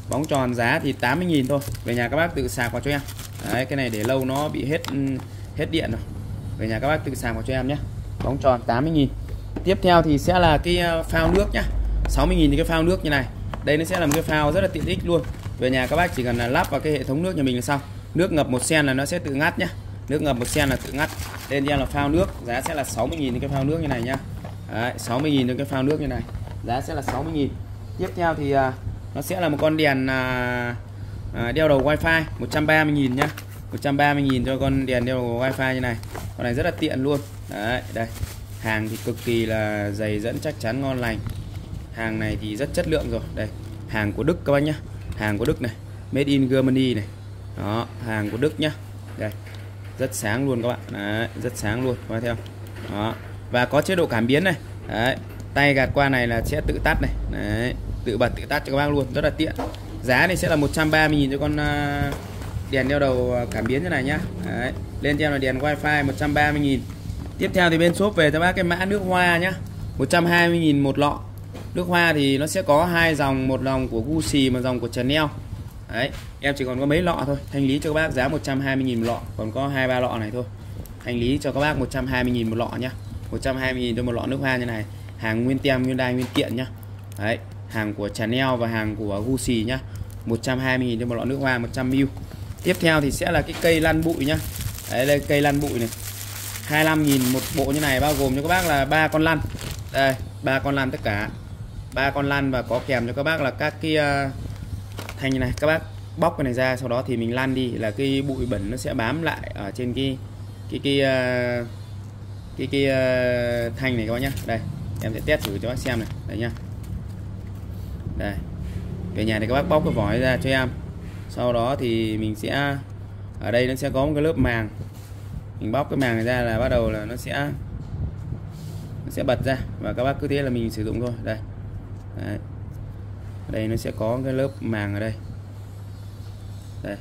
Bóng tròn giá thì 80.000 thôi. Về nhà các bác tự sạc vào cho em. Đấy, cái này để lâu nó bị hết điện rồi. Về nhà các bác tự sạc vào cho em nhé. Bóng tròn 80.000. Tiếp theo thì sẽ là cái phao nước nhá. 60.000 thì cái phao nước như này. Đây nó sẽ là một cái phao rất là tiện ích luôn. Về nhà các bác chỉ cần là lắp vào cái hệ thống nước nhà mình là xong. Nước ngập 1 sen là nó sẽ tự ngắt nhá. Nước ngập 1 sen là tự ngắt. Lên cho em là phao nước, giá sẽ là 60.000 thì cái phao nước như này nhá. Đấy, 60.000 cho cái phao nước như này. Giá sẽ là 60.000. Tiếp theo thì nó sẽ là một con đèn đeo đầu wifi 130.000 nhá. 130.000 cho con đèn đeo đầu wifi như này. Con này rất là tiện luôn. Đấy, đây. Hàng thì cực kỳ là dày dẫn, chắc chắn, ngon lành. Hàng này thì rất chất lượng rồi. Đây, hàng của Đức các bác nhá. Hàng của Đức này, made in Germany này. Đó, hàng của Đức nhá. Đây, rất sáng luôn các bạn. Đấy, rất sáng luôn, coi theo. Đó, và có chế độ cảm biến này. Đấy, tay gạt qua này là sẽ tự tắt này. Đấy, tự bật tự tắt cho các bác luôn, rất là tiện. Giá này sẽ là 130.000 cho con đèn đeo đầu cảm biến như này nhá. Đấy, lên cho em là đèn wifi 130.000. Tiếp theo thì bên shop về cho bác cái mã nước hoa nhá. 120.000 một lọ. Nước hoa thì nó sẽ có 2 dòng, một dòng của Gucci, một dòng của Chanel. Đấy, em chỉ còn có mấy lọ thôi. Thanh lý cho các bác giá 120.000 một lọ, còn có 2-3 lọ này thôi. Thanh lý cho các bác 120.000 một lọ nhá. 120.000 cho một lọ nước hoa như này. Hàng nguyên tem, nguyên đai, nguyên kiện nhá. Đấy, hàng của Chanel và hàng của Gucci nhá. 120.000 cho một lọ nước hoa 100ml. Tiếp theo thì sẽ là cái cây lăn bụi nhá. Đấy, đây cây lăn bụi này. 25.000 một bộ như này, bao gồm cho các bác là 3 con lăn. Đây, 3 con lăn tất cả. 3 con lăn và có kèm cho các bác là các cái thanh như này. Các bác bóc cái này ra, sau đó thì mình lăn đi là cái bụi bẩn nó sẽ bám lại ở trên cái thanh này các bác nhá. Đây, em sẽ test thử cho bác xem này. Đây nhá. Đây. Về nhà thì các bác bóc cái vỏ ra cho em. Sau đó thì mình sẽ ở đây nó sẽ có một cái lớp màng. Mình bóc cái màng này ra là bắt đầu là nó sẽ bật ra, và các bác cứ thế là mình sử dụng thôi. Đây. Đấy. Ở đây nó sẽ có cái lớp màng ở đây. Đây.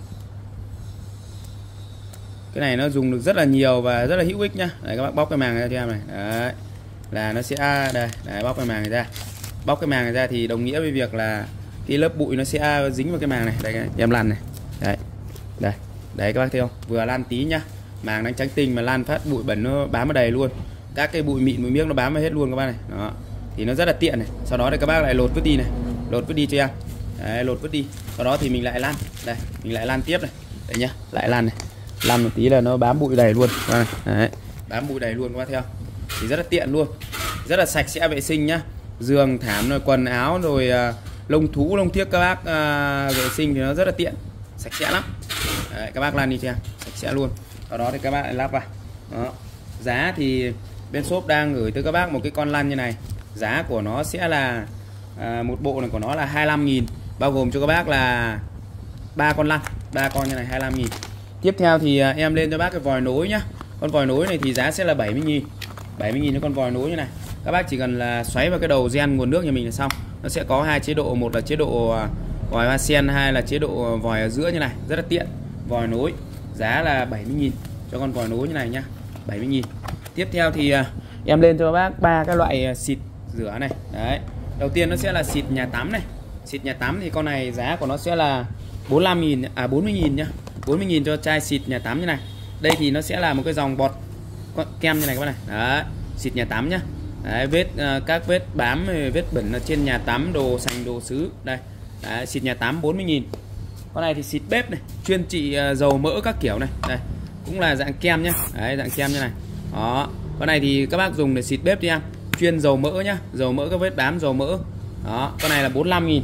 Cái này nó dùng được rất là nhiều và rất là hữu ích nhá. Đấy, các bác bóc cái màng ra cho em này. Đấy. Là nó sẽ đây, đấy, bóc cái màng này ra. Bóc cái màng này ra thì đồng nghĩa với việc là cái lớp bụi nó sẽ dính vào cái màng này. Đây, em lăn này. Đấy. Đây. Đấy các bác thấy không? Vừa lăn tí nhá. Màng đang trắng tinh mà lan phát bụi bẩn nó bám vào đầy luôn. Các cái bụi mịn bụi miếng nó bám vào hết luôn các bác này. Đó. Thì nó rất là tiện này. Sau đó thì các bác lại lột vứt đi này. Lột vứt đi cho em. Đấy, lột vứt đi. Sau đó thì mình lại lăn. Đây, mình lại lăn tiếp này. Đấy nhá, lại lăn này. Lăn một tí là nó bám bụi đầy luôn. Đấy. Bám bụi đầy luôn các bác theo. Thì rất là tiện luôn. Rất là sạch sẽ vệ sinh nhá. Giường, thảm, rồi quần áo, rồi lông thú, lông thiếc các bác vệ sinh thì nó rất là tiện. Sạch sẽ lắm. Đấy, các bác lăn đi cho em. Sạch sẽ luôn. Sau đó thì các bác lại lắp vào. Đó. Giá thì bên shop đang gửi tới các bác một cái con lăn như này. Giá của nó sẽ là một bộ này của nó là 25.000, bao gồm cho các bác là 3 con lăn, 3 con như này 25.000. Tiếp theo thì em lên cho bác cái vòi nối nhá. Con vòi nối này thì giá sẽ là 70.000. 70.000 cho con vòi nối như này. Các bác chỉ cần là xoáy vào cái đầu gen nguồn nước nhà mình là xong. Nó sẽ có 2 chế độ, một là chế độ vòi hoa sen, hai là chế độ vòi ở giữa như này, rất là tiện. Vòi nối giá là 70.000 cho con vòi nối như này nhá. 70.000. Tiếp theo thì em lên cho bác 3 cái loại xịt rửa này. Đấy. Đầu tiên nó sẽ là xịt nhà tắm này. Xịt nhà tắm thì con này giá của nó sẽ là 45.000 40.000 nhá. 40.000 cho chai xịt nhà tắm như này. Đây thì nó sẽ là một cái dòng bọt kem như này các bạn này. Đấy, xịt nhà tắm nhá. Đấy, các vết bám, vết bẩn ở trên nhà tắm, đồ sành, đồ sứ. Đây. Đấy, xịt nhà tắm 40.000. Con này thì xịt bếp này, chuyên trị dầu mỡ các kiểu này. Đây, cũng là dạng kem nhá. Đấy, dạng kem như này. Đó. Con này thì các bác dùng để xịt bếp đi em. Chuyên dầu mỡ nhá, dầu mỡ các vết bám dầu mỡ. Đó, con này là 45.000.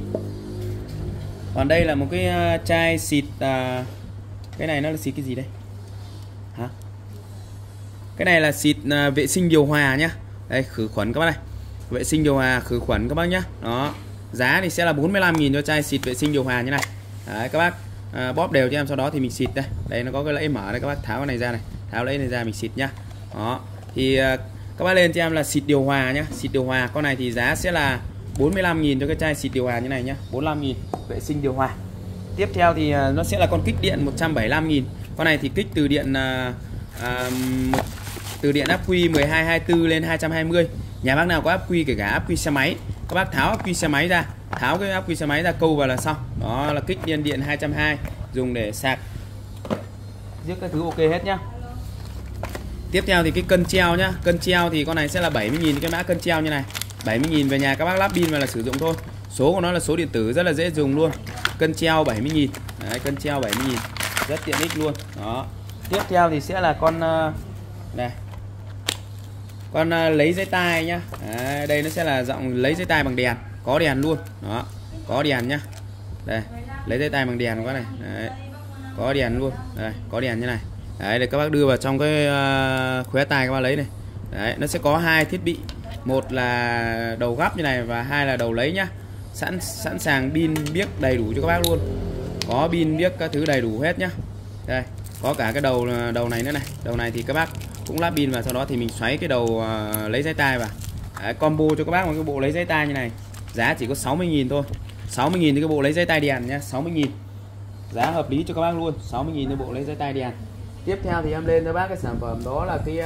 Còn đây là một cái chai xịt cái này nó là xịt cái gì đây? Hả? Cái này là xịt vệ sinh điều hòa nhá. Đây, khử khuẩn các bác này. Vệ sinh điều hòa khử khuẩn các bác nhá. Đó. Giá thì sẽ là 45.000 cho chai xịt vệ sinh điều hòa như này. Đấy, các bác bóp đều cho em, sau đó thì mình xịt đây. Đây nó có cái lẫy mở đây, các bác tháo cái này ra này. Tháo lẫy này ra mình xịt nhá. Đó. Thì các bác lên cho em là xịt điều hòa nhá. Xịt điều hòa con này thì giá sẽ là 45.000 cho cái chai xịt điều hòa như này nhá. 45.000 vệ sinh điều hòa. Tiếp theo thì nó sẽ là con kích điện 175.000. Con này thì kích từ điện ắc quy 1224 lên 220. Nhà bác nào có ắc quy, kể cả ắc quy xe máy, các bác tháo ắc quy xe máy ra, tháo cái ắc quy xe máy ra, câu vào là xong. Đó là kích điện 220, dùng để sạc giết các thứ ok hết nhá. Tiếp theo thì cái cân treo nhá. Cân treo thì con này sẽ là 70.000 cái mã cân treo như này. 70.000 về nhà các bác lắp pin vào là sử dụng thôi. Số của nó là số điện tử rất là dễ dùng luôn. Cân treo 70.000. Đấy, cân treo 70.000. Rất tiện ích luôn. Đó. Tiếp theo thì sẽ là con này. Con lấy dây tai nhá. Đấy, đây nó sẽ là giọng lấy dây tai bằng đèn, có đèn luôn. Đó, có đèn nhá. Đây, lấy dây tai bằng đèn quá này. Đấy, có đèn luôn. Đây, có đèn như này. Đấy, để các bác đưa vào trong cái khóe tai các bác lấy này. Đấy, nó sẽ có hai thiết bị, một là đầu gắp như này và hai là đầu lấy nhá. Sẵn sàng pin biếc đầy đủ cho các bác luôn. Có pin biếc các thứ đầy đủ hết nhá. Đây, có cả cái đầu này nữa này. Đầu này thì các bác cũng lắp pin vào, sau đó thì mình xoáy cái đầu lấy dây tai vào. Đấy, combo cho các bác một cái bộ lấy dây tai như này. Giá chỉ có 60.000 thôi. 60.000 thì cái bộ lấy dây tai đèn nhá, 60.000. Giá hợp lý cho các bác luôn, 60.000 cái bộ lấy dây tai đèn. Tiếp theo thì em lên cho bác cái sản phẩm đó là cái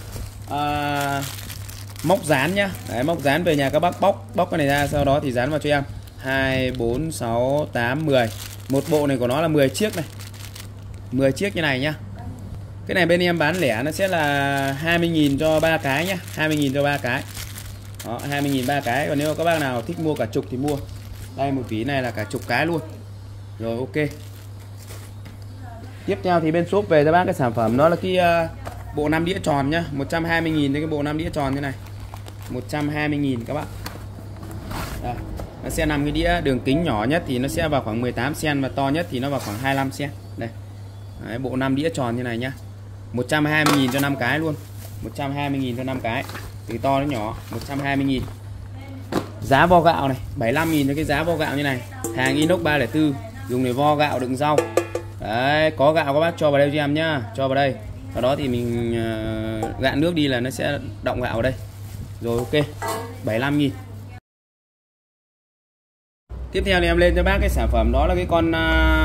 móc dán nhá. Đấy, móc dán về nhà các bác bóc cái này ra, sau đó thì dán vào cho em 2, 4, 6, 8, 10. Một bộ này của nó là 10 chiếc này, 10 chiếc như này nhá. Cái này bên em bán lẻ nó sẽ là 20.000 cho 3 cái nhá, 20.000 cho 3 cái. Đó, 20.000 3 cái. Còn nếu các bác nào thích mua cả chục thì mua. Đây, một vỉ này là cả chục cái luôn. Rồi, ok. Tiếp theo thì bên shop về cho bác cái sản phẩm đó là cái bộ 5 đĩa tròn nhá, 120.000 cái bộ 5 đĩa tròn như này. 120.000 các bác. Đây, nó sẽ 5 cái đĩa, đường kính nhỏ nhất thì nó sẽ vào khoảng 18 cm và to nhất thì nó vào khoảng 25 cm. Đây. Đấy, bộ 5 đĩa tròn như này nhá. 120.000 cho 5 cái luôn. 120.000 cho 5 cái. Từ to đến nhỏ, 120.000. Giá vo gạo này, 75.000 cho cái giá vo gạo như này. Hàng inox 304, dùng để vo gạo đựng rau. Đấy, có gạo các bác cho vào đây cho em nhá, cho vào đây. Sau đó thì mình gạn nước đi là nó sẽ đọng gạo ở đây. Rồi, ok. 75.000. Tiếp theo thì em lên cho bác cái sản phẩm đó là cái con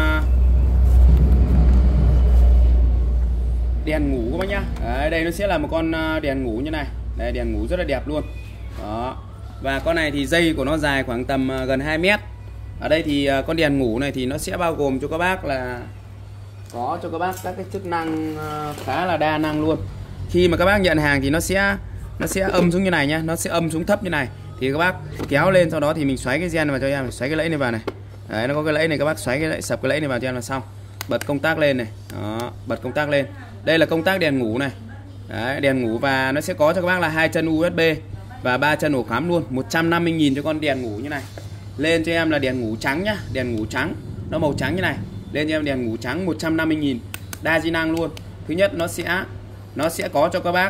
đèn ngủ các bác nhá. Đấy, đây nó sẽ là một con đèn ngủ như này. Đây, đèn ngủ rất là đẹp luôn. Đó. Và con này thì dây của nó dài khoảng tầm gần 2 mét. Ở đây thì con đèn ngủ này thì nó sẽ bao gồm cho các bác là có cho các bác các cái chức năng khá là đa năng luôn. Khi mà các bác nhận hàng thì nó sẽ âm xuống như này nhá, nó sẽ âm xuống thấp như này. Thì các bác kéo lên, sau đó thì mình xoáy cái gen vào cho em, xoáy cái lẫy này vào này. Đấy, nó có cái lẫy này, các bác xoáy cái lẫy, sập cái lẫy này vào cho em là xong. Bật công tắc lên này. Đó, bật công tắc lên. Đây là công tắc đèn ngủ này. Đấy, đèn ngủ và nó sẽ có cho các bác là 2 chân USB và 3 chân ổ cắm luôn. 150.000 cho con đèn ngủ như này. Lên cho em là đèn ngủ trắng nhá, đèn ngủ trắng. Nó màu trắng như này. Lên cho em đèn ngủ trắng 150.000. Đa di năng luôn. Thứ nhất nó sẽ có cho các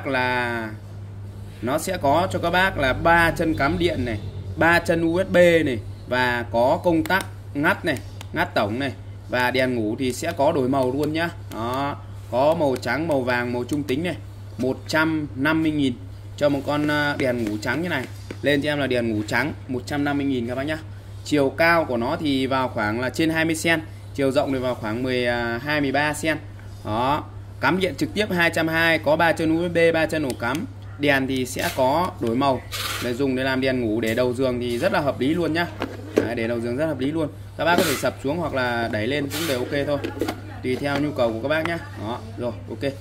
bác là 3 chân cắm điện này, 3 chân USB này và có công tắc ngắt này, ngắt tổng này, và đèn ngủ thì sẽ có đổi màu luôn nhá. Đó, có màu trắng, màu vàng, màu trung tính này. 150.000 cho một con đèn ngủ trắng như này. Lên cho em là đèn ngủ trắng 150.000 các bác nhá. Chiều cao của nó thì vào khoảng là trên 20 cm, chiều rộng thì vào khoảng 12-13 cm. Đó, cắm điện trực tiếp 220, có 3 chân USB, 3 chân ổ cắm. Đèn thì sẽ có đổi màu để dùng để làm đèn ngủ để đầu giường thì rất là hợp lý luôn nhá. Đấy, để đầu giường rất hợp lý luôn. Các bác có thể sập xuống hoặc là đẩy lên cũng đều ok thôi, tùy theo nhu cầu của các bác nhá. Đó, rồi, ok.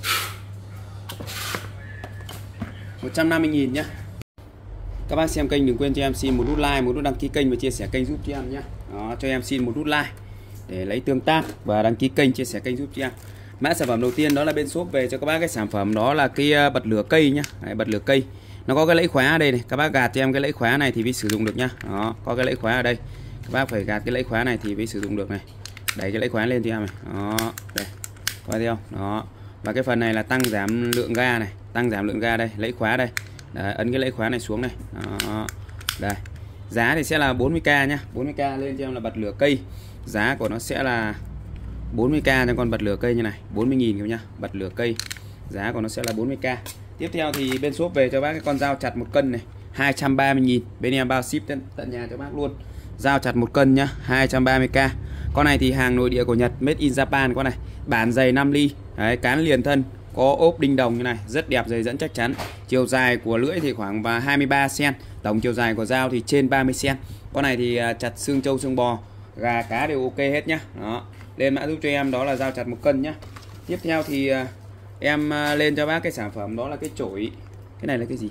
150.000 nhá. Các bác xem kênh đừng quên cho em xin một nút like, một nút đăng ký kênh và chia sẻ kênh giúp cho em nhé. Đó, cho em xin một nút like để lấy tương tác và đăng ký kênh, chia sẻ kênh giúp cho em. Mã sản phẩm đầu tiên đó là bên shop về cho các bác cái sản phẩm đó là cái bật lửa cây nhá. Đấy, bật lửa cây. Nó có cái lẫy khóa ở đây này, các bác gạt cho em cái lẫy khóa này thì mới sử dụng được nhá. Đó, có cái lẫy khóa ở đây. Các bác phải gạt cái lẫy khóa này thì mới sử dụng được này. Đẩy cái lẫy khóa lên cho em này. Đó, đây. Coi thấy không? Đó. Và cái phần này là tăng giảm lượng ga này, tăng giảm lượng ga đây, lẫy khóa đây. Đấy, ấn cái lẫy khóa này xuống này. Đó. Đây. Giá thì sẽ là 40k nhá, 40k. Lên cho em là bật lửa cây. Giá của nó sẽ là 40k cho con bật lửa cây như này, 40.000 các nhá, bật lửa cây. Giá của nó sẽ là 40k. Tiếp theo thì bên shop về cho bác cái con dao chặt 1 cân này, 230.000. Bên em bao ship tận nhà cho bác luôn. Dao chặt 1 cân nhá, 230k. Con này thì hàng nội địa của Nhật, made in Japan con này. Bản dày 5 ly. Đấy, cán liền thân, có ốp đinh đồng như này, rất đẹp, dày dẫn chắc chắn. Chiều dài của lưỡi thì khoảng 23 cm, tổng chiều dài của dao thì trên 30 cm. Con này thì chặt xương trâu xương bò, gà cá đều ok hết nhá. Đó, lên mã giúp cho em đó là dao chặt 1 cân nhá. Tiếp theo thì em lên cho bác cái sản phẩm đó là cái chổi. Cái này là cái gì?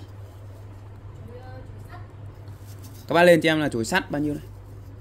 Các bác lên cho em là chổi sắt bao nhiêu đây?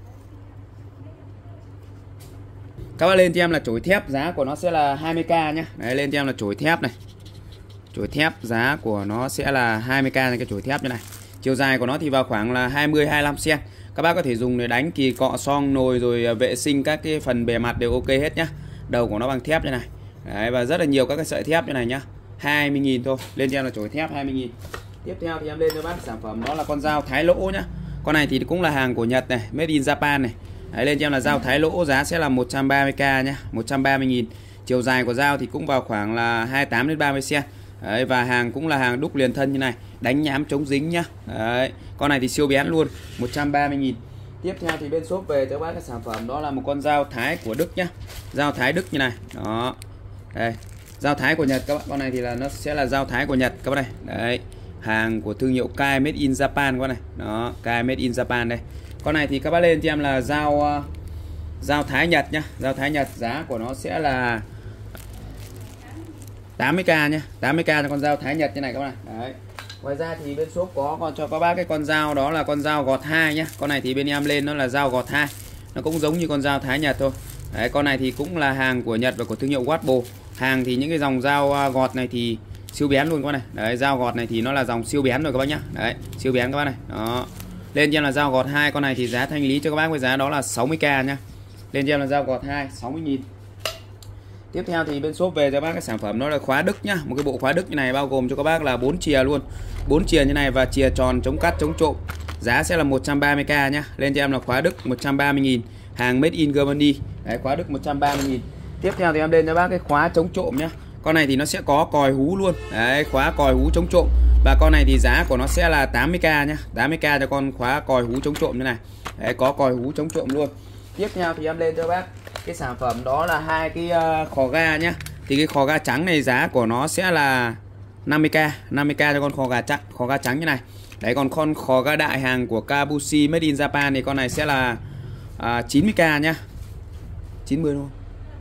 Các bác lên cho em là chổi thép, giá của nó sẽ là 20k nhá. Đấy, lên cho em là chổi thép này. Chổi thép giá của nó sẽ là 20k cái chổi thép như này. Chiều dài của nó thì vào khoảng là 20-25 cm. Các bác có thể dùng để đánh kỳ cọ, xong nồi rồi vệ sinh các cái phần bề mặt đều ok hết nhá. Đầu của nó bằng thép như này. Đấy, và rất là nhiều các cái sợi thép như này nhá. 20.000 thôi. Lên cho em là chổi thép 20.000. Tiếp theo thì em lên cho bác sản phẩm đó là con dao thái lỗ nhá. Con này thì cũng là hàng của Nhật này, made in Japan này. Đấy, lên cho em là dao thái lỗ, giá sẽ là 130k nhá, 130.000. Chiều dài của dao thì cũng vào khoảng là 28-30 cm. Đấy, và hàng cũng là hàng đúc liền thân như này, đánh nhám chống dính nhá. Đấy, con này thì siêu bén luôn, 130.000. Tiếp theo thì bên shop về cho bác cái sản phẩm đó là một con dao thái của Đức nhá. Dao thái Đức như này. Đó. Đây, dao thái của Nhật các bạn. Con này thì là nó sẽ là dao thái của Nhật các bạn này. Đấy, hàng của thương hiệu Kai made in Japan các bạn này. Đó, Kai made in Japan đây. Con này thì các bác lên cho em là dao thái Nhật nhá. Dao thái Nhật giá của nó sẽ là 80k nhá, 80k cho con dao thái Nhật như này các bạn. Đấy. Ngoài ra thì bên shop có còn cho các bác cái con dao đó là con dao gọt 2 nhá. Con này thì bên em lên nó là dao gọt 2. Nó cũng giống như con dao thái Nhật thôi. Đấy, con này thì cũng là hàng của Nhật và của thương hiệu Watbo. Hàng thì những cái dòng dao gọt này thì siêu bén luôn các bạn này. Đấy, dao gọt này thì nó là dòng siêu bén rồi các bác nhá. Đấy, siêu bén các bác này. Đó. Lên cho em là dao gọt 2, con này thì giá thanh lý cho các bác với giá đó là 60k nhá. Lên cho em là dao gọt 2, 60.000. Tiếp theo thì bên shop về cho bác cái sản phẩm đó là khóa Đức nhá. Một cái bộ khóa Đức như này bao gồm cho các bác là 4 chìa luôn. 4 chìa như này và chìa tròn chống cắt chống trộm. Giá sẽ là 130k nhá. Lên cho em là khóa Đức 130.000, hàng made in Germany. Đấy, khóa Đức 130.000. Tiếp theo thì em lên cho bác cái khóa chống trộm nhá. Con này thì nó sẽ có còi hú luôn. Đấy, khóa còi hú chống trộm. Và con này thì giá của nó sẽ là 80k nhá. 80k cho con khóa còi hú chống trộm như này. Đấy, có còi hú chống trộm luôn. Tiếp theo thì em lên cho bác cái sản phẩm đó là hai cái khò ga nhá. Thì cái khò ga trắng này giá của nó sẽ là 50k, 50k cho con khò ga trắng như này. Đấy, còn con khò ga đại hàng của Kabushi made in Japan thì con này sẽ là 90k nhá. 90 thôi.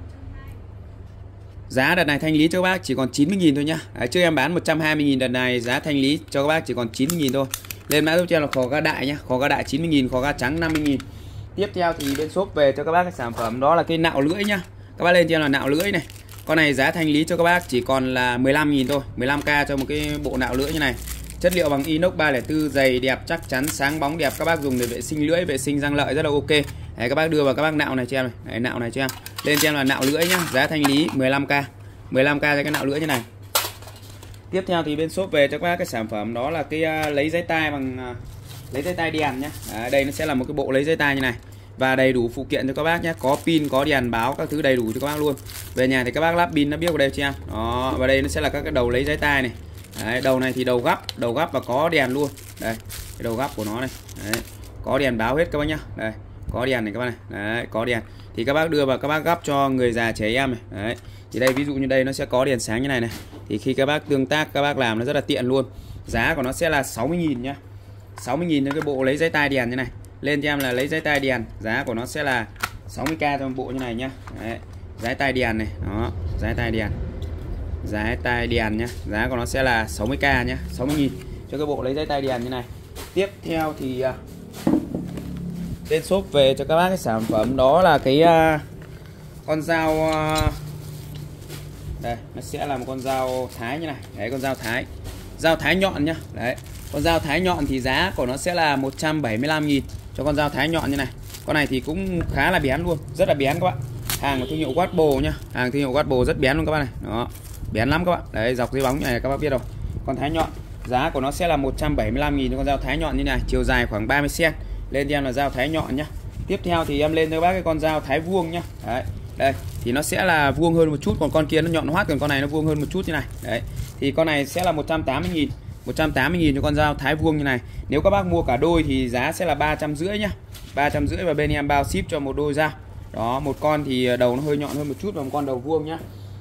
Giá đợt này thanh lý cho các bác chỉ còn 90.000 thôi nhá. Đấy, trước em bán 120.000, đợt này giá thanh lý cho các bác chỉ còn 90.000 thôi. Lên mã giúp cho em là khò ga đại nhá. Khò ga đại 90.000, khò ga trắng 50.000. Tiếp theo thì bên shop về cho các bác cái sản phẩm đó là cái nạo lưỡi nhá. Các bác lên cho em là nạo lưỡi này. Con này giá thanh lý cho các bác chỉ còn là 15.000 thôi, 15k cho một cái bộ nạo lưỡi như này. Chất liệu bằng inox 304, dày đẹp chắc chắn, sáng bóng đẹp, các bác dùng để vệ sinh lưỡi, vệ sinh răng lợi rất là ok. Đấy, các bác đưa vào các bác nạo này cho em này. Đấy, nạo này cho em. Lên cho em là nạo lưỡi nhá, giá thanh lý 15k. 15k cho cái nạo lưỡi như này. Tiếp theo thì bên shop về cho các bác cái sản phẩm đó là cái lấy giấy tai bằng lấy giấy tai đèn nhá. Đấy, đây nó sẽ là một cái bộ lấy giấy tai như này. Và đầy đủ phụ kiện cho các bác nhé. Có pin, có đèn báo, các thứ đầy đủ cho các bác luôn. Về nhà thì các bác lắp pin nó biết vào đây cho em. Đó, và đây nó sẽ là các cái đầu lấy giấy tai này. Đấy, đầu này thì đầu gấp và có đèn luôn. Đây, cái đầu gấp của nó này. Đấy, có đèn báo hết các bác nhá. Đây, có đèn này các bác này. Đấy, có đèn. Thì các bác đưa vào các bác gấp cho người già trẻ em này. Đấy. Thì đây ví dụ như đây nó sẽ có đèn sáng như này này. Thì khi các bác tương tác các bác làm nó rất là tiện luôn. Giá của nó sẽ là 60.000 nhá. 60.000 cho cái bộ lấy giấy tai đèn như này. Lên cho em là lấy giấy tai đèn, giá của nó sẽ là 60k cho một bộ như này nhá. Đấy, giấy tai đèn này, đó, giấy tai đèn. Giấy tai đèn nhá, giá của nó sẽ là 60k nhá, 60.000 cho cái bộ lấy giấy tai đèn như này. Tiếp theo thì lên shop về cho các bác cái sản phẩm đó là cái con dao đây, nó sẽ là một con dao thái như này. Đấy, con dao thái. Dao thái nhọn nhá. Đấy. Con dao thái nhọn thì giá của nó sẽ là 175.000 cho con dao thái nhọn như này. Con này thì cũng khá là bén luôn, rất là bén các bạn. Hàng của thương hiệu Watbo nhá. Hàng thương hiệu Watbo rất bén luôn các bạn này. Đó. Bén lắm các bạn. Đấy, dọc dây bóng này các bác biết rồi. Con thái nhọn, giá của nó sẽ là 175.000 cho con dao thái nhọn như này, chiều dài khoảng 30 cm. Lên cho em là dao thái nhọn nhá. Tiếp theo thì em lên cho bác cái con dao thái vuông nhá. Đấy. Đây, thì nó sẽ là vuông hơn một chút, còn con kia nó nhọn hoắt, còn con này nó vuông hơn một chút như này. Đấy. Thì con này sẽ là 180.000. 180.000 cho con dao thái vuông như này. Nếu các bác mua cả đôi thì giá sẽ là 350 nhá. 350 và bên em bao ship cho một đôi dao. Đó, một con thì đầu nó hơi nhọn hơn một chút và một con đầu vuông nhá.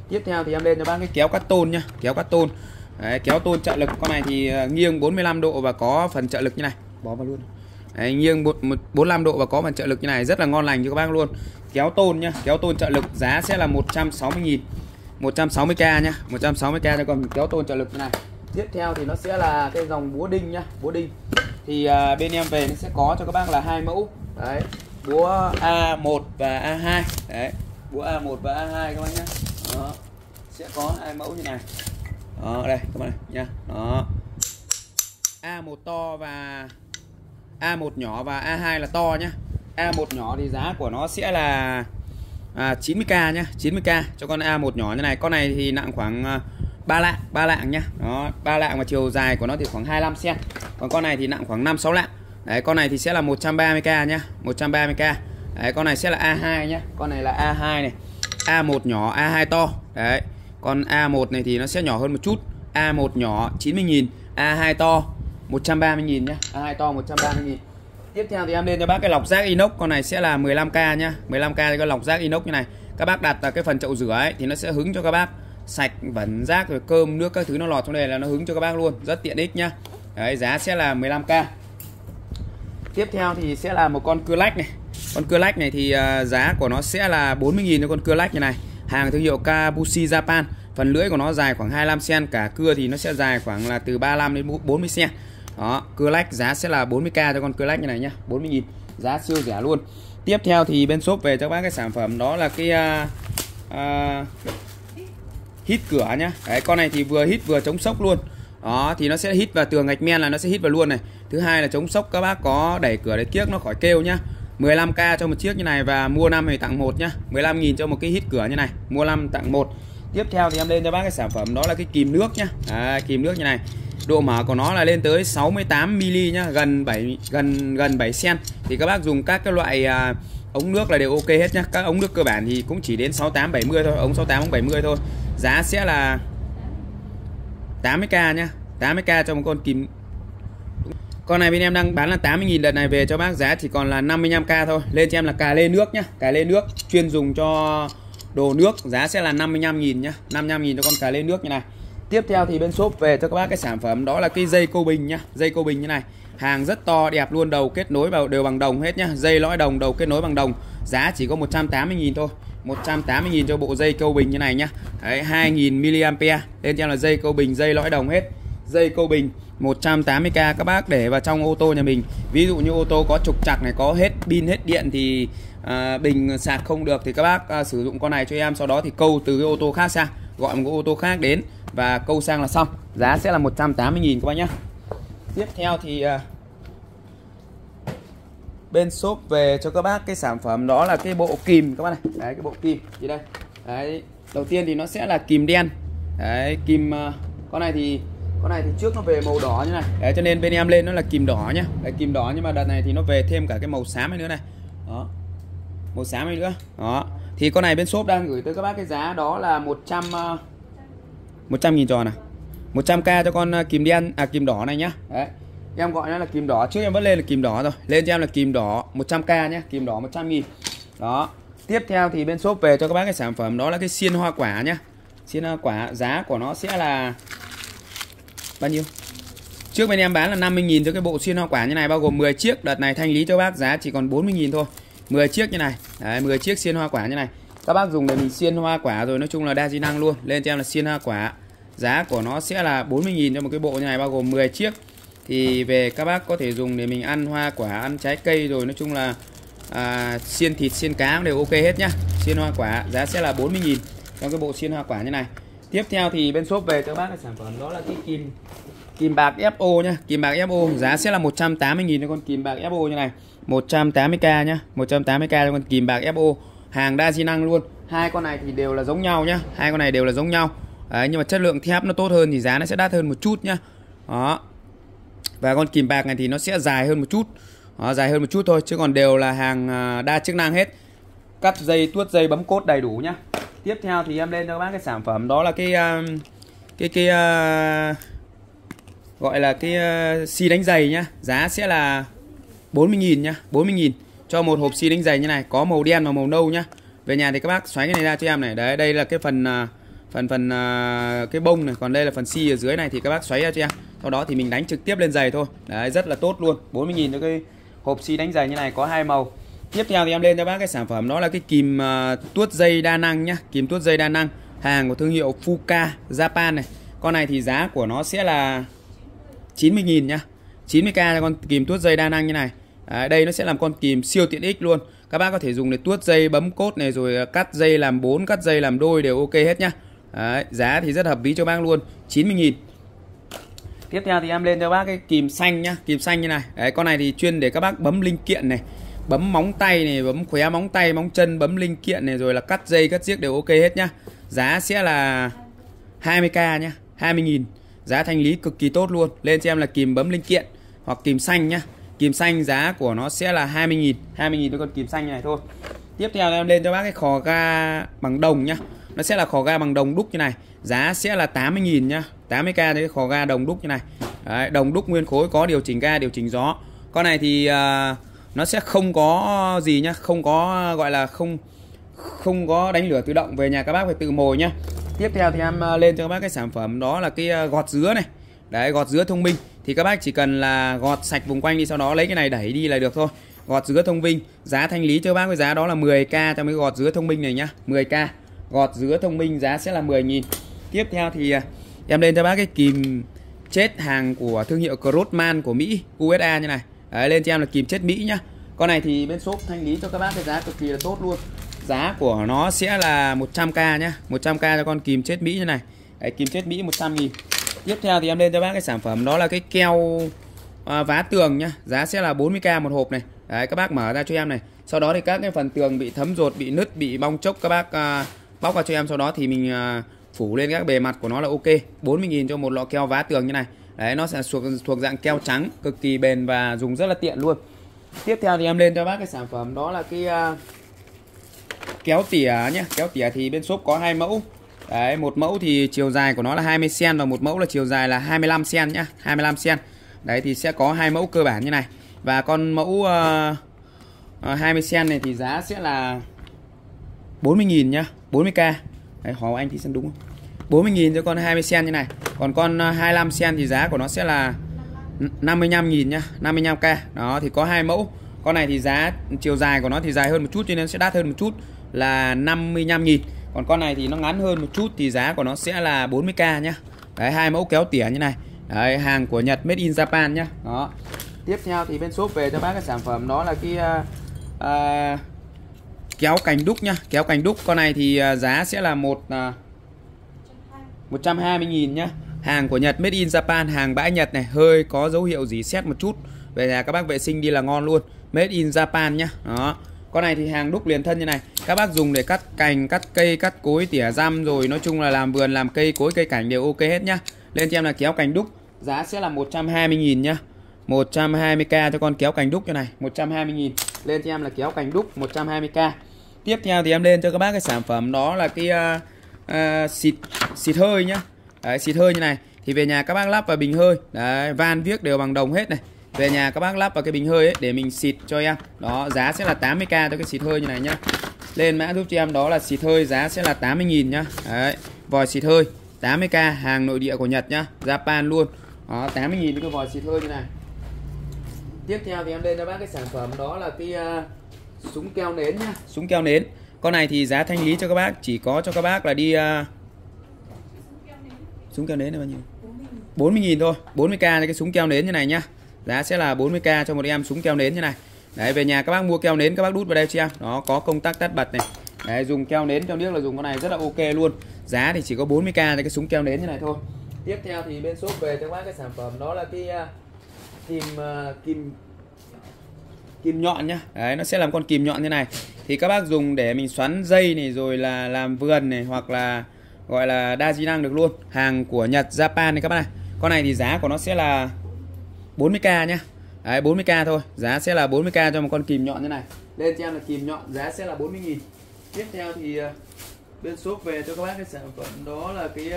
Tiếp theo thì em lên cho bác cái kéo cắt tôn nhá, kéo cắt tôn. Đấy, kéo tôn trợ lực con này thì nghiêng 45 độ và có phần trợ lực như này, bó vào luôn. Đấy, nghiêng 45 độ và có phần trợ lực như này, rất là ngon lành cho các bác luôn. Kéo tôn nhá, kéo tôn trợ lực giá sẽ là 160.000, 160k nhá, 160k cho con kéo tôn trợ lực như này. Tiếp theo thì nó sẽ là cái dòng búa đinh nhá, búa đinh. Thì bên em về nó sẽ có cho các bác là 2 mẫu. Đấy, búa A1 và A2. Đấy, búa A1 và A2 các bác nhá. Đó. Sẽ có 2 mẫu như này. Đó, đây các bạn nha. Đó. A1 to và A1 nhỏ và A2 là to nhá. A1 nhỏ thì giá của nó sẽ là 90k nhá, 90k cho con A1 nhỏ như này. Con này thì nặng khoảng 3 lạng nhá. Đó, 3 lạng và chiều dài của nó thì khoảng 25 cm. Còn con này thì nặng khoảng 5-6 lạng. Đấy, con này thì sẽ là 130k nhá, 130k. Đấy, con này sẽ là A2 nhá. Con này là A2 này. A1 nhỏ, A2 to. Đấy. Con A1 này thì nó sẽ nhỏ hơn một chút. A1 nhỏ 90.000, A2 to 130.000 nhá. A2 to 130.000. Tiếp theo thì em lên cho bác cái lọc rác inox, con này sẽ là 15k nhá. 15k cho cái lọc rác inox như này. Các bác đặt vào cái phần chậu rửa ấy thì nó sẽ hứng cho các bác sạch vẩn rác rồi cơm nước các thứ nó lọt trong đây là nó hứng cho các bác luôn, rất tiện ích nhá. Đấy, giá sẽ là 15k. Tiếp theo thì sẽ là một con cưa lách này. Con cưa lách này thì giá của nó sẽ là 40.000 cho con cưa lách như này. Hàng thương hiệu Kabushi Japan. Phần lưỡi của nó dài khoảng 25 cm, cả cưa thì nó sẽ dài khoảng là từ 35 đến 40 cm. Đó, cưa lách giá sẽ là 40k cho con cưa lách như này nhá, 40.000, giá siêu rẻ luôn. Tiếp theo thì bên shop về cho các bác cái sản phẩm đó là cái hít cửa nhá. Đấy, con này thì vừa hít vừa chống sốc luôn. Đó, thì nó sẽ hít vào tường gạch men là nó sẽ hít vào luôn này. Thứ hai là chống sốc, các bác có đẩy cửa đẩy kiếc nó khỏi kêu nhá. 15k cho một chiếc như này và mua 5 thì tặng 1 nhá. 15.000 cho một cái hít cửa như này, mua 5 tặng 1. Tiếp theo thì em lên cho bác cái sản phẩm đó là cái kìm nước nhá. Kìm nước như này. Độ mở của nó là lên tới 68 mm nhá, gần 7 cm. Thì các bác dùng các cái loại ống nước là đều ok hết nhá. Các ống nước cơ bản thì cũng chỉ đến 68 70 thôi, ống 68 ống 70 thôi. Giá sẽ là 80k nhá, 80k cho một con kìm. Con này bên em đang bán là 80.000, đợt này về cho bác giá chỉ còn là 55k thôi. Lên cho em là cà lê nước nhá, cà lê nước chuyên dùng cho đồ nước, giá sẽ là 55.000 nhá, 55.000 cho con cà lê nước như này. Tiếp theo thì bên shop về cho các bác cái sản phẩm đó là cái dây câu bình nhá, dây câu bình như này. Hàng rất to đẹp luôn, đầu kết nối vào đều bằng đồng hết nhá, dây lõi đồng, đầu kết nối bằng đồng. Giá chỉ có 180.000 thôi. 180.000 cho bộ dây câu bình như này nhá. Đấy, 2.000 mAh. Lên cho em là dây câu bình, dây lõi đồng hết. Dây câu bình 180k các bác để vào trong ô tô nhà mình. Ví dụ như ô tô có trục trặc này, có hết pin hết điện thì bình sạc không được thì các bác sử dụng con này cho em, sau đó thì câu từ cái ô tô khác sang, gọi một cái ô tô khác đến và câu sang là xong. Giá sẽ là 180.000 các bác nhé. Tiếp theo thì bên shop về cho các bác cái sản phẩm đó là cái bộ kìm các bác này. Đấy, cái bộ kìm gì đây. Đấy, đầu tiên thì nó sẽ là kìm đen. Đấy, kìm con này thì trước nó về màu đỏ như này. Đấy, cho nên bên em lên nó là kìm đỏ nhá. Đấy, kìm đỏ nhưng mà đợt này thì nó về thêm cả cái màu xám này nữa này. Đó. Màu xám này nữa. Đó. Thì con này bên shop đang gửi tới các bác cái giá đó là 100.000 tròn này. 100k cho con kìm đen kìm đỏ này nhá. Đấy. Em gọi nó là kìm đỏ, trước em vẫn lên là kìm đỏ rồi. Lên cho em là kìm đỏ 100k nhá, kìm đỏ 100.000. Đó. Tiếp theo thì bên shop về cho các bác cái sản phẩm đó là cái xiên hoa quả nhá. Xiên hoa quả giá của nó sẽ là bao nhiêu? Trước bên em bán là 50.000 cho cái bộ xiên hoa quả như này, bao gồm 10 chiếc. Đợt này thanh lý cho bác giá chỉ còn 40.000 thôi. 10 chiếc như này. Đấy, 10 chiếc xiên hoa quả như này. Các bác dùng để mình xiên hoa quả rồi, nói chung là đa di năng luôn. Lên cho em là xiên hoa quả. Giá của nó sẽ là 40.000 cho một cái bộ như này, bao gồm 10 chiếc. Thì về các bác có thể dùng để mình ăn hoa quả, ăn trái cây rồi, nói chung là xiên thịt, xiên cá đều ok hết nhá. Xiên hoa quả giá sẽ là 40.000 trong cái bộ xiên hoa quả như này. Tiếp theo thì bên shop về cho các bác cái sản phẩm đó là cái kìm bạc FO nhá. Kìm bạc FO giá sẽ là 180.000 cho con kìm bạc FO như này. 180k nhá, 180k cho con kìm bạc FO. Hàng đa di năng luôn. Hai con này thì đều là giống nhau nhá. Hai con này đều là giống nhau. Đấy, nhưng mà chất lượng thép nó tốt hơn thì giá nó sẽ đắt hơn một chút nhá. Đó. Và con kìm bạc này thì nó sẽ dài hơn một chút. Đó, dài hơn một chút thôi, chứ còn đều là hàng đa chức năng hết. Cắt dây, tuốt dây, bấm cốt đầy đủ nhá. Tiếp theo thì em lên cho các bác cái sản phẩm đó là cái gọi là cái xi đánh giày nhá. Giá sẽ là 40.000 nhá, 40.000 cho một hộp xi đánh giày như này, có màu đen và màu nâu nhá. Về nhà thì các bác xoáy cái này ra cho em này. Đấy, đây là cái phần cái bông này, còn đây là phần xi ở dưới này thì các bác xoáy ra cho em. Sau đó thì mình đánh trực tiếp lên giày thôi. Đấy, rất là tốt luôn. 40.000 cho cái hộp xi đánh giày như này, có 2 màu. Tiếp theo thì em lên cho bác cái sản phẩm đó là cái kìm tuốt dây đa năng nhá, kìm tuốt dây đa năng, hàng của thương hiệu Fuka Japan này. Con này thì giá của nó sẽ là 90.000 nhá. 90k cho con kìm tuốt dây đa năng như này. Đấy, đây nó sẽ làm con kìm siêu tiện ích luôn. Các bác có thể dùng để tuốt dây, bấm cốt này, rồi cắt dây làm 4, cắt dây làm đôi đều ok hết nhá. Đấy, giá thì rất hợp lý cho bác luôn, 90.000. Tiếp theo thì em lên cho bác cái kìm xanh nhá, kìm xanh như này. Đấy, con này thì chuyên để các bác bấm linh kiện này, bấm móng tay này, bấm khóe móng tay, móng chân, bấm linh kiện này, rồi là cắt dây, cắt giếc đều ok hết nhá. Giá sẽ là 20k nhá, 20.000. Giá thanh lý cực kỳ tốt luôn. Lên cho em là kìm bấm linh kiện hoặc kìm xanh nhá. Kìm xanh giá của nó sẽ là 20.000, 20.000 cho con kìm xanh này thôi. Tiếp theo em lên cho bác cái khò ga bằng đồng nhá. Nó sẽ là khò ga bằng đồng đúc như này. Giá sẽ là 80.000 nhá, 80k cho cái khò ga đồng đúc như này. Đấy, đồng đúc nguyên khối, có điều chỉnh ga, điều chỉnh gió. Con này thì nó sẽ không có gì nhá, không có gọi là không có đánh lửa tự động, về nhà các bác phải tự mồi nhá. Tiếp theo thì em lên cho các bác cái sản phẩm đó là cái gọt dứa này. Đấy, gọt dứa thông minh thì các bác chỉ cần là gọt sạch vùng quanh đi, sau đó lấy cái này đẩy đi là được thôi. Gọt dứa thông minh, giá thanh lý cho bác với giá đó là 10k cho mấy gọt dứa thông minh này nhá, 10k. Gọt dứa thông minh giá sẽ là 10.000. Tiếp theo thì em lên cho bác cái kìm chết hàng của thương hiệu Crossman của Mỹ, USA như này. Đấy, lên cho em là kìm chết Mỹ nhá. Con này thì bên shop thanh lý cho các bác cái giá cực kỳ là tốt luôn. Giá của nó sẽ là 100k nhá, 100k cho con kìm chết Mỹ như này. Đấy, kìm chết Mỹ 100.000. Tiếp theo thì em lên cho bác cái sản phẩm đó là cái keo vá tường nhá. Giá sẽ là 40k một hộp này. Đấy, các bác mở ra cho em này. Sau đó thì các cái phần tường bị thấm rột, bị nứt, bị bong chốc, các bác bóc vào cho em. Sau đó thì mình phủ lên các bề mặt của nó là ok. 40.000 cho một lọ keo vá tường như này. Đấy, nó sẽ thuộc dạng keo trắng, cực kỳ bền và dùng rất là tiện luôn. Tiếp theo thì em lên cho bác cái sản phẩm đó là cái kéo tỉa nhé. Kéo tỉa thì bên shop có 2 mẫu. Đấy, một mẫu thì chiều dài của nó là 20 cm và một mẫu là chiều dài là 25 cm nhá, 25 cm. Đấy thì sẽ có 2 mẫu cơ bản như này. Và con mẫu 20 cm này thì giá sẽ là 40.000 nhá, 40k. Đấy, hỏi anh thì xem đúng không? 40.000 cho con 20 cm như này. Còn con 25 cm thì giá của nó sẽ là 55.000 nhá, 55k. Đó thì có 2 mẫu. Con này thì giá chiều dài của nó thì dài hơn một chút cho nên sẽ đắt hơn một chút là 55.000. Còn con này thì nó ngắn hơn một chút thì giá của nó sẽ là 40k nhá. Đấy, 2 mẫu kéo tỉa như này. Đấy, hàng của Nhật, made in Japan nhá. Đó. Tiếp theo thì bên shop về cho bác cái sản phẩm đó là cái kéo cành đúc nhá. Kéo cành đúc con này thì giá sẽ là 120.000 nhá. Hàng của Nhật, made in Japan, hàng bãi Nhật này, hơi có dấu hiệu rỉ sét một chút. Về nhà các bác vệ sinh đi là ngon luôn. Made in Japan nhá. Đó. Con này thì hàng đúc liền thân như này. Các bác dùng để cắt cành, cắt cây, cắt cối, tỉa răm, rồi nói chung là làm vườn, làm cây cối, cây cảnh đều ok hết nhá. Lên cho em là kéo cành đúc. Giá sẽ là 120.000 nhá. 120k cho con kéo cành đúc như này, 120.000. Lên cho em là kéo cành đúc 120k. Tiếp theo thì em lên cho các bác cái sản phẩm đó là cái xịt hơi nhá. Đấy, xịt hơi như này thì về nhà các bác lắp vào bình hơi. Đấy, van viếc đều bằng đồng hết này. Về nhà các bác lắp vào cái bình hơi ấy để mình xịt cho em. Đó, giá sẽ là 80k cho cái xịt hơi như này nhá. Lên mã giúp cho em đó là xịt hơi, giá sẽ là 80.000 nhá. Đấy, vòi xịt hơi 80k, hàng nội địa của Nhật nhá, Japan luôn. Đó, 80.000 cho cái vòi xịt hơi như này. Tiếp theo thì em lên cho bác cái sản phẩm đó là cái súng keo nến nhá, súng keo nến. Con này thì giá thanh lý cho các bác chỉ có cho các bác là đi súng keo nến là bao nhiêu? 40.000 thôi, 40k cho cái súng keo nến như này nhá. Giá sẽ là 40k cho một em súng keo nến như này. Đấy, về nhà các bác mua keo nến các bác đút vào đây cho em. Nó có công tắc tắt bật này. Đấy, dùng keo nến trong nước là dùng con này rất là ok luôn. Giá thì chỉ có 40k cho cái súng keo nến như này thôi. Tiếp theo thì bên shop về cho các bác cái sản phẩm đó là cái kìm nhọn nhá. Đấy, nó sẽ làm con kìm nhọn như này. Thì các bác dùng để mình xoắn dây này, rồi là làm vườn này, hoặc là gọi là đa di năng được luôn. Hàng của Nhật, Japan này các bác này. Con này thì giá của nó sẽ là 40k nhá. Đấy, 40k thôi. Giá sẽ là 40k cho một con kìm nhọn như này. Lên cho em là kìm nhọn, giá sẽ là 40.000. Tiếp theo thì bên shop về cho các bác cái sản phẩm đó là cái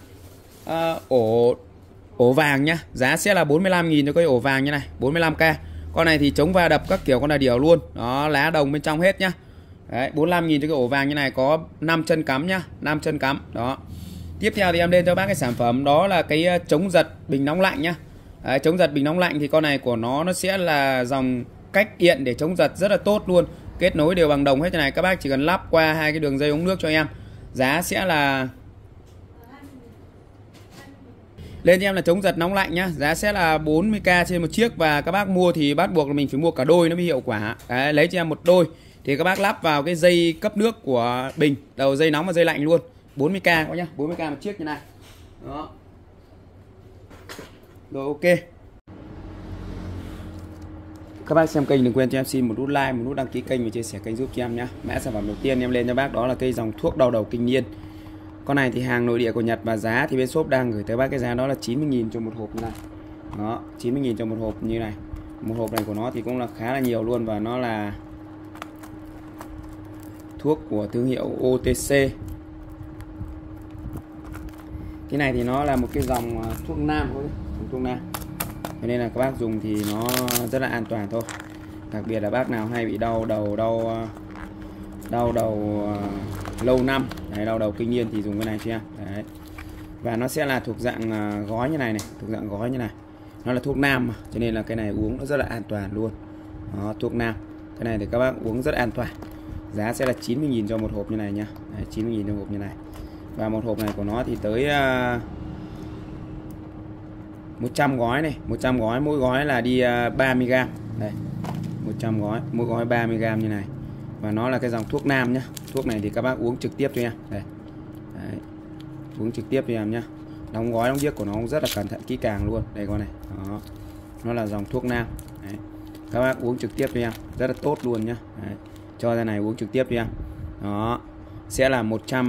ổ vàng nhá. Giá sẽ là 45.000 cho cái ổ vàng như này, 45k. Con này thì chống va đập các kiểu con là điều luôn. Đó, lá đồng bên trong hết nhá. Đấy, 45.000 cho cái ổ vàng như này, có 5 chân cắm nhá, 5 chân cắm. Đó. Tiếp theo thì em lên cho bác cái sản phẩm đó là cái chống giật bình nóng lạnh nhá. Đấy, chống giật bình nóng lạnh thì con này của nó sẽ là dòng cách điện để chống giật rất là tốt luôn, kết nối đều bằng đồng hết. Thế này các bác chỉ cần lắp qua hai cái đường dây ống nước cho em. Giá sẽ là lên cho em là chống giật nóng lạnh nhá, giá sẽ là 40k trên một chiếc, và các bác mua thì bắt buộc là mình phải mua cả đôi nó mới hiệu quả. Đấy, lấy cho em một đôi thì các bác lắp vào cái dây cấp nước của bình, đầu dây nóng và dây lạnh luôn. 40k các nhá, 40k một chiếc như này. Đó. Rồi ok. Các bác xem kênh đừng quên cho em xin một nút like, một nút đăng ký kênh và chia sẻ kênh giúp cho em nhé. Mã sản phẩm đầu tiên em lên cho bác đó là cây dòng thuốc đau đầu kinh niên. Con này thì hàng nội địa của Nhật, và giá thì bên shop đang gửi tới bác cái giá đó là 90.000 cho một hộp như này. Đó, 90.000 cho một hộp như này. Một hộp này của nó thì cũng là khá là nhiều luôn, và nó là thuốc của thương hiệu OTC. Cái này thì nó là một cái dòng thuốc nam thôi, thuốc nam. Cho nên là các bác dùng thì nó rất là an toàn thôi. Đặc biệt là bác nào hay bị đau đầu lâu năm, đấy, đau đầu kinh niên thì dùng cái này cho em. Đấy. Và nó sẽ là thuộc dạng gói như này này, thuộc dạng gói như này. Nó là thuốc nam mà, cho nên là cái này uống nó rất là an toàn luôn. Đó, thuốc nam. Cái này thì các bác uống rất an toàn. Giá sẽ là 90.000 cho một hộp như này nhá. 90.000 cho một hộp như này. Và một hộp này của nó thì tới 100 gói này, 100 gói, mỗi gói là đi 30g. Đây. 100 gói, mỗi gói 30g như này. Và nó là cái dòng thuốc nam nhá. Thuốc này thì các bác uống trực tiếp cho em. Đây. Đấy. Uống trực tiếp cho em nhá. Đóng gói đóng chiếc của nó cũng rất là cẩn thận kỹ càng luôn. Đây con này. Đó. Nó là dòng thuốc nam. Đấy. Các bác uống trực tiếp cho em, rất là tốt luôn nhá. Đấy. Cho ra này uống trực tiếp cho em. Đó. Sẽ là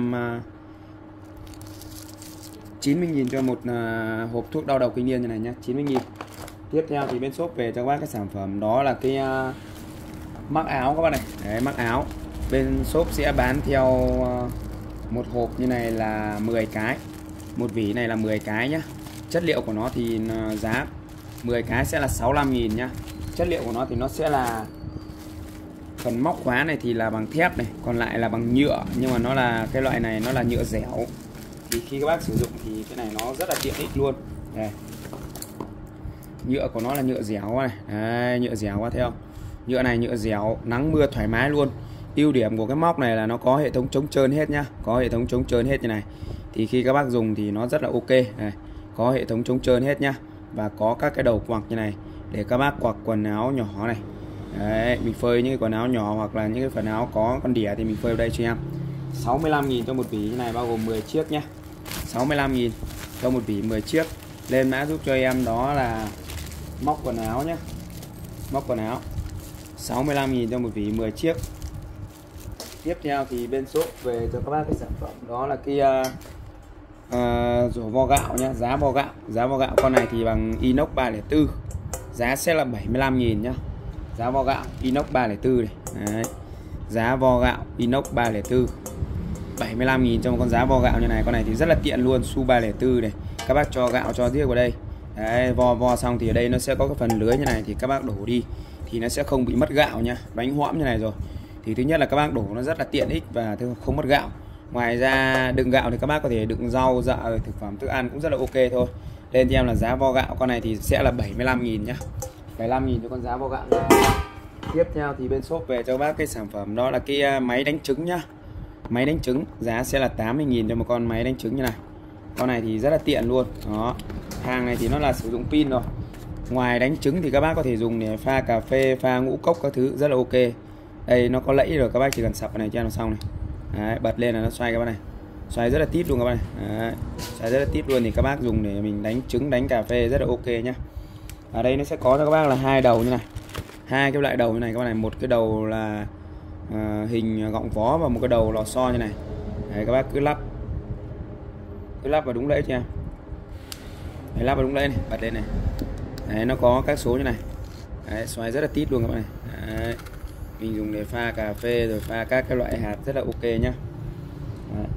190.000 cho một hộp thuốc đau đầu kinh niên như này nhá, 90.000. Tiếp theo thì bên shop về cho các bác cái sản phẩm đó là cái mắc áo các bác này. Đấy, mắc áo. Bên shop sẽ bán theo một hộp như này là 10 cái. Một vỉ này là 10 cái nhá. Chất liệu của nó thì giá 10 cái sẽ là 65.000 nhá. Chất liệu của nó thì nó sẽ là phần móc khóa này thì là bằng thép này, còn lại là bằng nhựa, nhưng mà nó là cái loại này nó là nhựa dẻo. Thì khi các bác sử dụng thì cái này nó rất là tiện ích luôn. Đây. Nhựa của nó là nhựa dẻo này. Đấy, nhựa dẻo quá thấy không? Nhựa này nhựa dẻo, nắng mưa thoải mái luôn. Ưu điểm của cái móc này là nó có hệ thống chống trơn hết nhá. Có hệ thống chống trơn hết như này. Thì khi các bác dùng thì nó rất là ok. Đây. Có hệ thống chống trơn hết nhá. Và có các cái đầu quặc như này để các bác quặc quần áo nhỏ này. Đấy, mình phơi những cái quần áo nhỏ hoặc là những cái phần áo có con đỉa thì mình phơi ở đây cho em. 65.000 cho một vỉ như này, bao gồm 10 chiếc nhé. 65.000 cho một vỉ 10 chiếc. Lên mã giúp cho em đó là móc quần áo nhé. Móc quần áo 65.000 cho một vỉ 10 chiếc. Tiếp theo thì bên shop về cho các bác cái sản phẩm đó là cái rổ vo gạo nhé. Giá vo gạo. Giá vo gạo con này thì bằng inox 304. Giá sẽ là 75.000 nhá. Giá vo gạo inox 304 này. Đấy. Giá vo gạo inox 304 75.000 cho một con giá vo gạo như này. Con này thì rất là tiện luôn, Su 304 này. Các bác cho gạo cho riêng vào đây. Đấy, vo xong thì ở đây nó sẽ có cái phần lưới như này, thì các bác đổ đi thì nó sẽ không bị mất gạo nha. Bánh hõm như này rồi thì thứ nhất là các bác đổ nó rất là tiện ích và không mất gạo. Ngoài ra đựng gạo thì các bác có thể đựng rau, thực phẩm, thức ăn cũng rất là ok thôi. Lên cho em là giá vo gạo con này thì sẽ là 75.000 nhá. 75.000 cho con giá vo gạo này. Tiếp theo thì bên shop về cho bác cái sản phẩm đó là cái máy đánh trứng nhá. Máy đánh trứng giá sẽ là 80.000 cho một con máy đánh trứng như này. Con này thì rất là tiện luôn. Đó. Hàng này thì nó là sử dụng pin rồi. Ngoài đánh trứng thì các bác có thể dùng để pha cà phê, pha ngũ cốc các thứ, rất là ok. Đây nó có lẫy rồi, các bác chỉ cần sập cái này cho nó xong này. Đấy, bật lên là nó xoay các bác này. Xoay rất là tít luôn các bác này. Đấy, xoay rất là tít luôn thì các bác dùng để mình đánh trứng, đánh cà phê rất là ok nhá. Ở đây nó sẽ có cho các bác là hai đầu như này. Hai cái loại đầu như này các bác này, một cái đầu là hình gọng vó và một cái đầu lò xo như này. Đấy, các bác cứ lắp vào đúng lẫy cho em. Đấy, lắp vào đúng lẫy này, bật lên này. Đấy, nó có các số như này. Đấy, xoay rất là tít luôn các bạn này. Đấy, mình dùng để pha cà phê rồi pha các cái loại hạt rất là ok nhá. Đấy.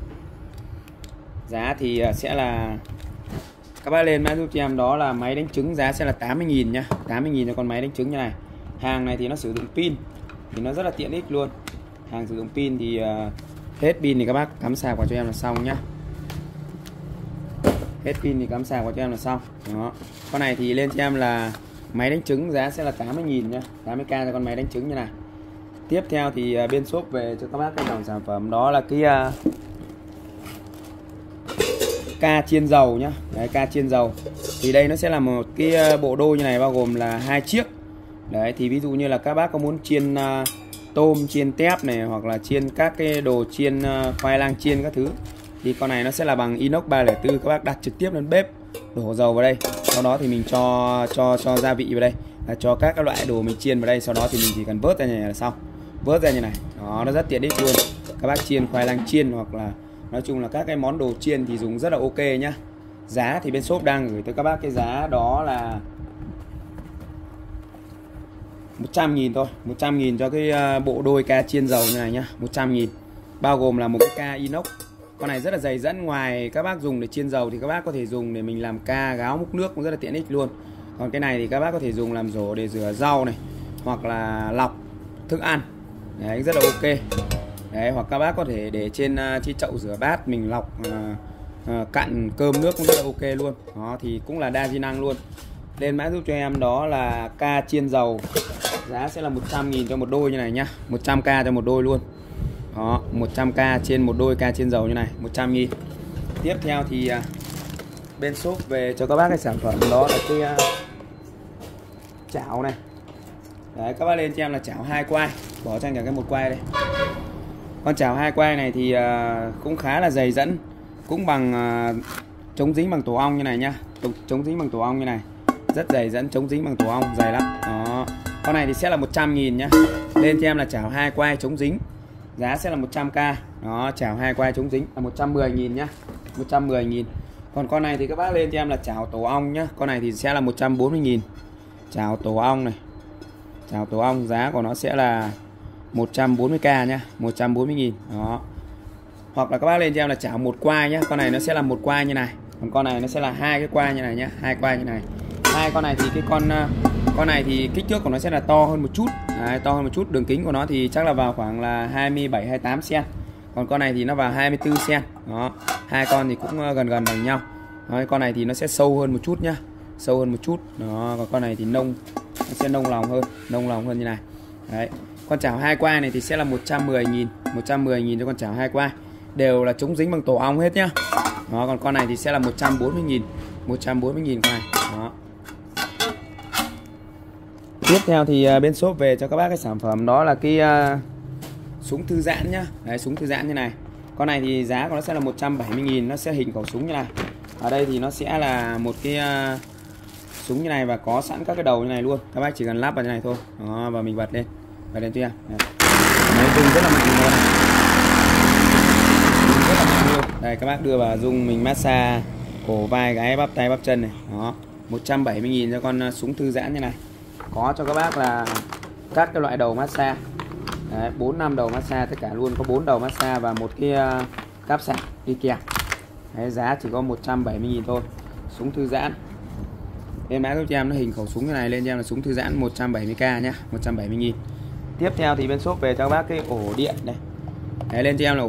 Giá thì sẽ là các bác lên mã giúp cho em đó là máy đánh trứng, giá sẽ là 80.000 nhá. 80.000 cho con máy đánh trứng như này. Hàng này thì nó sử dụng pin thì nó rất là tiện ích luôn. Hàng sử dụng pin thì hết pin thì các bác cắm sạc vào cho em là xong nhá. Hết pin thì cắm sạc vào cho em là xong. Đó. Con này thì lên cho em là máy đánh trứng, giá sẽ là 80.000 nhá, 80k cho con máy đánh trứng như này. Tiếp theo thì bên shop về cho các bác cái dòng sản phẩm đó là cái ca chiên dầu nhá. Đấy, ca chiên dầu. Thì đây nó sẽ là một cái bộ đôi như này, bao gồm là 2 chiếc. Đấy, thì ví dụ như là các bác có muốn chiên tôm, chiên tép này, hoặc là chiên các cái đồ chiên khoai lang chiên các thứ, thì con này nó sẽ là bằng inox 304. Các bác đặt trực tiếp lên bếp, đổ dầu vào đây, sau đó thì mình cho gia vị vào đây, là cho các cái loại đồ mình chiên vào đây, sau đó thì mình chỉ cần vớt ra như này là xong. Vớt ra như này, đó, nó rất tiện ích luôn. Các bác chiên khoai lang chiên hoặc là nói chung là các cái món đồ chiên thì dùng rất là ok nhá. Giá thì bên shop đang gửi tới các bác cái giá đó là 100.000 thôi, 100.000 cho cái bộ đôi ca chiên dầu như này nhá, 100.000. Bao gồm là một cái ca inox. Con này rất là dày dẫn, ngoài các bác dùng để chiên dầu thì các bác có thể dùng để mình làm ca gáo múc nước cũng rất là tiện ích luôn. Còn cái này thì các bác có thể dùng làm rổ để rửa rau này, hoặc là lọc thức ăn. Đấy, rất là ok. Đấy, hoặc các bác có thể để trên chiếc chậu rửa bát mình lọc cặn cơm nước cũng rất là ok luôn. Đó thì cũng là đa di năng luôn. Lên mã giúp cho em đó là ca chiên dầu, giá sẽ là 100.000 cho một đôi như này nhá, 100k cho một đôi luôn. Đó, 100k trên một đôi ca chiên dầu như này, 100.000. Tiếp theo thì bên shop về cho các bác cái sản phẩm đó là cái chảo này. Đấy, các bác lên cho em là chảo 2 quai, bỏ cho anh cả cái 1 quai đây. Con chảo 2 quai này thì cũng khá là dày dẫn, cũng bằng chống dính bằng tổ ong như này nhá, chống dính bằng tổ ong như này, rất dày dẫn, chống dính bằng tổ ong, dày lắm. Đó. Con này thì sẽ là 100.000 nhá. Lên cho em là chảo 2 quai chống dính, giá sẽ là 100k. Đó, chảo 2 quai chống dính là 110.000 nhá, 110.000. Còn con này thì các bác lên cho em là chảo tổ ong nhá. Con này thì sẽ là 140.000. Chảo tổ ong này, chảo tổ ong giá của nó sẽ là 140k nhá, 140.000. Đó. Hoặc là các bác lên cho em là chảo 1 quai nhá. Con này nó sẽ là 1 quai như này, còn con này nó sẽ là 2 cái quai như này nhá, 2 quai như này. Hai con này thì cái con này thì kích thước của nó sẽ là to hơn một chút. Đấy, to hơn một chút. Đường kính của nó thì chắc là vào khoảng là 27-28 cm. Còn con này thì nó vào 24 cm. Đó. Hai con thì cũng gần bằng nhau. Đấy, con này thì nó sẽ sâu hơn một chút nhá, sâu hơn một chút. Đó, còn con này thì nó sẽ nông lòng hơn như này. Đấy. Con chảo 2 quai này thì sẽ là 110.000, 110.000 cho con chảo 2 quai. Đều là chống dính bằng tổ ong hết nhá. Đó, còn con này thì sẽ là 140.000, 140.000 con này. Đó. Tiếp theo thì bên shop về cho các bác cái sản phẩm đó là cái súng thư giãn nhá. Đấy, súng thư giãn như này. Con này thì giá của nó sẽ là 170.000, nó sẽ hình khẩu súng như này. Ở đây thì nó sẽ là một cái súng như này và có sẵn các cái đầu như này luôn. Các bác chỉ cần lắp vào như này thôi. Đó, và mình bật lên cho em. Đấy, dùng rất là mạnh luôn này. Rất là mạnh luôn. Đây, các bác đưa vào dùng mình massage cổ vai gáy bắp tay bắp chân này. Đó, 170.000 cho con súng thư giãn như này. Có cho các bác là các cái loại đầu massage. Đấy, 4-5 đầu massage tất cả luôn, có 4 đầu massage và một cái cáp sạc đi kèm. Đấy, giá chỉ có 170.000 thôi. Súng thư giãn. Lên mã giúp cho em nó hình khẩu súng như này, lên cho em là súng thư giãn 170k nhá, 170.000. Tiếp theo thì bên shop về cho các bác cái ổ điện này. Đấy, lên cho em là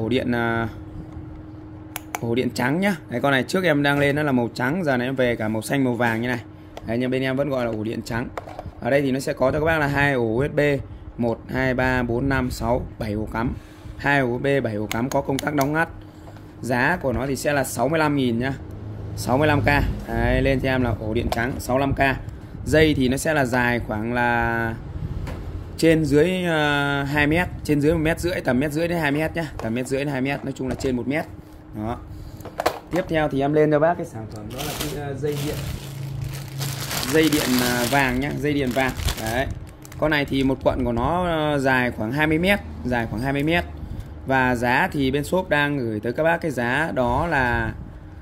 ổ điện trắng nhá. Đấy, con này trước em đang lên nó là màu trắng, giờ này em về cả màu xanh màu vàng như này. Đấy, nhưng bên em vẫn gọi là ổ điện trắng. Ở đây thì nó sẽ có cho các bác là 2 ổ USB, 1 2 3 4 5 6 7 ổ cắm. 2 ổ USB 7 ổ cắm có công tắc đóng ngắt. Giá của nó thì sẽ là 65.000 nhá. 65k. Đấy, lên cho em là ổ điện trắng 65k. Dây thì nó sẽ là dài khoảng là trên dưới 2 m, trên dưới 1,5 m, tầm 1,5 m đến 2 m nhá, tầm 1,5 m đến 2 m, nói chung là trên 1 m. Đó. Tiếp theo thì em lên cho bác cái sản phẩm đó là cái dây điện vàng nhá, dây điện vàng. Đấy. Con này thì một cuộn của nó dài khoảng 20 m, dài khoảng 20 m. Và giá thì bên shop đang gửi tới các bác cái giá đó là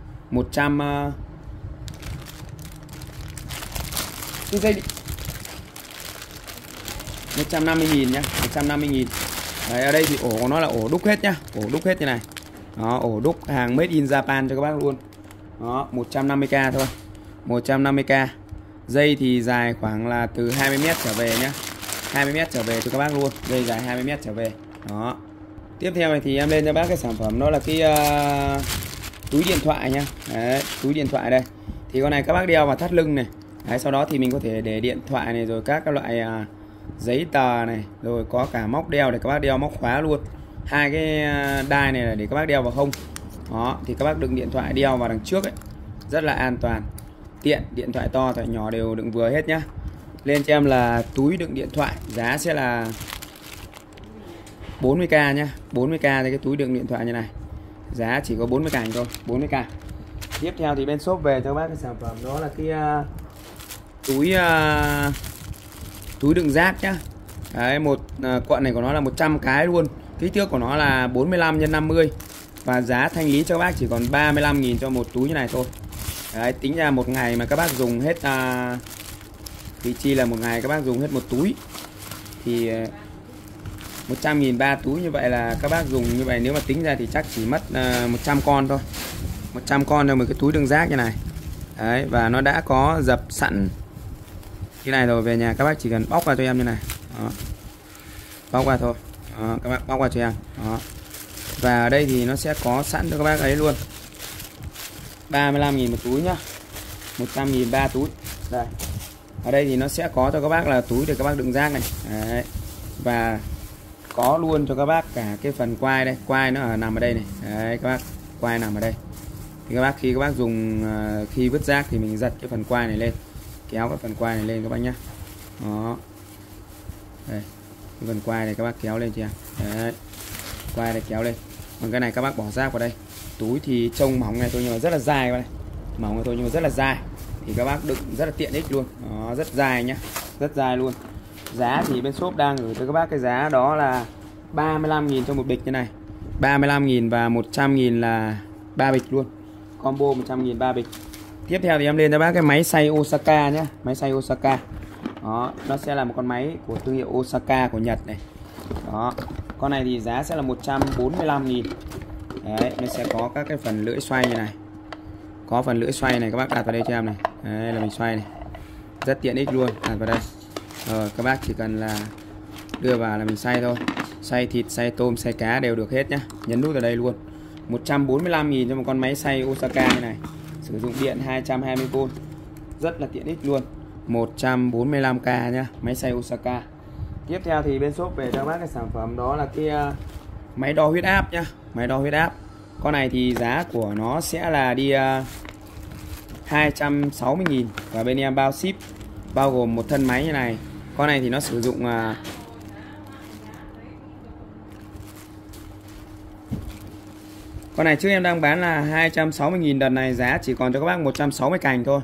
150.000 nhá, 150.000. Đấy, ở đây thì ổ của nó là ổ đúc hết nhá, ổ đúc hết như này. Đó, ổ đúc hàng made in Japan cho các bác luôn. Đó, 150k thôi. 150k. Dây thì dài khoảng là từ 20 m trở về nhá. 20 m trở về cho các bác luôn. Dây dài 20 m trở về. Đó. Tiếp theo này thì em lên cho bác cái sản phẩm đó là cái túi điện thoại nhá. Đấy, túi điện thoại đây. Thì con này các bác đeo vào thắt lưng này. Đấy, sau đó thì mình có thể để điện thoại này, rồi các loại giấy tờ này, rồi có cả móc đeo để các bác đeo móc khóa luôn. Hai cái đai này là để các bác đeo vào hông. Đó, thì các bác đựng điện thoại đeo vào đằng trước ấy, rất là an toàn, tiện. Điện thoại to, thoại nhỏ đều đựng vừa hết nhá. Lên cho em là túi đựng điện thoại, giá sẽ là 40k nhá. 40k thì cái túi đựng điện thoại như này, giá chỉ có 40k thôi, 40k. Tiếp theo thì bên shop về cho các bác cái sản phẩm đó là cái túi đựng rác nhá. Đấy, một cuộn này của nó là 100 cái luôn. Kích thước của nó là 45 x 50. Và giá thanh lý cho các bác chỉ còn 35.000 cho một túi như này thôi. Đấy, tính ra một ngày mà các bác dùng hết thì chi là một ngày các bác dùng hết một túi thì 100.000 3 túi, như vậy là các bác dùng như vậy nếu mà tính ra thì chắc chỉ mất 100 con thôi. 100 con cho một cái túi đựng rác như này. Đấy, và nó đã có dập sẵn như này rồi, về nhà các bác chỉ cần bóc vào cho em như này. Đó. Bóc qua thôi. Đó, các bác bóc qua cho em. Đó. Và ở đây thì nó sẽ có sẵn cho các bác ấy luôn. 35.000 một túi nhá. 100.000 3 túi. Đây. Ở đây thì nó sẽ có cho các bác là túi để các bác đựng rác này. Đấy. Và có luôn cho các bác cả cái phần quai đây. Quai nó nằm ở đây này. Đấy, các bác, quai nằm ở đây. Thì các bác khi các bác dùng khi vứt rác thì mình giật cái phần quai này lên, kéo cái phần quai này lên các bác nhá. Đó. Đây. Cái phần quai này các bác kéo lên chưa? Đấy. Quai này kéo lên. Còn cái này các bác bỏ rác vào đây. Túi thì trông mỏng này thôi nhưng mà rất là dài vào đây. Mỏng này thôi nhưng mà rất là dài. Thì các bác đựng rất là tiện ích luôn. Đó, rất dài nhá. Rất dài luôn. Giá thì bên shop đang gửi tới các bác cái giá đó là 35.000 cho một bịch như này. 35.000 và 100.000 là 3 bịch luôn. Combo 100.000 3 bịch. Tiếp theo thì em lên cho bác cái máy xay Osaka nhé. Máy xay Osaka. Đó, nó sẽ là một con máy của thương hiệu Osaka của Nhật này. Đó. Con này thì giá sẽ là 145.000. Đấy, nó sẽ có các cái phần lưỡi xoay như này. Có phần lưỡi xoay này các bác đặt vào đây cho em này. Đấy là mình xoay này. Rất tiện ích luôn, đặt vào đây. Rồi các bác chỉ cần là đưa vào là mình xay thôi. Xay thịt, xay tôm, xay cá đều được hết nhá. Nhấn nút vào đây luôn. 145.000 cho một con máy xay Osaka như này. Sử dụng điện 220V. Rất là tiện ích luôn. 145k nhá, máy xay Osaka. Tiếp theo thì bên shop về cho bác cái sản phẩm đó là cái máy đo huyết áp nhá. Máy đo huyết áp. Con này thì giá của nó sẽ là đi 260.000 và bên em bao ship, bao gồm một thân máy như này. Con này thì nó sử dụng con này trước em đang bán là 260.000, đợt này giá chỉ còn cho các bác 160 cành thôi.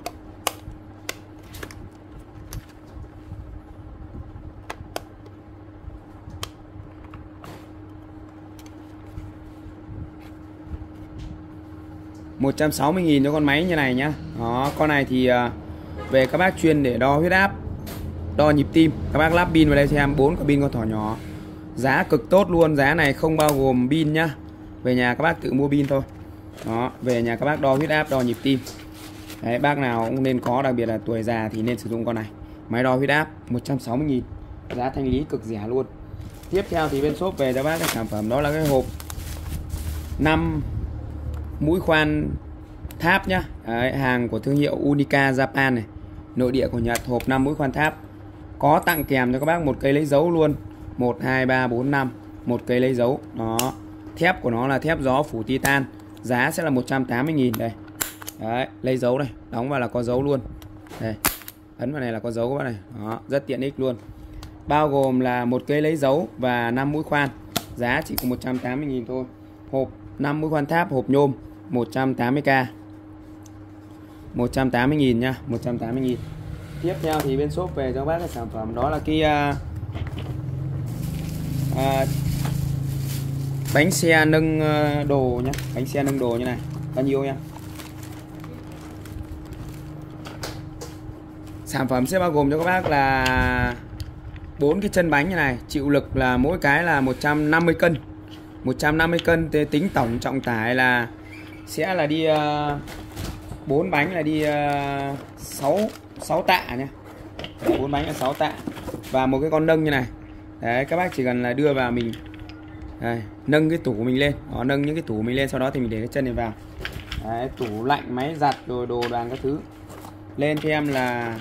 $160.000 cho con máy như này nhá. Đó, con này thì về các bác chuyên để đo huyết áp, đo nhịp tim. Các bác lắp pin vào đây xem, 4 quả pin con thỏ nhỏ. Giá cực tốt luôn, giá này không bao gồm pin nhá. Về nhà các bác tự mua pin thôi. Đó, về nhà các bác đo huyết áp, đo nhịp tim. Đấy, bác nào cũng nên có, đặc biệt là tuổi già thì nên sử dụng con này. Máy đo huyết áp 160.000. Giá thanh lý cực rẻ luôn. Tiếp theo thì bên shop về cho bác cái sản phẩm đó là cái hộp 5 mũi khoan tháp nhá. Đấy, hàng của thương hiệu Unica Japan này, nội địa của Nhật. Hộp 5 mũi khoan tháp. Có tặng kèm cho các bác một cây lấy dấu luôn. 1, 2, 3, 4, 5. Một cây lấy dấu. Đó. Thép của nó là thép gió phủ titan. Giá sẽ là 180.000 đây. Đấy, lấy dấu này, đóng vào là có dấu luôn. Đây. Ấn vào này là có dấu các bác này. Đó, rất tiện ích luôn. Bao gồm là một cây lấy dấu và 5 mũi khoan. Giá chỉ có 180.000 thôi. Hộp 5 mũi khoan tháp, hộp nhôm 180k. 180.000 nha, 180.000. Tiếp theo thì bên shop về cho bác cái sản phẩm đó là cái bánh xe nâng đồ nhá. Bánh xe nâng đồ như này, bao nhiêu nha. Sản phẩm sẽ bao gồm cho các bác là 4 cái chân bánh như này, chịu lực là mỗi cái là 150 cân. 150 cân tính tổng trọng tải là sẽ là đi 4 bánh là đi 6 tạ nhé. 4 bánh là 6 tạ. Và một cái con nâng như này. Đấy, các bác chỉ cần là đưa vào mình đây, nâng cái tủ của mình lên. Đó, nâng những cái tủ của mình lên, sau đó thì mình để cái chân này vào. Đấy, tủ lạnh, máy giặt rồi đồ đoàn các thứ. Lên cho em là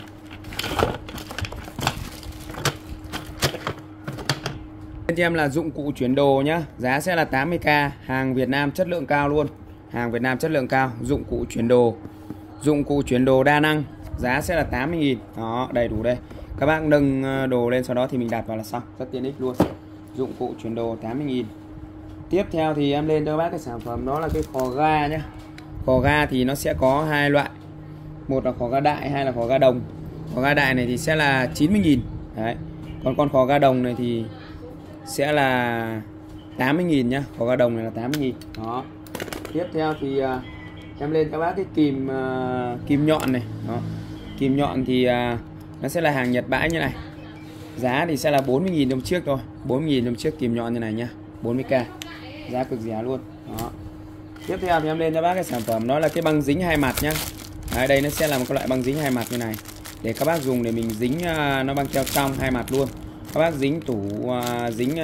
dụng cụ chuyển đồ nhá. Giá sẽ là 80k, hàng Việt Nam chất lượng cao luôn. Hàng Việt Nam chất lượng cao, dụng cụ chuyển đồ. Dụng cụ chuyển đồ đa năng, giá sẽ là 80.000. Đó, đầy đủ đây. Các bác nâng đồ lên sau đó thì mình đặt vào là xong, rất tiện ích luôn. Dụng cụ chuyển đồ 80.000. Tiếp theo thì em lên cho các bác cái sản phẩm đó là cái khò ga nhé. Khò ga thì nó sẽ có hai loại. Một là khò ga đại, hai là khò ga đồng. Khò ga đại này thì sẽ là 90.000. Đấy. Còn con khò ga đồng này thì sẽ là 80.000 nhá. Khò ga đồng này là 80.000. Đó. Tiếp theo thì em lên cho các bác cái kìm nhọn này. Đó. Kìm nhọn thì nó sẽ là hàng Nhật bãi như này. Giá thì sẽ là 40.000 đồng chiếc thôi. 40.000 đồng chiếc kìm nhọn như này nhá. 40k. Giá cực rẻ luôn. Đó. Tiếp theo thì em lên cho bác cái sản phẩm đó là cái băng dính hai mặt nhá. Đấy, đây nó sẽ là một cái loại băng dính hai mặt như này. Để các bác dùng để mình dính nó băng keo trong hai mặt luôn. Các bác dính tủ, dính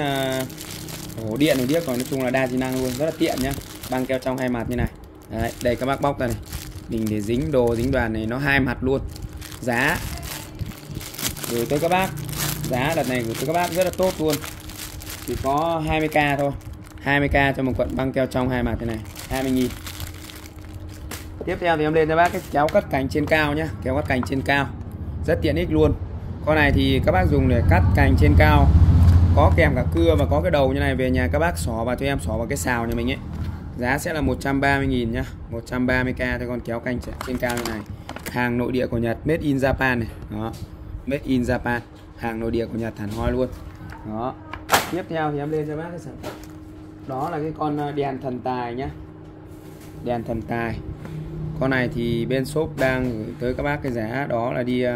ổ điện, ổ điếc, còn nói chung là đa di năng luôn, rất là tiện nhá. Băng keo trong hai mặt như này. Đấy, đây các bác bóc ra này. Mình để dính đồ, dính đoàn này nó hai mặt luôn. Giá gửi tới các bác, giá đợt này gửi tới các bác rất là tốt luôn. Chỉ có 20k thôi. 20k cho một cuộn băng keo trong hai mặt thế này, 20.000. Tiếp theo thì em lên cho bác cái kéo cắt cành trên cao nhá, kéo cắt cành trên cao. Rất tiện ích luôn. Con này thì các bác dùng để cắt cành trên cao. Có kèm cả cưa và có cái đầu như này, về nhà các bác xỏ vào cho em, xỏ vào cái xào nhà mình ấy. Giá sẽ là 130.000 nhá, 130k cho con kéo cành trên cao như này. Hàng nội địa của Nhật, made in Japan này. Đó. Made in Japan, hàng nội địa của Nhật hẳn hoi luôn. Đó. Tiếp theo thì em lên cho bác cái sản phẩm đó là cái con đèn thần tài nhá. Đèn thần tài. Con này thì bên shop đang gửi tới các bác cái giá đó là đi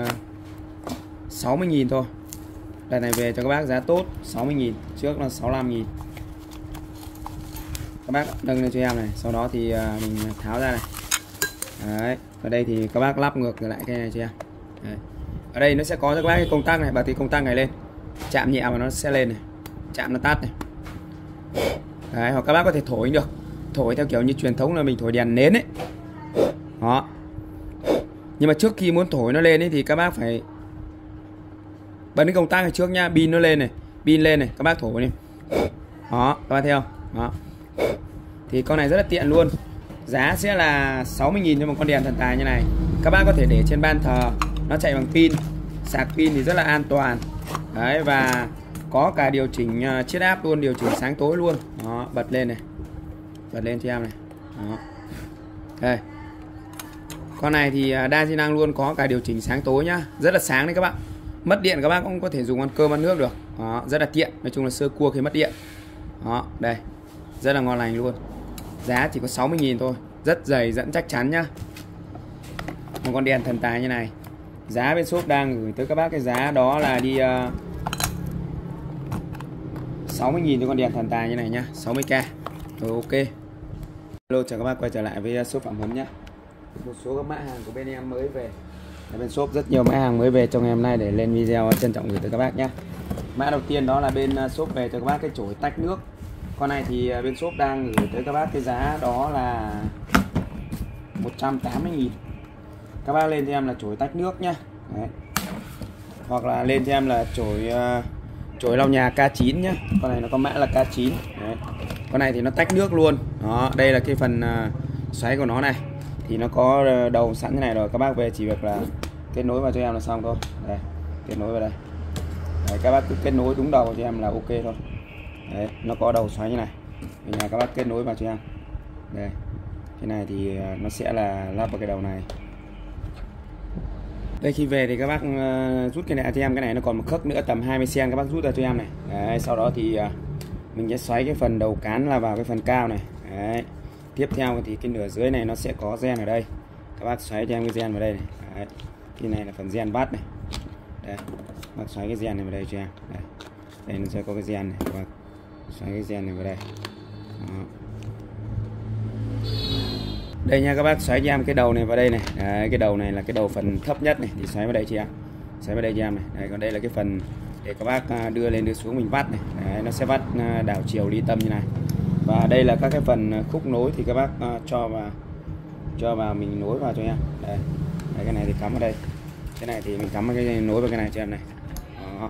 60.000 thôi. Đợt này về cho các bác giá tốt, 60.000, trước là 65.000. Các bác nâng lên cho em này, sau đó thì mình tháo ra này. Đấy, ở đây thì các bác lắp ngược lại cái này cho em. Đấy. Ở đây nó sẽ có cho các bác cái công tắc này, bật thì công tắc này lên. Chạm nhẹ mà nó sẽ lên này. Chạm nó tắt này. Đấy, hoặc các bác có thể thổi được. Thổi theo kiểu như truyền thống là mình thổi đèn nến ấy. Đó. Nhưng mà trước khi muốn thổi nó lên ấy thì các bác phải bật cái công tắc này trước nha, pin nó lên này, pin lên này, các bác thổi này. Đó, các bác thấy không? Đó. Thì con này rất là tiện luôn. Giá sẽ là 60.000 cho một con đèn thần tài như này. Các bác có thể để trên ban thờ, nó chạy bằng pin, sạc pin thì rất là an toàn. Đấy, và có cả điều chỉnh chiết áp luôn, điều chỉnh sáng tối luôn. Đó, bật lên này. Bật lên cho em này. Đó. Đây. Con này thì đa di năng luôn, có cả điều chỉnh sáng tối nhá. Rất là sáng đấy các bạn. Mất điện các bác cũng có thể dùng ăn cơm ăn nước được. Đó, rất là tiện. Nói chung là sơ cua khi mất điện. Đó, đây. Rất là ngon lành luôn. Giá chỉ có 60.000 thôi. Rất dày dẫn chắc chắn nhá. Một con đèn thần tài như này. Giá bên shop đang gửi tới các bác cái giá đó là đi 60.000 cho con đèn thần tài như này nhá, 60k. Rồi, ok. Hello, chào các bác quay trở lại với shop Phạm Huấn nhé. Một số các mã hàng của bên em mới về. Bên shop rất nhiều mã hàng mới về trong ngày hôm nay để lên video trân trọng gửi tới các bác nhé. Mã đầu tiên đó là bên shop về cho các bác cái chổi tách nước. Con này thì bên shop đang gửi tới các bác cái giá đó là 180.000. Các bác lên cho em là chổi tách nước nhá. Đấy. Hoặc là lên cho em là chổi lau nhà K9 nhá. Con này nó có mã là K9. Đấy. Con này thì nó tách nước luôn. Đó, đây là cái phần xoáy của nó này. Thì nó có đầu sẵn như này rồi, các bác về chỉ việc là kết nối vào cho em là xong thôi. Đây, kết nối vào đây. Đấy, các bác cứ kết nối đúng đầu cho em là ok thôi. Đấy, nó có đầu xoáy như này. Bây giờ các bác kết nối vào cho em. Đây. Cái này thì nó sẽ là lắp vào cái đầu này. Đây, khi về thì các bác rút cái này cho em, cái này nó còn một khớp nữa tầm 20 cm, các bác rút ra cho em này. Đấy, sau đó thì mình sẽ xoáy cái phần đầu cán là vào cái phần cao này. Đấy. Tiếp theo thì cái nửa dưới này nó sẽ có gen ở đây. Các bác xoáy cho em cái gen vào đây này. Đấy. Cái này là phần gen bắt này. Đây. Bác xoáy cái gen này vào đây cho em. Đây. Đây nó sẽ có cái gen này. Các bác xoáy cái gen này vào đây. Đó. Đây nha, các bác xoáy cho em cái đầu này vào đây này. Đấy, cái đầu này là cái đầu phần thấp nhất này thì xoáy vào đây cho em. Xoáy vào đây cho em này. Đây, còn đây là cái phần để các bác đưa lên đưa xuống mình vắt này. Đấy, nó sẽ vắt đảo chiều ly tâm như này. Và đây là các cái phần khúc nối thì các bác cho vào cho vào mình nối vào cho em. Đây. Đấy, cái này thì cắm vào đây, cái này thì mình cắm cái nối vào cái này cho em này. Đó.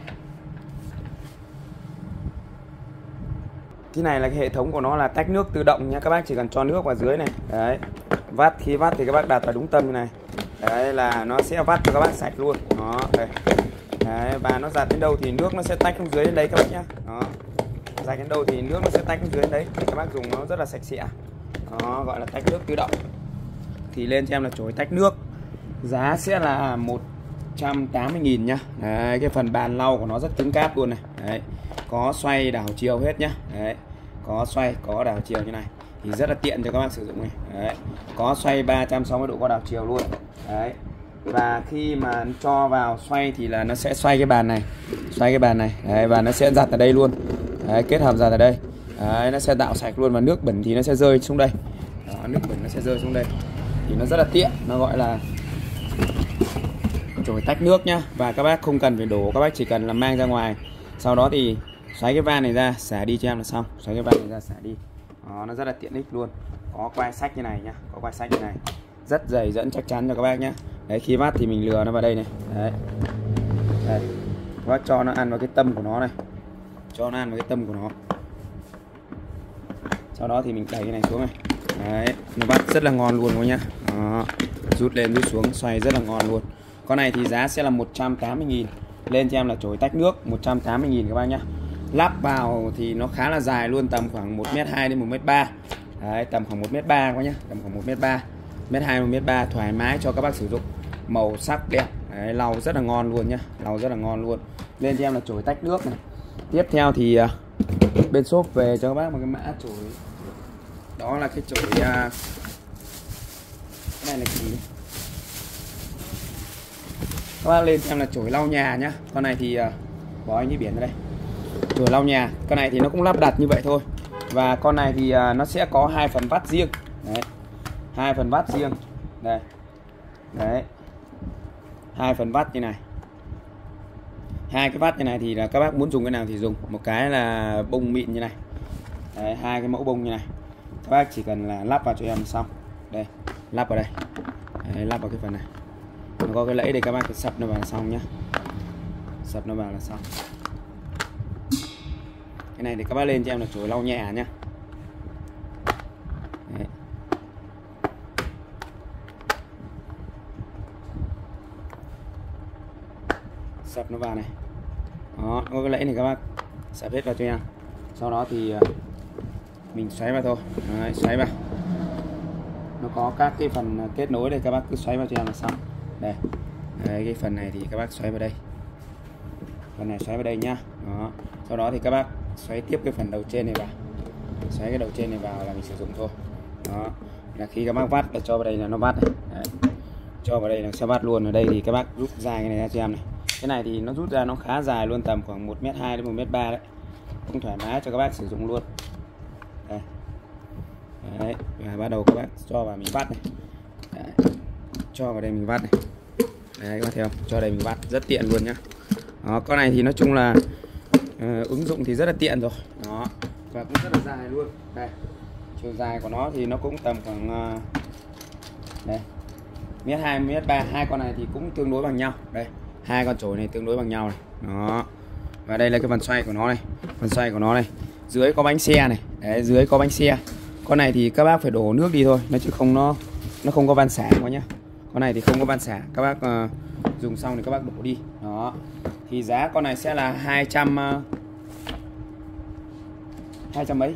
Cái này là cái hệ thống của nó là tách nước tự động nha, các bác chỉ cần cho nước vào dưới này. Đấy. Vắt, khi vắt thì các bác đặt vào đúng tâm như này. Đấy là nó sẽ vắt cho các bác sạch luôn. Đó, đây. Đấy, và nó giặt đến đâu thì nước nó sẽ tách xuống dưới đến đấy các bác nhá. Đó. Giặt đến đâu thì nước nó sẽ tách xuống dưới đến đấy. Các bác dùng nó rất là sạch sẽ. Đó, gọi là tách nước tự động. Thì lên cho em là chổi tách nước. Giá sẽ là 180.000 nhá. Đấy, cái phần bàn lau của nó rất cứng cáp luôn này. Đấy. Có xoay đảo chiều hết nhá. Đấy. Có xoay, có đảo chiều như này. Thì rất là tiện cho các bác sử dụng này. Đấy. Có xoay 360 độ, có đảo chiều luôn. Đấy. Và khi mà cho vào xoay thì là nó sẽ xoay cái bàn này. Xoay cái bàn này. Đấy, và nó sẽ giặt ở đây luôn. Đấy, kết hợp giặt ở đây. Đấy, nó sẽ tạo sạch luôn, và nước bẩn thì nó sẽ rơi xuống đây. Đó, nước bẩn nó sẽ rơi xuống đây. Thì nó rất là tiện, nó gọi là chổi tách nước nhá. Và các bác không cần phải đổ, các bác chỉ cần là mang ra ngoài, sau đó thì xoáy cái van này ra xả đi cho em là xong. Xoáy cái van này ra xả đi. Đó, nó rất là tiện ích luôn. Có quai sách như này nhá, có quai sách như này, rất dày dẫn chắc chắn cho các bác nhé. Đấy, khi vắt thì mình lừa nó vào đây này. Đấy. Đây. Các bác cho nó ăn vào cái tâm của nó này, cho nó ăn vào cái tâm của nó. Sau đó thì mình đẩy cái này xuống này. Đấy, nó vắt rất là ngon luôn các nhá. Đó. Rút lên rút xuống xoay rất là ngon luôn. Con này thì giá sẽ là 180.000. Lên cho em là chổi tách nước 180.000 các bác nhá. Lắp vào thì nó khá là dài luôn, tầm khoảng 1m2 đến 1m3. Đấy, tầm khoảng 1m3 các bác nhá, tầm khoảng 1m3, 1m2 1m3 thoải mái cho các bác sử dụng. Màu sắc đẹp. Đấy, lau rất là ngon luôn nhá, lau rất là ngon luôn. Lên cho em là chổi tách nước này. Tiếp theo thì bên shop về cho các bác một cái mã chổi. Đó là cái chổi cái này là gì? Các bác lên xem là chổi lau nhà nhá. Con này thì bỏ anh đi biển ra đây. Chổi lau nhà, con này thì nó cũng lắp đặt như vậy thôi. Và con này thì nó sẽ có 2 phần vắt riêng. Đấy. 2 phần vắt riêng. Đây. Đấy. 2 phần vắt như này. 2 cái vắt như này thì là các bác muốn dùng cái nào thì dùng. Một cái là bông mịn như này. Đấy, 2 cái mẫu bông như này. Các bác chỉ cần là lắp vào cho em xong. Đây, lắp vào đây. Đấy, lắp vào cái phần này. Nó có cái lẫy để các bác cứ sập nó vào là xong nhá. Sập nó vào là xong. Cái này thì các bác lên cho em là chổi lau nhà nhá. Đấy. Sập nó vào này. Đó, có cái lẫy này các bác sập hết vào cho em. Sau đó thì mình xoáy vào thôi. Đấy, xoáy vào. Nó có các cái phần kết nối đây, các bác cứ xoáy vào cho em là xong. Đây. Đấy, cái phần này thì các bác xoáy vào đây. Phần này xoáy vào đây nhá. Đó. Sau đó thì các bác xoáy tiếp cái phần đầu trên này vào. Xoáy cái đầu trên này vào là mình sử dụng thôi. Đó. Là khi các bác vắt là cho vào đây là nó vắt này. Đấy. Cho vào đây là sẽ vắt luôn. Ở đây thì các bác rút dài cái này ra cho em này. Cái này thì nó rút ra nó khá dài luôn, tầm khoảng 1m2 đến 1m3 đấy. Cũng thoải mái cho các bác sử dụng luôn. Đây. Đấy. Và bắt đầu các bác cho vào mình vắt này. Đấy. Cho vào đây mình vắt này. Đấy, các bác thấy không? Cho đây mình vắt rất tiện luôn nhá. Đó, con này thì nói chung là ứng dụng thì rất là tiện rồi. Đó. Và cũng rất là dài luôn. Đây. Chiều dài của nó thì nó cũng tầm khoảng đây. 1m2, 1m3, hai con này thì cũng tương đối bằng nhau. Đây, hai con chổi này tương đối bằng nhau này. Đó. Và đây là cái phần xoay của nó này. Phần xoay của nó này. Dưới có bánh xe này. Đấy, dưới có bánh xe. Con này thì các bác phải đổ nước đi thôi, nó chứ không nó không có van xả quá nhá. Con này thì không có van xả, các bác dùng xong thì các bác đổ đi. Đó. Thì giá con này sẽ là 200 mấy.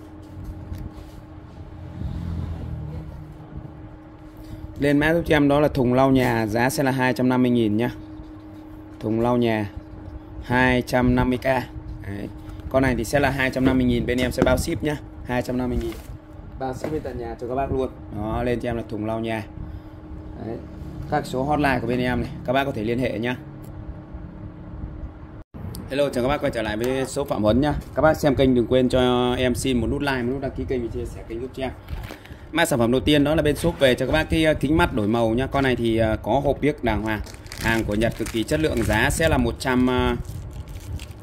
Lên mã giúp cho em đó là thùng lau nhà, giá sẽ là 250.000 nhá. Thùng lau nhà 250k. Đấy. Con này thì sẽ là 250.000, bên em sẽ bao ship nhá. 250.000. Bao ship đến tận nhà cho các bác luôn. Đó, lên cho em là thùng lau nhà. Đấy. Các số hotline của bên em này, các bác có thể liên hệ nhá. Hello, chào các bác quay trở lại với shop Phạm Huấn nhá. Các bác xem kênh đừng quên cho em xin một nút like, một nút đăng ký kênh và chia sẻ kênh giúp cho em. Mã sản phẩm đầu tiên đó là bên shop về cho các bác cái kính mắt đổi màu nhá. Con này thì có hộp biếc đàng hoàng, hàng của Nhật cực kỳ chất lượng, giá sẽ là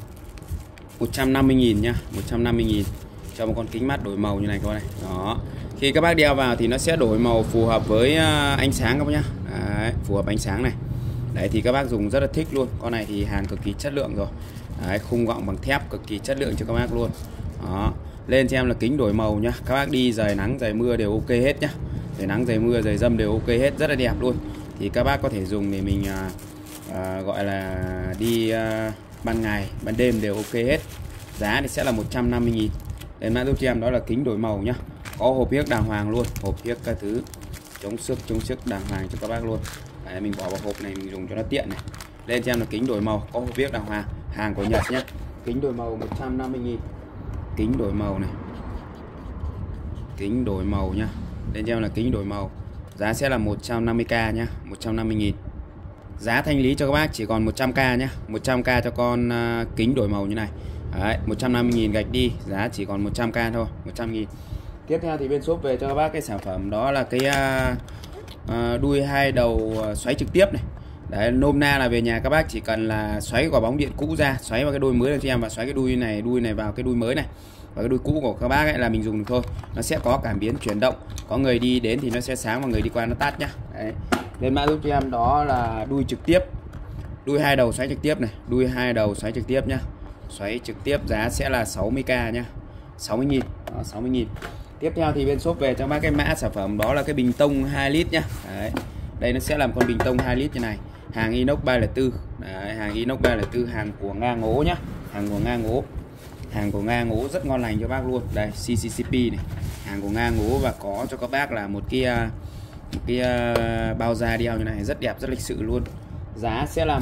150.000 nhá, 150.000 cho một con kính mắt đổi màu như này các bạn này. Đó. Khi các bác đeo vào thì nó sẽ đổi màu phù hợp với ánh sáng các bác nhá. Đấy, phù hợp ánh sáng này. Đấy thì các bác dùng rất là thích luôn. Con này thì hàng cực kỳ chất lượng rồi. Đấy, khung gọng bằng thép cực kỳ chất lượng cho các bác luôn. Đó. Lên cho em là kính đổi màu nhá. Các bác đi trời nắng trời mưa đều ok hết nhá. Trời nắng trời mưa trời dâm đều ok hết, rất là đẹp luôn. Thì các bác có thể dùng để mình gọi là đi ban ngày, ban đêm đều ok hết. Giá thì sẽ là 150.000. Lên mã giúp cho em đó là kính đổi màu nhá. Có hộp yếc đàng hoàng luôn, hộp yếc các thứ chống xước đàng hoàng cho các bác luôn. Đấy, mình bỏ vào hộp này mình dùng cho nó tiện này. Lên cho em là kính đổi màu, có hộp yếc đàng hoàng, hàng của Nhật nhá. Kính đổi màu 150.000. Kính đổi màu này. Kính đổi màu nhá. Lên cho em là kính đổi màu. Giá sẽ là 150k nhá, 150.000. Giá thanh lý cho các bác chỉ còn 100k nhá, 100k cho con kính đổi màu như này. Đấy, 150.000 gạch đi, giá chỉ còn 100k thôi, 100.000. Tiếp theo thì bên shop về cho các bác cái sản phẩm đó là cái đuôi hai đầu xoáy trực tiếp này. Đấy, nôm na là về nhà các bác chỉ cần là xoáy quả bóng điện cũ ra, xoáy vào cái đuôi mới cho em và xoáy cái đuôi này vào cái đuôi mới này. Và cái đuôi cũ của các bác ấy là mình dùng được thôi. Nó sẽ có cảm biến chuyển động, có người đi đến thì nó sẽ sáng và người đi qua nó tắt nhá. Đấy. Lên mã giúp cho em đó là đuôi trực tiếp, đuôi hai đầu xoáy trực tiếp này, đuôi hai đầu xoáy trực tiếp nhá. Xoáy trực tiếp giá sẽ là 60k nhá, 60.000. Đó, 60.000. Tiếp theo thì bên shop về cho bác cái mã sản phẩm đó là cái bình tông 2 lít nhá. Đấy. Đây nó sẽ làm con bình tông 2 lít như này, hàng inox 304. Đấy, hàng inox 304, hàng của Nga Ngố nhá, hàng của Nga Ngố. Hàng của Nga Ngố rất ngon lành cho bác luôn. Đây CCCP này, hàng của Nga Ngố và có cho các bác là một cái bao da đeo như này rất đẹp, rất lịch sự luôn. Giá sẽ là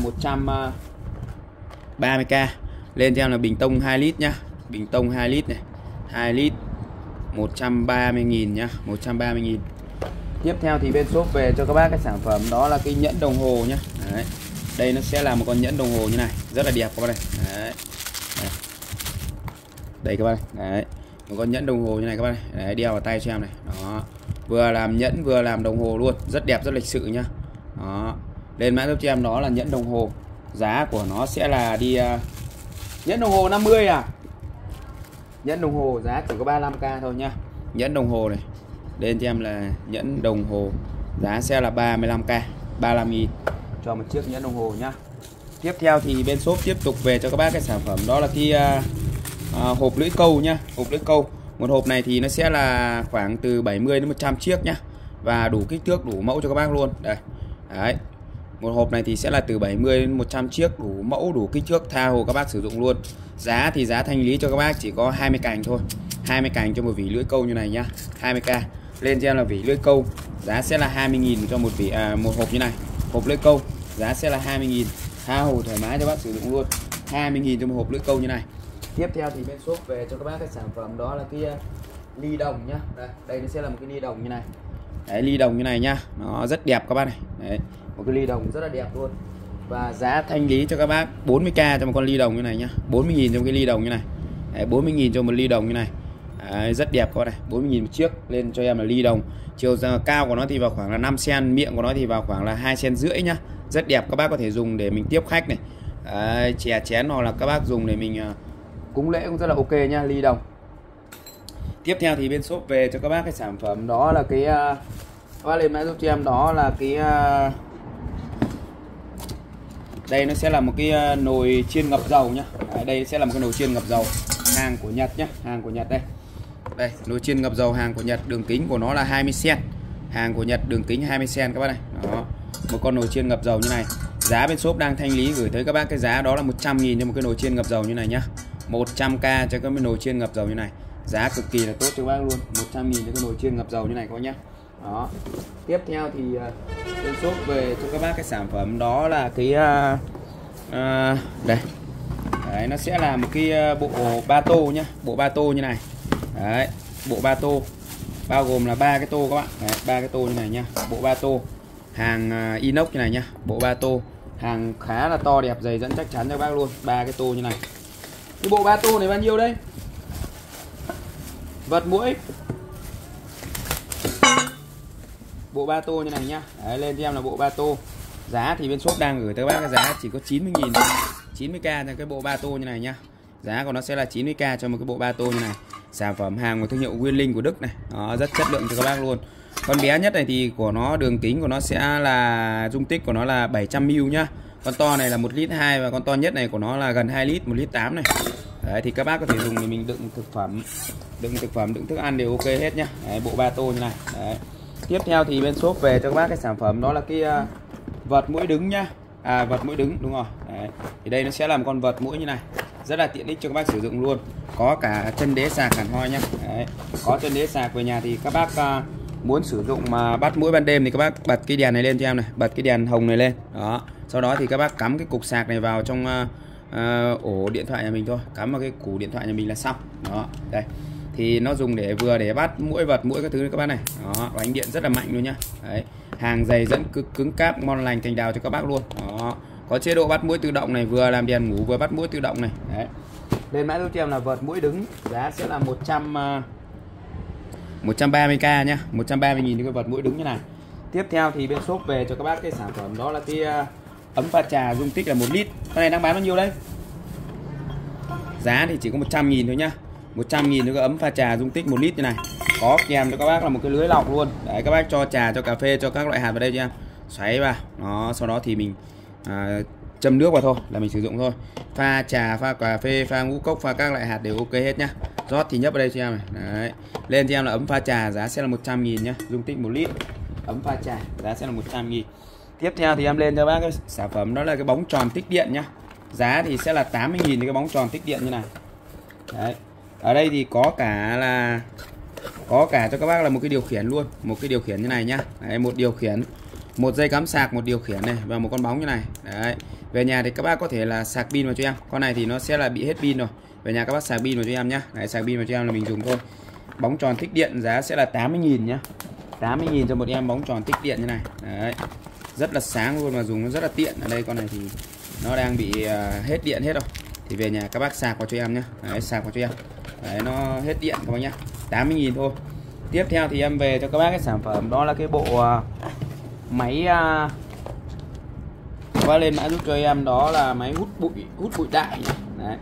130k. Lên cho em là bình tông 2 lít nhá. Bình tông 2 lít này, 2 lít 130.000 nhá, 130.000. Tiếp theo thì bên shop về cho các bác cái sản phẩm đó là cái nhẫn đồng hồ nhá. Đấy. Đây nó sẽ là một con nhẫn đồng hồ như này, rất là đẹp các bác này. Đấy. Đây các bác này. Đấy. Một con nhẫn đồng hồ như này các bác này. Đấy, đeo vào tay cho em này. Đó. Vừa làm nhẫn vừa làm đồng hồ luôn, rất đẹp, rất lịch sự nhá. Đó. Lên mã giúp cho em đó là nhẫn đồng hồ. Giá của nó sẽ là đi nhẫn đồng hồ 50 à. Nhẫn đồng hồ giá chỉ có 35k thôi nhá. Nhẫn đồng hồ này. Lên cho em là nhẫn đồng hồ. Giá sẽ là 35k, 35.000 cho một chiếc nhẫn đồng hồ nhá. Tiếp theo thì bên shop tiếp tục về cho các bác cái sản phẩm đó là cái hộp lưỡi câu nhá. Hộp lưỡi câu. Một hộp này thì nó sẽ là khoảng từ 70 đến 100 chiếc nhá. Và đủ kích thước, đủ mẫu cho các bác luôn. Đây. Đấy. Một hộp này thì sẽ là từ 70 đến 100 chiếc, đủ mẫu, đủ kích thước, tha hồ các bác sử dụng luôn. Giá thì giá thanh lý cho các bác chỉ có 20 cành thôi. 20 cành cho một vỉ lưỡi câu như này nhá. 20k. Lên cho em là vỉ lưỡi câu. Giá sẽ là 20.000 cho một vỉ một hộp như này. Hộp lưỡi câu. Giá sẽ là 20.000. Tha hồ thoải mái cho bác sử dụng luôn. 20.000 cho một hộp lưỡi câu như này. Tiếp theo thì bên shop về cho các bác cái sản phẩm đó là cái ly đồng nhá. Đây nó sẽ là một cái ly đồng như này. Đấy, ly đồng như này nhá. Nó rất đẹp các bác này. Đấy, một cái ly đồng rất là đẹp luôn. Và giá thanh lý cho các bác 40k cho một con ly đồng như này nhá. 40.000 cho một cái ly đồng như này. Đấy, 40.000 cho một ly đồng như này. Đấy, rất đẹp các bác này. 40.000 một chiếc. Lên cho em là ly đồng. Chiều cao của nó thì vào khoảng là 5 cm, miệng của nó thì vào khoảng là 2,5 cm nhá. Rất đẹp, các bác có thể dùng để mình tiếp khách này. Đấy, chè chén hoặc là các bác dùng để mình cúng lễ cũng rất là ok nha, ly đồng. Tiếp theo thì bên shop về cho các bác cái sản phẩm đó là cái các bác lên mã giúp cho em đó là cái đây nó sẽ là một cái nồi chiên ngập dầu nhá. Đây sẽ là một cái nồi chiên ngập dầu, hàng của Nhật nhá, hàng của Nhật đây. Đây, nồi chiên ngập dầu hàng của Nhật, đường kính của nó là 20 cm. Hàng của Nhật đường kính 20 cm các bác này. Đó. Một con nồi chiên ngập dầu như này. Giá bên shop đang thanh lý gửi tới các bác cái giá đó là 100.000 cho một cái nồi chiên ngập dầu như này nhá. 100k cho cái nồi chiên ngập dầu như này. Giá cực kỳ là tốt cho các bác luôn. 100.000 cho cái nồi chiên ngập dầu như này các bác nhá. Đó. Tiếp theo thì bên shop về cho các bác cái sản phẩm đó là cái đây. Đấy, nó sẽ là một cái bộ ba tô nhá, bộ ba tô như này. Đấy, bộ ba tô bao gồm là 3 cái tô các bạn. Đấy, 3 cái tô như này nhá, bộ ba tô. Hàng inox như này nhá, bộ ba tô. Hàng khá là to đẹp, dày dẫn chắc chắn cho các bác luôn. 3 cái tô như này. Cái bộ ba tô này bao nhiêu đây? Vật mũi. Bộ ba tô như này nhá. Đấy, lên cho em là bộ ba tô. Giá thì bên shop đang gửi tới các bác cái giá chỉ có 90.000, 90k cho cái bộ ba tô như này nhá. Giá của nó sẽ là 90k cho một cái bộ ba tô như này. sản phẩm hàng của thương hiệu Nguyên Linh của Đức này. Đó, rất chất lượng cho các bác luôn. Con bé nhất này thì của nó đường kính của nó sẽ là dung tích của nó là 700ml nhá. Con to này là 1,2 lít và con to nhất này của nó là gần 2 lít, 1,8 lít này. Đấy, thì các bác có thể dùng để mình đựng thực phẩm, đựng thức ăn đều ok hết nhá. Đấy, bộ ba tô như này. Đấy. Tiếp theo thì bên shop về cho các bác cái sản phẩm đó là cái vật mũi đứng nhá. Vật mũi đứng, đúng rồi. Đấy. Thì đây nó sẽ là một con vật mũi như này, rất là tiện ích cho các bác sử dụng luôn. Có cả chân đế sạc hẳn hoi nhá. Đấy. Có chân đế sạc về nhà thì các bác muốn sử dụng mà bắt mũi ban đêm thì các bác bật cái đèn này lên cho em này, bật cái đèn hồng này lên. Đó. Sau đó thì các bác cắm cái cục sạc này vào trong ổ điện thoại nhà mình thôi, cắm vào cái củ điện thoại nhà mình là xong. Đó. Đây. Thì nó dùng để vừa để bắt mũi, vật mũi các thứ các bác này. Đó, và ánh điện rất là mạnh luôn nhá. Đấy. Hàng dày dẫn cực cứng cáp, ngon lành cành đào cho các bác luôn. Đó. Có chế độ bắt mũi tự động này, vừa làm đèn ngủ vừa bắt mũi tự động này. Đấy. Lên mã giúp cho em là vật mũi đứng, giá sẽ là 130k nhá, 130.000 cái vật mũi đứng như này. Tiếp theo thì bên shop về cho các bác cái sản phẩm đó là cái ấm pha trà dung tích là 1 lít. Con này đang bán bao nhiêu đấy? Giá thì chỉ có 100.000 thôi nhá. 100.000 cái ấm pha trà dung tích 1 lít như này. Có kèm cho các bác là một cái lưới lọc luôn. Đấy, các bác cho trà, cho cà phê, cho các loại hạt vào đây cho em. Xoáy vào. Đó, sau đó thì mình châm nước vào thôi là mình sử dụng thôi. Pha trà, pha cà phê, pha ngũ cốc, pha các loại hạt đều ok hết nhá. Rót thì nhấp vào đây cho em này. Đấy. Lên cho em là ấm pha trà, giá sẽ là 100.000 nhá, dung tích 1 lít. Ấm pha trà, giá sẽ là 100.000. Tiếp theo thì em lên cho bác cái sản phẩm đó là cái bóng tròn tích điện nhá. Giá thì sẽ là 80.000 cái bóng tròn tích điện như này. Đấy. Ở đây thì có cả cho các bác là một cái điều khiển luôn, một cái điều khiển như này nhá. Đấy, một điều khiển, một dây cắm sạc, một điều khiển này và một con bóng như này. Đấy. Về nhà thì các bác có thể là sạc pin vào cho em. Con này thì nó sẽ là bị hết pin rồi. Về nhà các bác sạc pin vào cho em nhá. Đấy, sạc pin vào cho em là mình dùng thôi. Bóng tròn tích điện giá sẽ là 80.000 nhá. 80.000 cho một em bóng tròn tích điện như này. Đấy. Rất là sáng luôn và dùng nó rất là tiện. Ở đây con này thì nó đang bị hết điện hết rồi. Thì về nhà các bác sạc vào cho em nhá. Đấy, sạc vào cho em. Đấy, nó hết điện các bác nhá. 80.000 thôi. Tiếp theo thì em về cho các bác cái sản phẩm đó là cái bộ máy qua lên mã giúp cho em đó là máy hút bụi đại nhá. Đấy.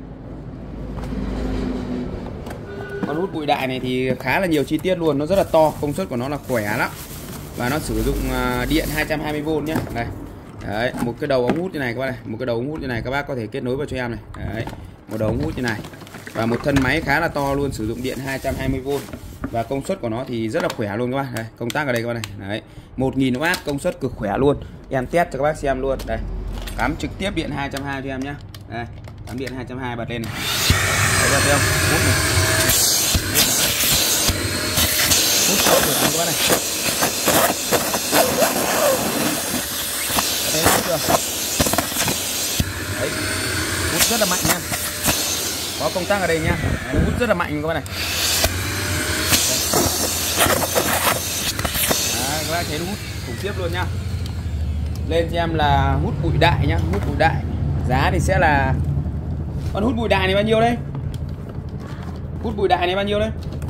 Con hút bụi đại này thì khá là nhiều chi tiết luôn, nó rất là to, công suất của nó là khỏe lắm. Và nó sử dụng điện 220V nhá. Đây. Đấy, một cái đầu ống hút như này các bác này, một cái đầu ống hút như này các bác có thể kết nối vào cho em này. Đấy, một đầu ống hút như này. Và một thân máy khá là to luôn, sử dụng điện 220V. Và công suất của nó thì rất là khỏe luôn các bác. Đây, công tắc ở đây các bác này. Đấy, 1000W công suất cực khỏe luôn. Em test cho các bác xem luôn. Đây. Cắm trực tiếp điện 220 cho em nhá. Đây, cắm điện 220 bật lên này. Đấy, bật không? Hút này. Hút sâu được các bác này. Đấy, hút chưa? Đấy, hút rất là mạnh nha. Có công tắc ở đây nha. Đấy, hút rất là mạnh các bác này. Đấy, các bác thấy nó hút khủng khiếp luôn nhá. Lên cho em là hút bụi đại nhá, hút bụi đại. Giá thì sẽ là con hút bụi đại này bao nhiêu đấy? Hút bụi đại này bao nhiêu đấy?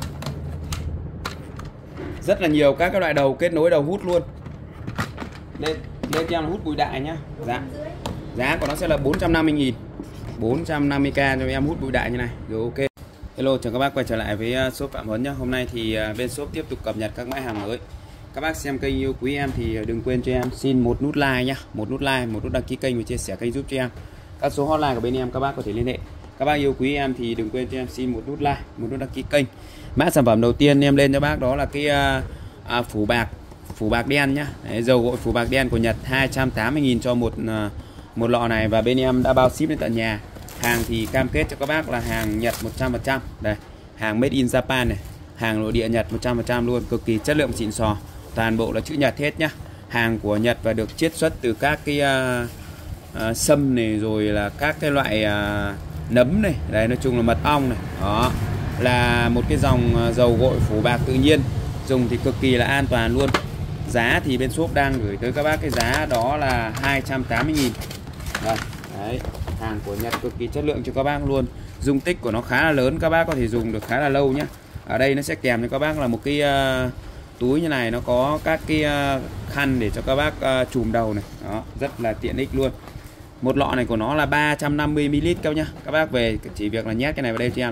Rất là nhiều các loại đầu kết nối đầu hút luôn. Lên cho em là hút bụi đại nhá. Giá của nó sẽ là 450.000. 450k cho em hút bụi đại như này. Rồi ok. Hello, chào các bác quay trở lại với shop Phạm Huấn nhá. Hôm nay thì bên shop tiếp tục cập nhật các mã hàng mới. Các bác xem kênh yêu quý em thì đừng quên cho em xin một nút like nhá, một nút like, một nút đăng ký kênh và chia sẻ kênh giúp cho em. Các số hotline của bên em các bác có thể liên hệ. Các bác yêu quý em thì đừng quên cho em xin một nút like, một nút đăng ký kênh. Mã sản phẩm đầu tiên em lên cho bác đó là cái phủ bạc đen nhá. Đấy, dầu gội phủ bạc đen của Nhật 280.000 cho một lọ này, và bên em đã bao ship đến tận nhà. Hàng thì cam kết cho các bác là hàng Nhật 100%. Đây, hàng made in Japan này, hàng nội địa Nhật 100% luôn, cực kỳ chất lượng xịn sò. Toàn bộ là chữ Nhật hết nhá. Hàng của Nhật và được chiết xuất từ các cái sâm này, rồi là các cái loại nấm này. Đây, nói chung là mật ong này. Đó là một cái dòng dầu gội phủ bạc tự nhiên, dùng thì cực kỳ là an toàn luôn. Giá thì bên shop đang gửi tới các bác cái giá đó là 280.000. Đây, đấy, hàng của Nhật cực kỳ chất lượng cho các bác luôn. Dung tích của nó khá là lớn, các bác có thể dùng được khá là lâu nhé. Ở đây nó sẽ kèm cho các bác là một cái túi như này, nó có các cái khăn để cho các bác chùm đầu này. Đó, rất là tiện ích luôn. Một lọ này của nó là 350ml các nhá. Các bác về chỉ việc là nhét cái này vào đây cho em này.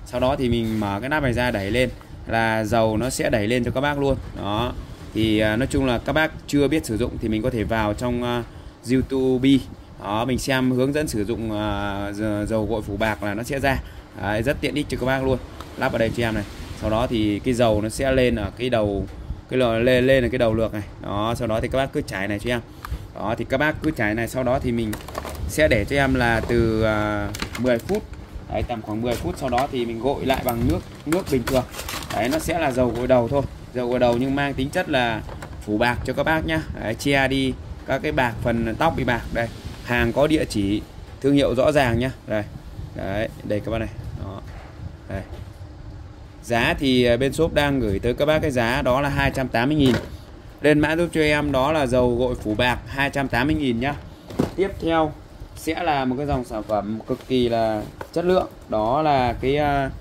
Sau đó thì mình mở cái nắp này ra đẩy lên là dầu nó sẽ đẩy lên cho các bác luôn. Đó. Thì nói chung là các bác chưa biết sử dụng thì mình có thể vào trong YouTube. Đó, mình xem hướng dẫn sử dụng dầu gội phủ bạc là nó sẽ ra. Đấy, rất tiện ích cho các bác luôn. Lắp ở đây cho em này. Sau đó thì cái dầu nó sẽ lên ở cái đầu, lên ở cái đầu lược này. Đó, sau đó thì các bác cứ chảy này cho em. Đó, thì các bác cứ chảy này, sau đó thì mình sẽ để cho em là từ 10 phút. Đấy, tầm khoảng 10 phút, sau đó thì mình gội lại bằng nước bình thường. Đấy, nó sẽ là dầu gội đầu thôi, dầu gội đầu nhưng mang tính chất là phủ bạc cho các bác nhá. Đấy, che đi các cái bạc, phần tóc bị bạc. Đây, hàng có địa chỉ thương hiệu rõ ràng nhá. Đây, đấy, đây các bác này. Đó, đây. Giá thì bên shop đang gửi tới các bác cái giá đó là 280.000. Lên mã giúp cho em đó là dầu gội phủ bạc 280.000 nhá. Tiếp theo sẽ là một cái dòng sản phẩm cực kỳ là chất lượng, đó là cái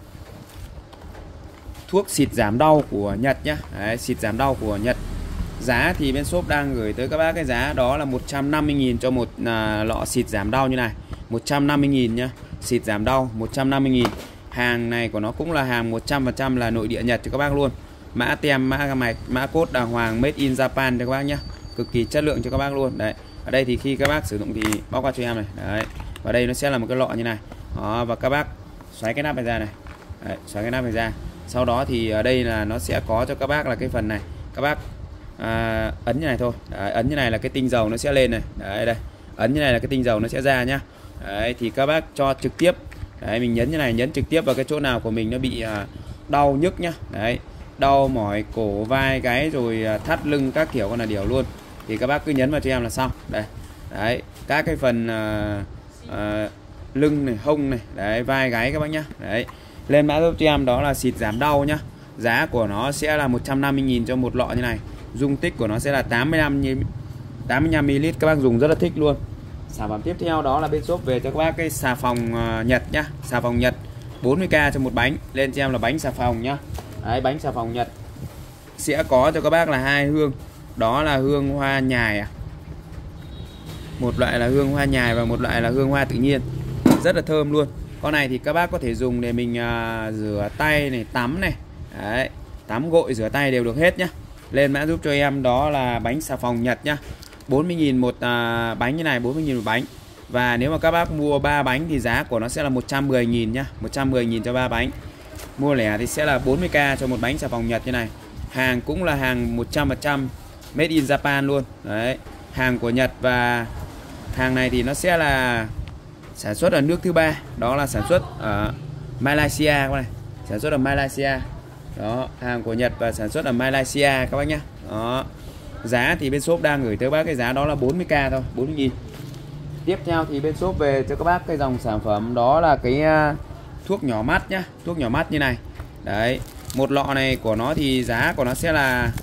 thuốc xịt giảm đau của Nhật nhá. Đấy, xịt giảm đau của Nhật. Giá thì bên shop đang gửi tới các bác cái giá đó là 150.000 cho một lọ xịt giảm đau như này. 150.000 nhá. Xịt giảm đau 150.000. Hàng này của nó cũng là hàng 100% là nội địa Nhật cho các bác luôn. Mã tem, mã mạch, mã code đàng hoàng, made in Japan cho các bác nhá. Cực kỳ chất lượng cho các bác luôn. Đấy. Ở đây thì khi các bác sử dụng thì bóc qua cho em này. Đấy. Và đây nó sẽ là một cái lọ như này. Đó, và các bác xoáy cái nắp này ra này. Đấy, xoáy cái nắp này ra. Sau đó thì ở đây là nó sẽ có cho các bác là cái phần này. Các bác ấn như này thôi. Đấy, ấn như này là cái tinh dầu nó sẽ lên này. Đấy, đây. Ấn như này là cái tinh dầu nó sẽ ra nhá. Đấy, thì các bác cho trực tiếp. Đấy, mình nhấn như này, nhấn trực tiếp vào cái chỗ nào của mình nó bị đau nhức nhá. Đấy, đau mỏi cổ vai cái rồi thắt lưng các kiểu con là điều luôn. Thì các bác cứ nhấn vào cho em là xong. Đây. Đấy, các cái phần lưng này, hông này, đấy, vai gáy các bác nhá. Đấy. Lên mã giúp cho em đó là xịt giảm đau nhá. Giá của nó sẽ là 150.000 cho một lọ như này. Dung tích của nó sẽ là 85ml, các bác dùng rất là thích luôn. Sản phẩm tiếp theo đó là bên shop về cho các bác cái xà phòng Nhật nhá. Xà phòng Nhật 40k cho một bánh. Lên cho em là bánh xà phòng nhá. Đấy, bánh xà phòng Nhật sẽ có cho các bác là 2 hương. Đó là hương hoa nhài. Một loại là hương hoa nhài và một loại là hương hoa tự nhiên. Rất là thơm luôn. Con này thì các bác có thể dùng để mình rửa tay này, tắm này. Đấy, tắm gội rửa tay đều được hết nhá. Lên mã giúp cho em đó là bánh xà phòng Nhật nhá. 40.000 một bánh như này, 40.000 một bánh. Và nếu mà các bác mua 3 bánh thì giá của nó sẽ là 110.000 nhá. 110.000 cho 3 bánh. Mua lẻ thì sẽ là 40k cho một bánh xà phòng Nhật như này. Hàng cũng là hàng 100% made in Japan luôn. Đấy, hàng của Nhật. Và hàng này thì nó sẽ là sản xuất ở nước thứ ba, đó là sản xuất ở Malaysia các bạn này. Sản xuất ở Malaysia. Đó, hàng của Nhật và sản xuất ở Malaysia các bác nhá. Đó. Giá thì bên shop đang gửi tới bác cái giá đó là 40k thôi, 40.000. Tiếp theo thì bên shop về cho các bác cái dòng sản phẩm đó là cái thuốc nhỏ mắt nhá. Thuốc nhỏ mắt như này. Đấy, một lọ này của nó thì giá của nó sẽ là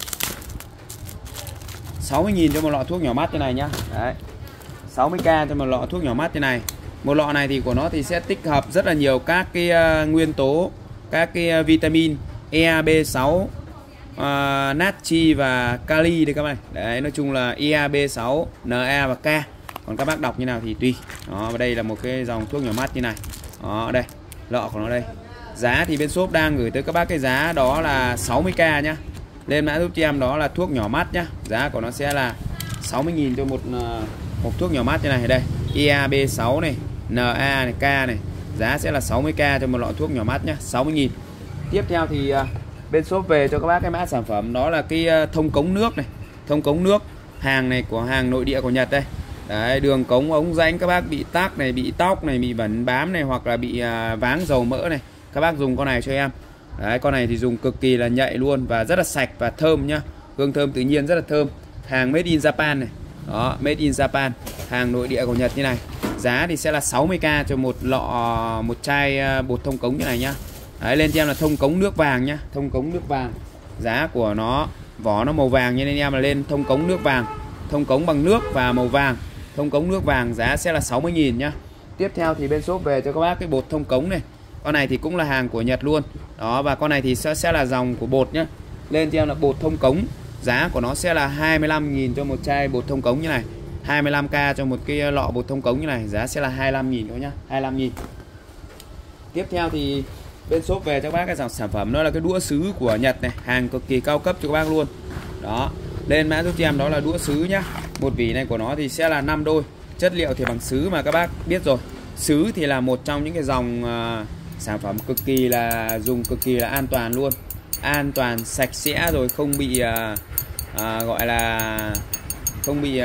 60.000 cho một lọ thuốc nhỏ mắt như này nhá. Đấy, 60k cho một lọ thuốc nhỏ mắt như này. Một lọ này thì của nó thì sẽ tích hợp rất là nhiều các cái nguyên tố, các cái vitamin E, B6, natri và kali đây các bạn. Đấy, nói chung là E, B6, Na và K. Còn các bác đọc như nào thì tùy. Đó, và đây là một cái dòng thuốc nhỏ mắt như này. Đó, đây, lọ của nó đây. Giá thì bên shop đang gửi tới các bác cái giá đó là 60k nhá. Lên mã giúp cho em đó là thuốc nhỏ mắt nhá. Giá của nó sẽ là 60.000 cho một thuốc nhỏ mắt như này. Đây, E, B6 này, Na này, K này. Giá sẽ là 60k cho một lọ thuốc nhỏ mắt nhá, 60.000. Tiếp theo thì bên shop về cho các bác cái mã sản phẩm đó là cái thông cống nước này. Thông cống nước. Hàng này của hàng nội địa của Nhật đây. Đấy, đường cống ống rãnh các bác bị tắc này, bị tóc này, bị bẩn bám này, hoặc là bị váng dầu mỡ này, các bác dùng con này cho em. Đấy, con này thì dùng cực kỳ là nhạy luôn và rất là sạch và thơm nhá. Hương thơm tự nhiên rất là thơm. Hàng made in Japan này. Đó, made in Japan, hàng nội địa của Nhật như này. Giá thì sẽ là 60k cho một lọ, một chai bột thông cống như này nhá. Đấy, lên cho em là thông cống nước vàng nhá. Thông cống nước vàng. Giá của nó, vỏ nó màu vàng nên em là lên thông cống nước vàng. Thông cống bằng nước và màu vàng. Thông cống nước vàng giá sẽ là 60.000 nhá. Tiếp theo thì bên shop về cho các bác cái bột thông cống này. Con này thì cũng là hàng của Nhật luôn. Đó, và con này thì sẽ là dòng của bột nhá. Lên cho em là bột thông cống. Giá của nó sẽ là 25.000 cho một chai bột thông cống như này. 25k cho một cái lọ bột thông cống như này. Giá sẽ là 25.000 thôi nhá, 25.000. Tiếp theo thì bên shop về cho các bác cái dòng sản phẩm đó là cái đũa sứ của Nhật này, hàng cực kỳ cao cấp cho các bác luôn. Đó, lên mã giúp cho em đó là đũa sứ nhá. Một vỉ này của nó thì sẽ là 5 đôi. Chất liệu thì bằng sứ mà các bác biết rồi. Sứ thì là một trong những cái dòng sản phẩm cực kỳ là dùng cực kỳ là an toàn luôn. An toàn, sạch sẽ, rồi không bị gọi là không bị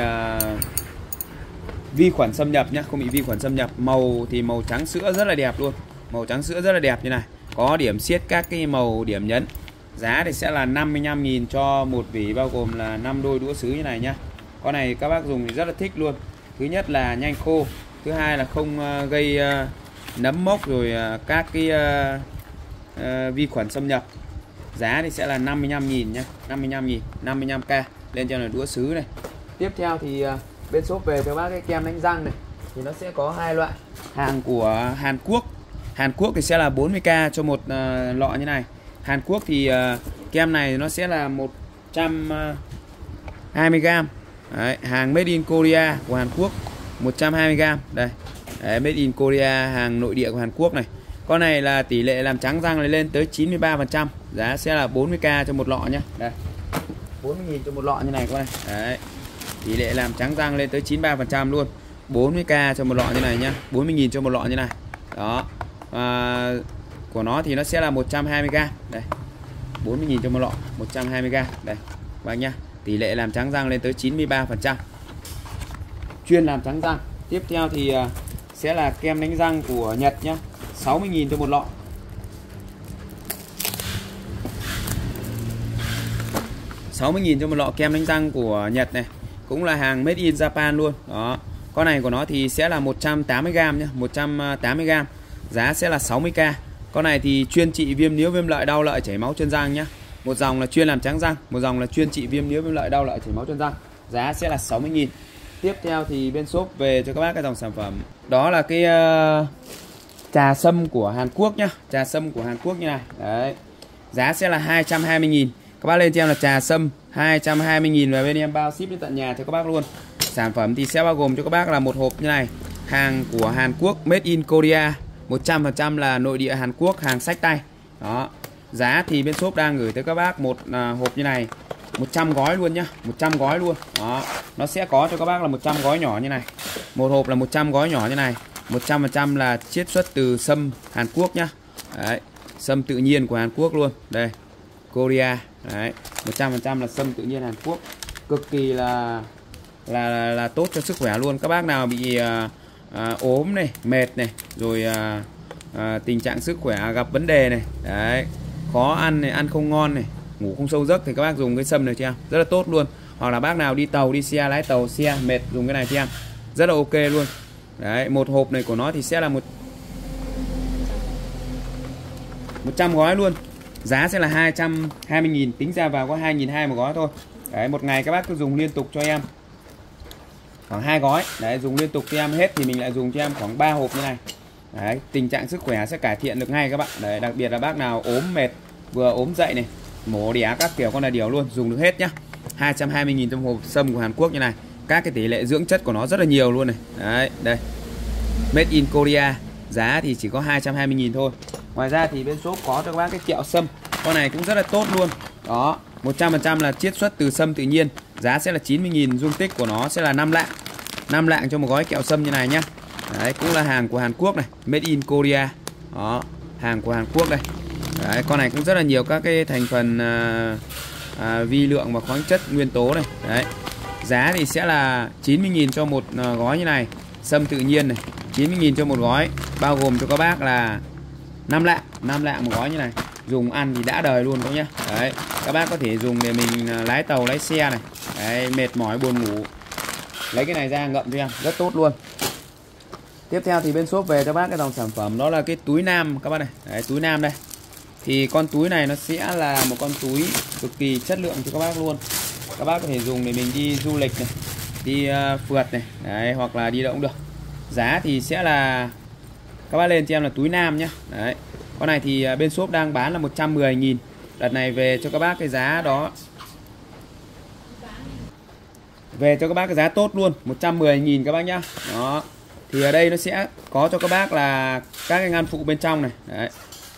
vi khuẩn xâm nhập nhá, không bị vi khuẩn xâm nhập. Màu thì màu trắng sữa rất là đẹp luôn. Màu trắng sữa rất là đẹp như này. Có điểm siết các cái màu điểm nhấn. Giá thì sẽ là 55.000 cho một vỉ, bao gồm là 5 đôi đũa sứ như này nhá. Con này các bác dùng thì rất là thích luôn. Thứ nhất là nhanh khô, thứ hai là không gây nấm mốc rồi các cái vi khuẩn xâm nhập. Giá thì sẽ là 55.000 nhá, 55.000, 55k lên cho là đũa sứ này. Tiếp theo thì bên shop về cho bác cái kem đánh răng này, thì nó sẽ có hai loại. Hàng của Hàn Quốc. Hàn Quốc thì sẽ là 40k cho một lọ như này. Hàn Quốc thì kem này nó sẽ là 120g. Đấy, hàng Made in Korea của Hàn Quốc 120g. Đây. Đấy, Made in Korea, hàng nội địa của Hàn Quốc này. Con này là tỷ lệ làm trắng răng này lên tới 93%. Giá sẽ là 40k cho một lọ nhé. Đây. 40.000 cho một lọ như này các bạn. Đấy. Tỷ lệ làm trắng răng lên tới 93% luôn. 40k cho một lọ như này nhá. 40.000 cho một lọ như này. Đó. Của nó thì nó sẽ là 120g. Đây. 40.000 cho một lọ, 120g. Đây. Các nhá. Tỷ lệ làm trắng răng lên tới 93%. Chuyên làm trắng răng. Tiếp theo thì sẽ là kem đánh răng của Nhật nhá. 60.000 cho một lọ. 60.000 cho một lọ kem đánh răng của Nhật này. Cũng là hàng Made in Japan luôn. Đó. Con này của nó thì sẽ là 180g nhá, 180g. Giá sẽ là 60k. Con này thì chuyên trị viêm níu, viêm lợi, đau lợi, chảy máu chân răng nhá. Một dòng là chuyên làm trắng răng, một dòng là chuyên trị viêm níu, viêm lợi, đau lợi, chảy máu chân răng. Giá sẽ là 60.000. Tiếp theo thì bên shop về cho các bác cái dòng sản phẩm. Đó là cái trà sâm của Hàn Quốc nhá. Trà sâm của Hàn Quốc như này. Đấy. Giá sẽ là 220.000. Các bác lên cho em là trà sâm 220.000 và bên em bao ship đến tận nhà cho các bác luôn. Sản phẩm thì sẽ bao gồm cho các bác là một hộp như này. Hàng của Hàn Quốc, Made in Korea, 100% là nội địa Hàn Quốc, hàng xách tay. Đó. Giá thì bên shop đang gửi tới các bác một hộp như này, 100 gói luôn nhá, 100 gói luôn. Đó. Nó sẽ có cho các bác là 100 gói nhỏ như này. Một hộp là 100 gói nhỏ như này. 100% là chiết xuất từ sâm Hàn Quốc nhá. Đấy. Sâm tự nhiên của Hàn Quốc luôn. Đây. Korea. Đấy. 100% là sâm tự nhiên Hàn Quốc. Cực kỳ là tốt cho sức khỏe luôn. Các bác nào bị ốm này, mệt này, rồi tình trạng sức khỏe gặp vấn đề này, đấy, khó ăn này, ăn không ngon này, ngủ không sâu giấc thì các bác dùng cái sâm này cho em, rất là tốt luôn. Hoặc là bác nào đi tàu, đi xe, lái tàu xe mệt dùng cái này cho em, rất là ok luôn. Đấy, một hộp này của nó thì sẽ là 100 gói luôn. Giá sẽ là 220.000, tính ra vào có 2.200 một gói thôi. Đấy, một ngày các bác cứ dùng liên tục cho em khoảng 2 gói. Đấy, dùng liên tục cho em hết thì mình lại dùng cho em khoảng 3 hộp như này. Đấy, tình trạng sức khỏe sẽ cải thiện được ngay các bạn. Đấy, đặc biệt là bác nào ốm mệt, vừa ốm dậy này, mổ đẻ các kiểu con là điều luôn, dùng được hết nhá. 220.000 trong hộp sâm của Hàn Quốc như này. Các cái tỷ lệ dưỡng chất của nó rất là nhiều luôn này. Đấy, đây. Made in Korea. Giá thì chỉ có 220.000 thôi. Ngoài ra thì bên shop có cho các bác cái kẹo sâm. Con này cũng rất là tốt luôn. Đó, 100% là chiết xuất từ sâm tự nhiên. Giá sẽ là 90.000, dung tích của nó sẽ là 5 lạng. 5 lạng cho một gói kẹo sâm như này nhá. Đấy, cũng là hàng của Hàn Quốc này, Made in Korea. Đó, hàng của Hàn Quốc đây. Đấy, con này cũng rất là nhiều các cái thành phần vi lượng và khoáng chất nguyên tố này. Đấy. Giá thì sẽ là 90.000 cho một gói như này, sâm tự nhiên này, 90.000 cho một gói, bao gồm cho các bác là 5 lạng một gói như này. Dùng ăn thì đã đời luôn các nhá. Đấy, các bác có thể dùng để mình lái tàu, lái xe này. Đấy, mệt mỏi buồn ngủ, lấy cái này ra ngậm cho em, rất tốt luôn. Tiếp theo thì bên shop về cho bác cái dòng sản phẩm đó là cái túi nam các bác này. Đấy, túi nam đây. Thì con túi này nó sẽ là một con túi cực kỳ chất lượng cho các bác luôn. Các bác có thể dùng để mình đi du lịch này, đi phượt này, đấy, hoặc là đi đâu cũng được. Giá thì sẽ là, các bác lên cho em là túi nam nhé. Đấy. Con này thì bên shop đang bán là 110.000. Đợt này về cho các bác cái giá đó, về cho các bác cái giá tốt luôn, 110.000 các bác nhá. Đó. Thì ở đây nó sẽ có cho các bác là các cái ngăn phụ bên trong này. Đấy.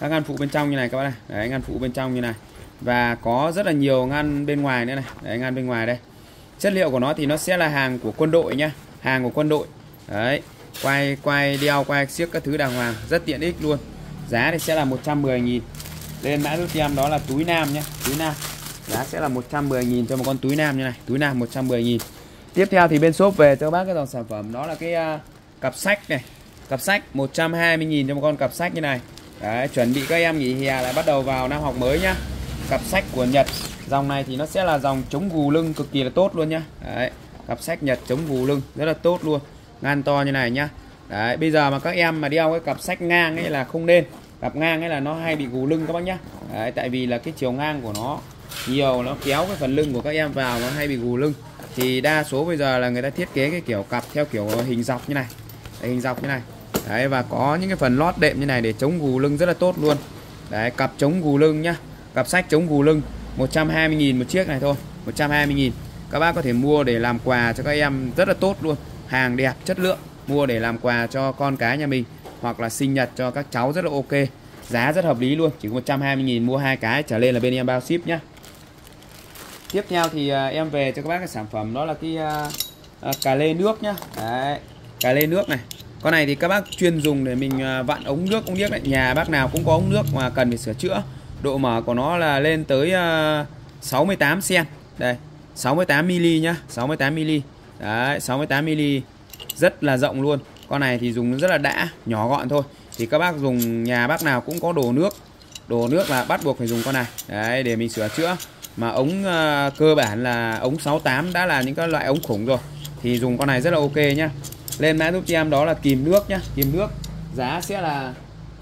Các ngăn phụ bên trong như này các bác này. Đấy, ngăn phụ bên trong như này. Và có rất là nhiều ngăn bên ngoài nữa này. Đấy, ngăn bên ngoài đây. Chất liệu của nó thì nó sẽ là hàng của quân đội nhá. Hàng của quân đội. Đấy, quay đeo, quay xiếc các thứ đàng hoàng, rất tiện ích luôn. Giá thì sẽ là 110.000. Lên mã giúp cho em đó là túi nam nhé, túi nam. Giá sẽ là 110.000 cho một con túi nam như này, túi nam 110.000. Tiếp theo thì bên shop về cho các bác cái dòng sản phẩm đó là cái cặp sách này. Cặp sách 120.000 cho một con cặp sách như này. Đấy, chuẩn bị các em nghỉ hè lại bắt đầu vào năm học mới nhá. Cặp sách của Nhật. Dòng này thì nó sẽ là dòng chống gù lưng cực kỳ là tốt luôn nhá. Đấy, cặp sách Nhật chống gù lưng rất là tốt luôn. Ngăn to như này nhá. Đấy, bây giờ mà các em mà đeo cái cặp sách ngang ấy là không nên. Cặp ngang ấy là nó hay bị gù lưng các bác nhá. Đấy, tại vì là cái chiều ngang của nó nhiều, nó kéo cái phần lưng của các em vào, nó hay bị gù lưng. Thì đa số bây giờ là người ta thiết kế cái kiểu cặp theo kiểu hình dọc như này. Đấy, hình dọc như này. Đấy, và có những cái phần lót đệm như này để chống gù lưng rất là tốt luôn. Đấy, cặp chống gù lưng nhá. Cặp sách chống gù lưng 120.000 một chiếc này thôi, 120.000. Các bác có thể mua để làm quà cho các em rất là tốt luôn. Hàng đẹp, chất lượng, mua để làm quà cho con cái nhà mình hoặc là sinh nhật cho các cháu rất là ok. Giá rất hợp lý luôn, chỉ có 120.000 mua 2 cái trở lên là bên em bao ship nhá. Tiếp theo thì em về cho các bác cái sản phẩm đó là cái cà lê nước nhá. Đấy, cà lê nước này. Con này thì các bác chuyên dùng để mình vặn ống nước, ống điếc này. Nhà bác nào cũng có ống nước mà cần phải sửa chữa. Độ mở của nó là lên tới 68 cm. Đây, 68 mm nhá, 68 mm. Đấy, 68 mm. Rất là rộng luôn. Con này thì dùng rất là đã, nhỏ gọn thôi. Thì các bác dùng, nhà bác nào cũng có đổ nước. Đổ nước là bắt buộc phải dùng con này. Đấy, để mình sửa chữa. Mà ống cơ bản là ống 68 đã là những cái loại ống khủng rồi. Thì dùng con này rất là ok nhá. Lên mã giúp cho em đó là kìm nước nhá, kìm nước. Giá sẽ là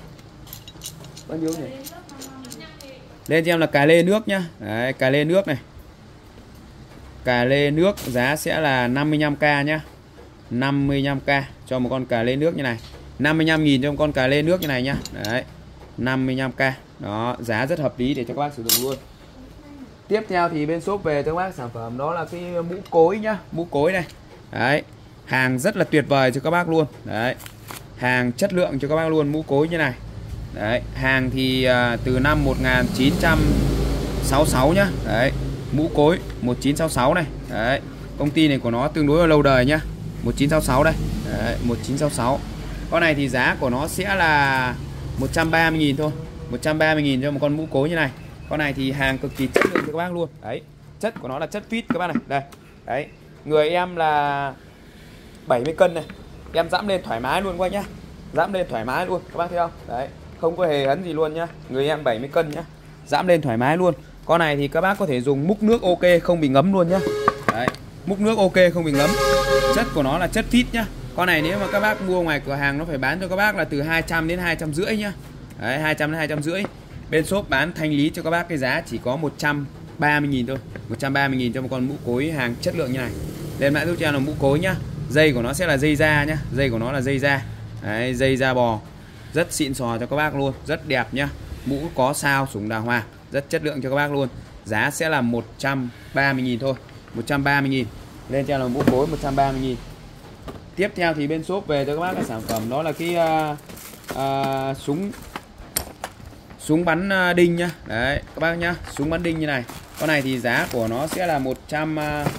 bao nhiêu nhỉ? Lên cho em là cà lê nước nhá. Đấy, cà lê nước này. Cà lê nước giá sẽ là 55k nhá. 55k cho một con cà lê nước như này. 55.000 cho một con cà lê nước như này nhá. Đấy, 55k. Đó, giá rất hợp lý để cho các bác sử dụng luôn. Tiếp theo thì bên shop về cho các bác sản phẩm đó là cái mũ cối nhá, mũ cối này. Đấy, hàng rất là tuyệt vời cho các bác luôn. Đấy, hàng chất lượng cho các bác luôn, mũ cối như này. Đấy, hàng thì từ năm 1966 nhá. Đấy, mũ cối 1966 này. Đấy, công ty này của nó tương đối là lâu đời nhá. 1966 đây. Đấy, 1966. Con này thì giá của nó sẽ là 130.000 thôi. 130.000 cho một con mũ cối như này. Con này thì hàng cực kỳ chất lượng cho các bác luôn. Đấy, chất của nó là chất vít các bác này. Đây. Đấy, người em là 70 cân này. Em dẫm lên thoải mái luôn các bác nhá. Dẫm lên thoải mái luôn, các bác thấy không? Đấy, không có hề hấn gì luôn nhá. Người em 70 cân nhá. Dẫm lên thoải mái luôn. Con này thì các bác có thể dùng múc nước ok, không bị ngấm luôn nhá. Đấy, múc nước ok không bị ngấm. Chất của nó là chất vít nhá. Con này nếu mà các bác mua ngoài cửa hàng nó phải bán cho các bác là từ 200 đến 250 nhá. Đấy, 200 đến 250. Bên shop bán thanh lý cho các bác cái giá chỉ có 130.000 thôi. 130.000 cho một con mũ cối hàng chất lượng như này. Lên mã giúp cho em là mũ cối nhá. Dây của nó sẽ là dây da nhá. Dây của nó là dây da. Đấy, dây da bò. Rất xịn sò cho các bác luôn, rất đẹp nhá. Mũ có sao sủng đàng hoàng, rất chất lượng cho các bác luôn. Giá sẽ là 130.000 thôi. 130.000. Lên cho em là mũ cối 130.000. Tiếp theo thì bên shop về cho các bác cái sản phẩm đó là cái súng bắn đinh nhá. Đấy các bác nhá, súng bắn đinh như này. Con này thì giá của nó sẽ là 100.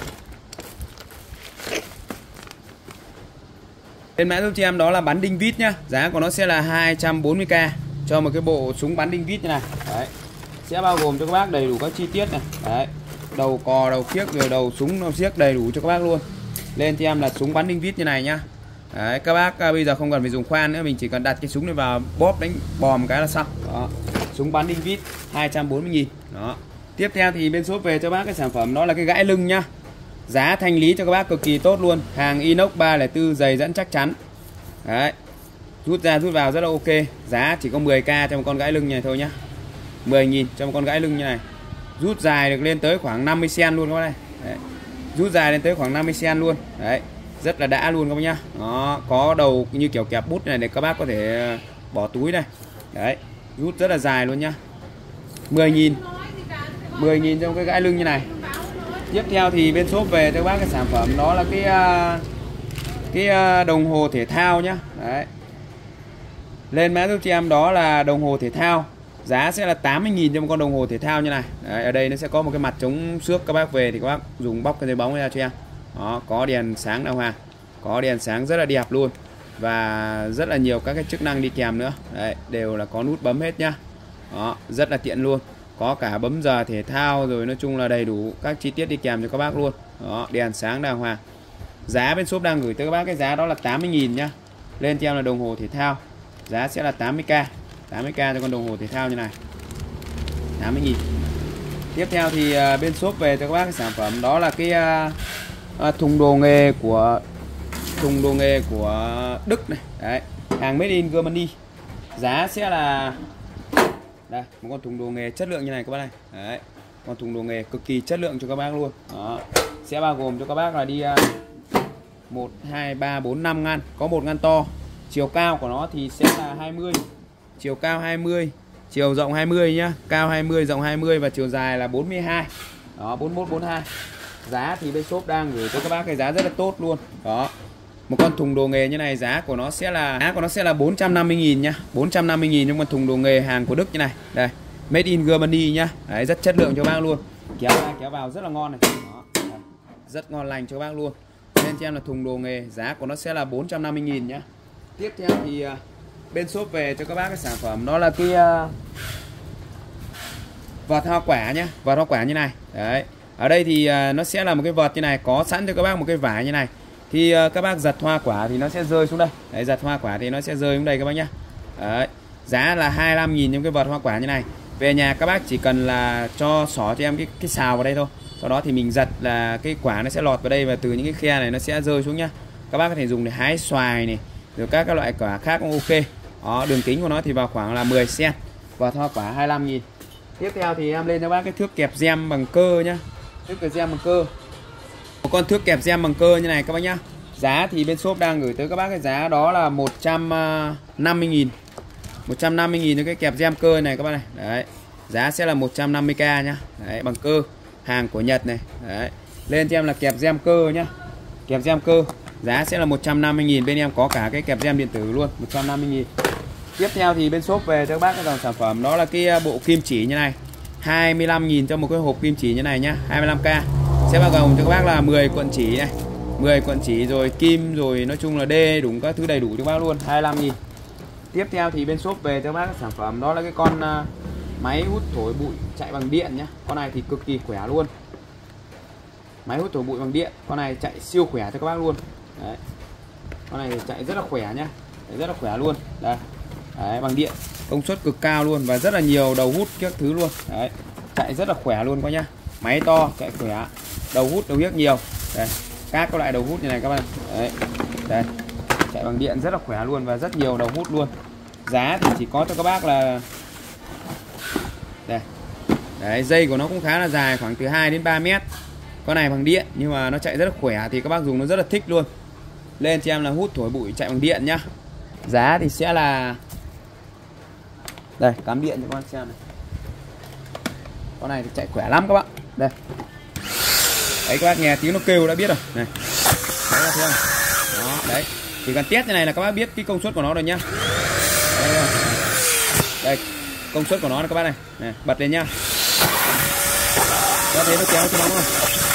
Bên mã giúp cho em đó là bắn đinh vít nhá. Giá của nó sẽ là 240k cho một cái bộ súng bắn đinh vít như này. Đấy, sẽ bao gồm cho các bác đầy đủ các chi tiết này. Đấy, đầu cò, đầu khiếc rồi đầu súng đầu xiếc đầy đủ cho các bác luôn. Lên cho em là súng bắn đinh vít như này nhá. Đấy, các bác bây giờ không cần phải dùng khoan nữa, mình chỉ cần đặt cái súng này vào bóp đánh bò một cái là xong. Đó, súng bắn đinh vít 240.000. Đó. Tiếp theo thì bên shop về cho bác cái sản phẩm đó là cái gãi lưng nhá. Giá thanh lý cho các bác cực kỳ tốt luôn. Hàng inox 304 dày dẫn chắc chắn. Đấy, rút ra rút vào rất là ok. Giá chỉ có 10k cho một con gãi lưng này thôi nhá. 10.000 cho một con gãi lưng như này. Rút dài được lên tới khoảng 50 cm luôn các bác này. Đấy, rút dài lên tới khoảng 50 cm luôn. Đấy, rất là đã luôn các bác nhá. Nó có đầu như kiểu kẹp bút này để các bác có thể bỏ túi này. Đấy, rút rất là dài luôn nhá. 10.000. 10.000 trong cái gãi lưng như này. Tiếp theo thì bên shop về cho các bác cái sản phẩm đó là cái đồng hồ thể thao nhá. Đấy, Lên mã giúp cho em đó là đồng hồ thể thao. Giá sẽ là 80.000 cho một con đồng hồ thể thao như này. Đấy, ở đây nó sẽ có một cái mặt chống xước, các bác về thì các bác dùng bóc cái dây bóng ra cho em. Đó, có đèn sáng đàng hoàng, có đèn sáng rất là đẹp luôn, và rất là nhiều các cái chức năng đi kèm nữa. Đấy, đều là có nút bấm hết nhá. Đó, rất là tiện luôn. Có cả bấm giờ thể thao rồi, nói chung là đầy đủ các chi tiết đi kèm cho các bác luôn. Đó, đèn sáng đàng hoàng. Giá bên shop đang gửi tới các bác cái giá đó là 80.000 nhá. Lên theo là đồng hồ thể thao. Giá sẽ là 80k. 80k cho con đồng hồ thể thao như này. 80.000. Tiếp theo thì bên shop về cho các bác cái sản phẩm đó là cái thùng đồ nghề của Đức này. Đấy, hàng made in Germany. Giá sẽ là đây, một con thùng đồ nghề chất lượng như này các bác này. Đấy, con thùng đồ nghề cực kỳ chất lượng cho các bác luôn. Đó, sẽ bao gồm cho các bác là đi 1 2 3 4 5 ngăn, có một ngăn to. Chiều cao của nó thì sẽ là 20, chiều cao 20, chiều rộng 20 nhá, cao 20, rộng 20 và chiều dài là 42. Đó, 41 42. Giá thì bên shop đang gửi tới các bác cái giá rất là tốt luôn. Đó. Một con thùng đồ nghề như này giá của nó sẽ là 450.000 nhá. 450.000 trong con thùng đồ nghề hàng của Đức như này. Đây, made in Germany nhá. Đấy, rất chất lượng cho bác luôn. Kéo ra kéo vào rất là ngon này. Đó. Đấy, rất ngon lành cho bác luôn. Nên cho em là thùng đồ nghề, giá của nó sẽ là 450.000 nhá. Tiếp theo thì bên shop về cho các bác cái sản phẩm đó là cái vợt hoa quả nhá, vợt hoa quả như này. Đấy. Ở đây thì nó sẽ là một cái vợt như này, có sẵn cho các bác một cái vải như này. Khi các bác giật hoa quả thì nó sẽ rơi xuống đây. Đấy, giật hoa quả thì nó sẽ rơi xuống đây các bác nhá. Đấy. Giá là 25.000 trong cái vợt hoa quả như này. Về nhà các bác chỉ cần là cho xỏ cho em cái xào vào đây thôi. Sau đó thì mình giật là cái quả nó sẽ lọt vào đây, và từ những cái khe này nó sẽ rơi xuống nhá. Các bác có thể dùng để hái xoài này, rồi các loại quả khác cũng ok. Đó, đường kính của nó thì vào khoảng là 10 cm. Vợt hoa quả 25.000. Tiếp theo thì em lên cho bác cái thước kẹp gem bằng cơ nhá. Thước kẹp gem bằng cơ. Một con thước kẹp gem bằng cơ như này các bác nhá. Giá thì bên shop đang gửi tới các bác cái giá đó là 150.000. 150.000 cho cái kẹp gem cơ này các bác này. Đấy. Giá sẽ là 150k nhá. Đấy, bằng cơ, hàng của Nhật này. Đấy. Lên cho em là kẹp gem cơ nhá. Kẹp gem cơ, giá sẽ là 150.000. Bên em có cả cái kẹp gem điện tử luôn, 150.000. Tiếp theo thì bên shop về cho các bác cái dòng sản phẩm đó là cái bộ kim chỉ như này. 25.000 cho một cái hộp kim chỉ như này nhá, 25k. Sẽ bao gồm cho các bác là 10 cuộn chỉ này, 10 cuộn chỉ rồi kim rồi, nói chung là đê đúng các thứ đầy đủ cho các bác luôn, 25.000. Tiếp theo thì bên shop về cho các bác cái sản phẩm đó là cái con máy hút thổi bụi chạy bằng điện nhá. Con này thì cực kỳ khỏe luôn. Máy hút thổi bụi bằng điện, con này chạy siêu khỏe cho các bác luôn. Đấy. Con này thì chạy rất là khỏe nhá, rất là khỏe luôn. Đây. Đấy, bằng điện, công suất cực cao luôn và rất là nhiều đầu hút các thứ luôn. Đấy. Chạy rất là khỏe luôn các nhá. Máy to, chạy khỏe, đầu hút đầu hiếc nhiều. Đây. Các loại đầu hút như này các bạn. Đấy. Đây. Chạy bằng điện rất là khỏe luôn và rất nhiều đầu hút luôn. Giá thì chỉ có cho các bác là đây. Đấy, dây của nó cũng khá là dài, khoảng từ 2 đến 3 mét. Con này bằng điện nhưng mà nó chạy rất là khỏe thì các bác dùng nó rất là thích luôn. Lên cho em là hút thổi bụi chạy bằng điện nhá. Giá thì sẽ là đây, cắm điện cho các bác xem này. Con này thì chạy khỏe lắm các bạn. Đây. Đấy, các bác nghe tiếng nó kêu đã biết rồi. Này. Đấy là thấy không? Đó, đấy. Chỉ cần test như này là các bác biết cái công suất của nó rồi nhá. Đây, đây. Công suất của nó này các bác này. Này, bật lên nhá. Có thấy nó kéo cho nó không?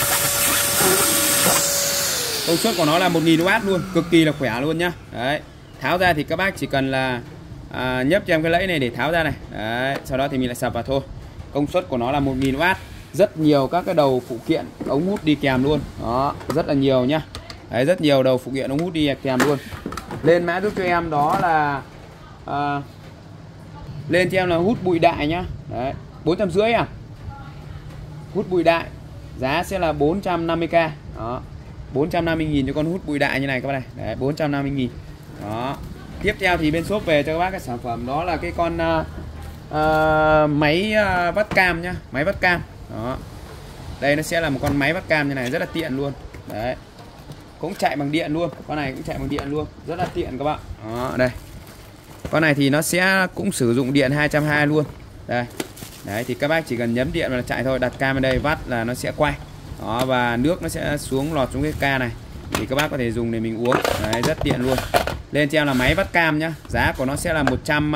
Công suất của nó là 1000W luôn, cực kỳ là khỏe luôn nhá. Đấy. Tháo ra thì các bác chỉ cần là nhấp cho em cái lẫy này để tháo ra này. Đấy. Sau đó thì mình lại sập vào thôi. Công suất của nó là 1000W. Rất nhiều các cái đầu phụ kiện ống hút đi kèm luôn. Đó, rất là nhiều nhá. Đấy, rất nhiều đầu phụ kiện ống hút đi kèm luôn. Lên mã giúp cho em đó là lên cho em là hút bụi đại nhá. Đấy, 450 à. Hút bụi đại. Giá sẽ là 450k. Đó. 450.000 cho con hút bụi đại như này các bạn này. Đấy, 450.000. Đó. Tiếp theo thì bên shop về cho các bác cái sản phẩm đó là cái con máy vắt cam nhá, máy vắt cam. Đó. Đây nó sẽ là một con máy vắt cam như này, rất là tiện luôn. Đấy. Cũng chạy bằng điện luôn, con này cũng chạy bằng điện luôn, rất là tiện các bạn. Đó, đây. Con này thì nó sẽ cũng sử dụng điện 220 luôn. Đây. Đấy thì các bác chỉ cần nhấn điện vào là chạy thôi, đặt cam ở đây vắt là nó sẽ quay. Đó, và nước nó sẽ xuống lọt xuống cái ca này thì các bác có thể dùng để mình uống. Đấy, rất tiện luôn. lên cho em là máy vắt cam nhá. Giá của nó sẽ là 100.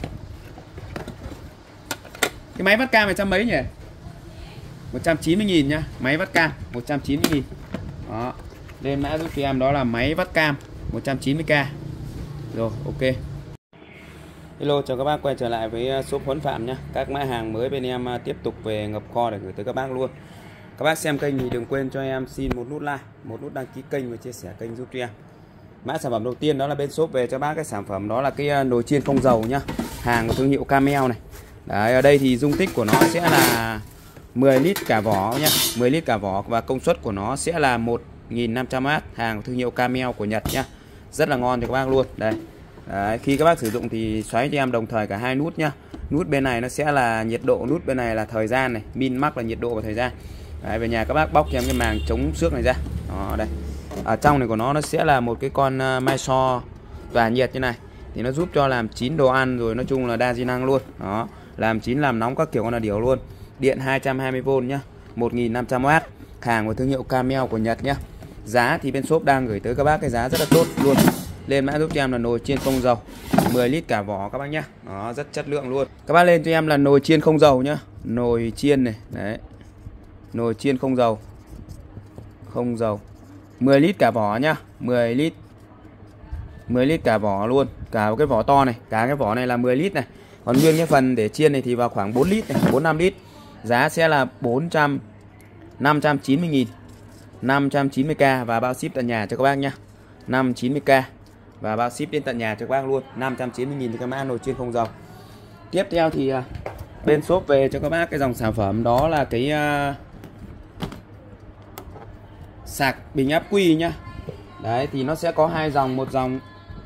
Cái máy vắt cam này trăm mấy nhỉ? 190.000 nhá. Máy vắt cam 190.000. Đó. Lên mã giúp cho em đó là máy vắt cam 190k. Rồi, ok. Hello, chào các bác quay trở lại với shop Huấn Phạm nhé. Các mã hàng mới bên em tiếp tục về ngập kho để gửi tới các bác luôn. Các bác xem kênh thì đừng quên cho em xin một nút like, một nút đăng ký kênh và chia sẻ kênh giúp cho em. Mã sản phẩm đầu tiên đó là bên shop về cho bác cái sản phẩm đó là cái nồi chiên không dầu nhá. Hàng của thương hiệu Camel này. Đấy, ở đây thì dung tích của nó sẽ là 10 lít cả vỏ nhá, 10 lít cả vỏ và công suất của nó sẽ là 1500W, hàng của thương hiệu Camel của Nhật nhá. Rất là ngon cho các bác luôn. Đây. Đấy, khi các bác sử dụng thì xoáy cho em đồng thời cả hai nút nhá. Nút bên này nó sẽ là nhiệt độ, nút bên này là thời gian này, min max là nhiệt độ và thời gian. Đấy, về nhà các bác bóc cho em cái màng chống xước này ra. Đó, đây. Ở trong này của nó sẽ là một cái con mai so tỏa nhiệt như này, thì nó giúp cho làm chín đồ ăn, rồi nói chung là đa di năng luôn. Đó, làm chín làm nóng các kiểu con là điều luôn. Điện 220V nhá, 1500W, hàng của thương hiệu Camel của Nhật nhá. Giá thì bên shop đang gửi tới các bác cái giá rất là tốt luôn. Lên mã giúp cho em là nồi chiên không dầu 10 lít cả vỏ các bác nhá. Đó, rất chất lượng luôn. Các bác lên cho em là nồi chiên không dầu nhá. Nồi chiên này, đấy. Nồi chiên không dầu. Không dầu. 10 lít cả vỏ nhá, 10 lít. 10 lít cả vỏ luôn, cả cái vỏ to này, cả cái vỏ này là 10 lít này. Còn nguyên cái phần để chiên này thì vào khoảng 4 lít này, 4-5 lít. Giá sẽ là 590.000, 590k và bao ship tận nhà cho các bác nhá. 590k và bao ship đến tận nhà cho các bác luôn. 590.000 thì các mã nồi chiên không dầu. Tiếp theo thì bên shop về cho các bác cái dòng sản phẩm đó là cái sạc bình ắc quy nhá. Đấy thì nó sẽ có hai dòng, một dòng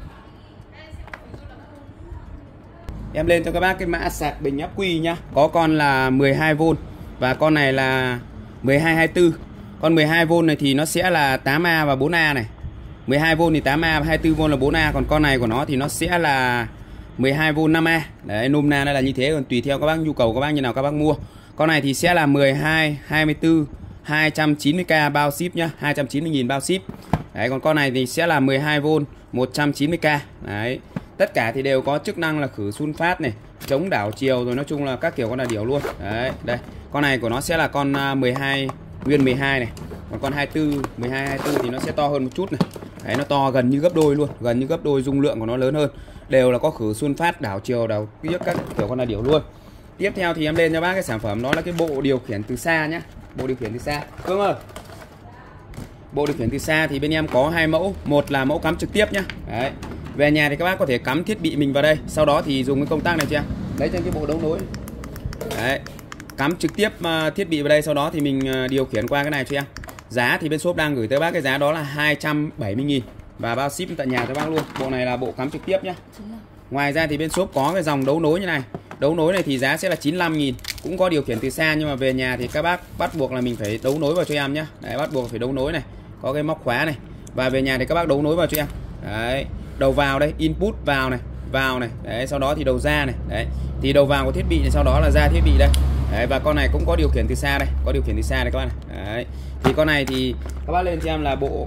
em lên cho các bác cái mã sạc bình ắc quy nhá. Có con là 12V và con này là 1224. Con 12V này thì nó sẽ là 8A và 4A này. 12V thì 8A và 24V là 4A. Còn con này của nó thì nó sẽ là 12V 5A. Đấy, nôm na là như thế, còn tùy theo các bác nhu cầu các bác như nào các bác mua. Con này thì sẽ là 12, 24, 290k bao ship nhá, 290.000 bao ship. Đấy, còn con này thì sẽ là 12V 190k. Đấy. Tất cả thì đều có chức năng là khử sun phát này, chống đảo chiều, rồi nói chung là các kiểu con là điều luôn. Đấy, đây. Con này của nó sẽ là con 12 nguyên 12 này. Còn con 24, 12 24 thì nó sẽ to hơn một chút này. Đấy, nó to gần như gấp đôi luôn, gần như gấp đôi, dung lượng của nó lớn hơn. Đều là có khử sun phát, đảo chiều, đảo kiếc các kiểu con là điều luôn. Tiếp theo thì em lên cho bác cái sản phẩm đó là cái bộ điều khiển từ xa nhá. Bộ điều khiển từ xa. Cương ơi. Bộ điều khiển từ xa thì bên em có hai mẫu, một là mẫu cắm trực tiếp nhá. Đấy. Về nhà thì các bác có thể cắm thiết bị mình vào đây, sau đó thì dùng cái công tắc này cho em. Đấy, trên cái bộ đấu nối. Đấy. Cắm trực tiếp thiết bị vào đây, sau đó thì mình điều khiển qua cái này cho em. Giá thì bên shop đang gửi tới bác cái giá đó là 270.000 và bao ship tận nhà cho bác luôn. Bộ này là bộ cắm trực tiếp nhá. Ngoài ra thì bên shop có cái dòng đấu nối như này. Đấu nối này thì giá sẽ là 95.000, cũng có điều khiển từ xa, nhưng mà về nhà thì các bác bắt buộc là mình phải đấu nối vào cho em nhá. Đấy, bắt buộc phải đấu nối này, có cái móc khóa này. Và về nhà thì các bác đấu nối vào cho em. Đấy, đầu vào đây, input vào này, vào này. Đấy, sau đó thì đầu ra này. Đấy, thì đầu vào của thiết bị này, sau đó là ra thiết bị đây. Đấy, và con này cũng có điều khiển từ xa đây, có điều khiển từ xa đây các bạn này. Đấy, thì con này thì các bác lên cho em là bộ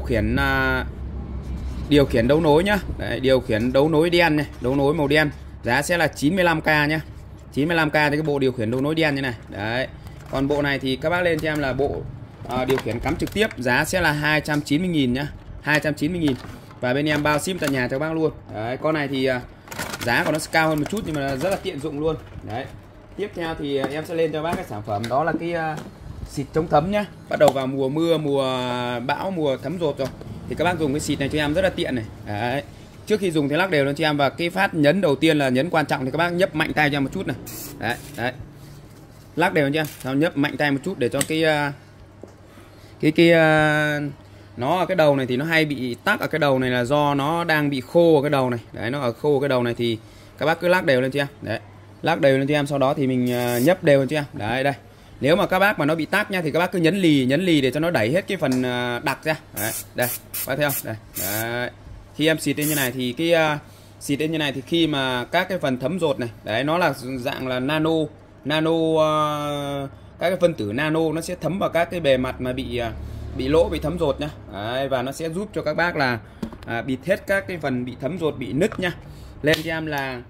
điều khiển đấu nối nhá. Đấy, điều khiển đấu nối đen này, đấu nối màu đen. Giá sẽ là 95k nhá. 95k thì cái bộ điều khiển đấu nối đen như này. Đấy. Còn bộ này thì các bác lên cho em là bộ điều khiển cắm trực tiếp, giá sẽ là 290.000 nhá. 290.000 và bên em bao ship tận nhà cho các bác luôn. Đấy, con này thì giá của nó sẽ cao hơn một chút nhưng mà rất là tiện dụng luôn. Đấy. Tiếp theo thì em sẽ lên cho bác cái sản phẩm đó là cái xịt chống thấm nhá. Bắt đầu vào mùa mưa, mùa bão, mùa thấm rột rồi thì các bác dùng cái xịt này cho em rất là tiện này. Đấy. Trước khi dùng thì lắc đều lên cho em, và cái phát nhấn đầu tiên là nhấn quan trọng thì các bác nhấp mạnh tay cho em một chút này. Đấy, đấy. Lắc đều cho em, sau nhấp mạnh tay một chút để cho nó ở cái đầu này thì nó hay bị tắc ở cái đầu này là do nó đang bị khô ở cái đầu này. Đấy, nó ở khô cái đầu này thì các bác cứ lắc đều lên cho em. Đấy. Lắc đều lên cho em, sau đó thì mình nhấp đều lên cho em. Đấy, đây. Nếu mà các bác mà nó bị tắc nha thì các bác cứ nhấn lì để cho nó đẩy hết cái phần đặc ra. Đấy, đây. Bác thấy không? Đây. Đấy. Khi em xịt lên như này thì cái xịt lên như này thì khi mà các cái phần thấm rột này, đấy, nó là dạng là nano các cái phân tử nano nó sẽ thấm vào các cái bề mặt mà bị lỗ, bị thấm rột nhá. Đấy, và nó sẽ giúp cho các bác là bịt hết các cái phần bị thấm ruột, bị nứt nhá. Lên cho em là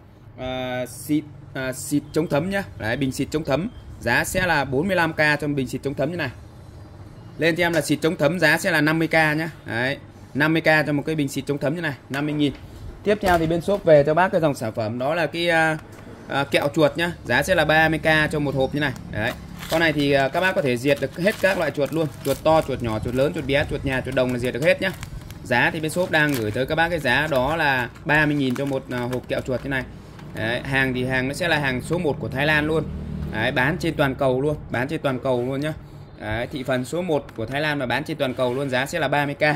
xịt chống thấm nhá. Đấy, bình xịt chống thấm giá sẽ là 45k cho bình xịt chống thấm như này. Lên cho em là xịt chống thấm giá sẽ là 50k nhá. Đấy, 50k cho một cái bình xịt chống thấm như này, 50.000. Tiếp theo thì bên shop về cho bác cái dòng sản phẩm đó là cái kẹo chuột nhá, giá sẽ là 30k cho một hộp như này. Đấy. Con này thì các bác có thể diệt được hết các loại chuột luôn, chuột to, chuột nhỏ, chuột lớn, chuột bé, chuột nhà, chuột đồng là diệt được hết nhá. Giá thì bên shop đang gửi tới các bác cái giá đó là 30.000 cho một hộp kẹo chuột thế này. Đấy, hàng thì hàng nó sẽ là hàng số 1 của Thái Lan luôn. Đấy, bán trên toàn cầu luôn, bán trên toàn cầu luôn nhá. Đấy, thị phần số 1 của Thái Lan mà bán trên toàn cầu luôn, giá sẽ là 30k.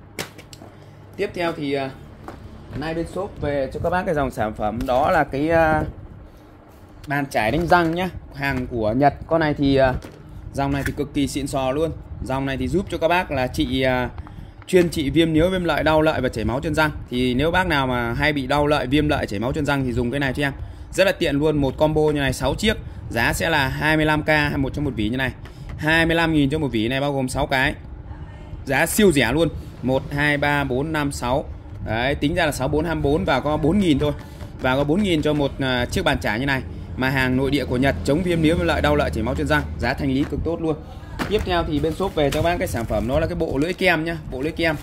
Tiếp theo thì nay bên shop về cho các bác cái dòng sản phẩm đó là cái bàn chải đánh răng nhá, hàng của Nhật. Con này thì dòng này thì cực kỳ xịn sò luôn. Dòng này thì giúp cho các bác là chuyên trị viêm nhiễu, viêm lợi, đau lợi và chảy máu chân răng. Thì nếu bác nào mà hay bị đau lợi, viêm lợi, chảy máu chân răng thì dùng cái này cho em. Rất là tiện luôn, một combo như này 6 chiếc, giá sẽ là 25k một cho một vỉ như này. 25.000 cho một vỉ này bao gồm 6 cái. Giá siêu rẻ luôn. 1 2 3 4 5 6. Đấy, tính ra là 6 4 24 và có 4.000 thôi. Và có 4.000 cho một chiếc bàn chải như này. Mà hàng nội địa của Nhật, chống viêm nhiễu, viêm lợi, đau lợi, chảy máu chân răng, giá thanh lý cực tốt luôn. Tiếp theo thì bên shop về cho bác cái sản phẩm đó là cái bộ lưỡi kem nhá, bộ lưỡi kem.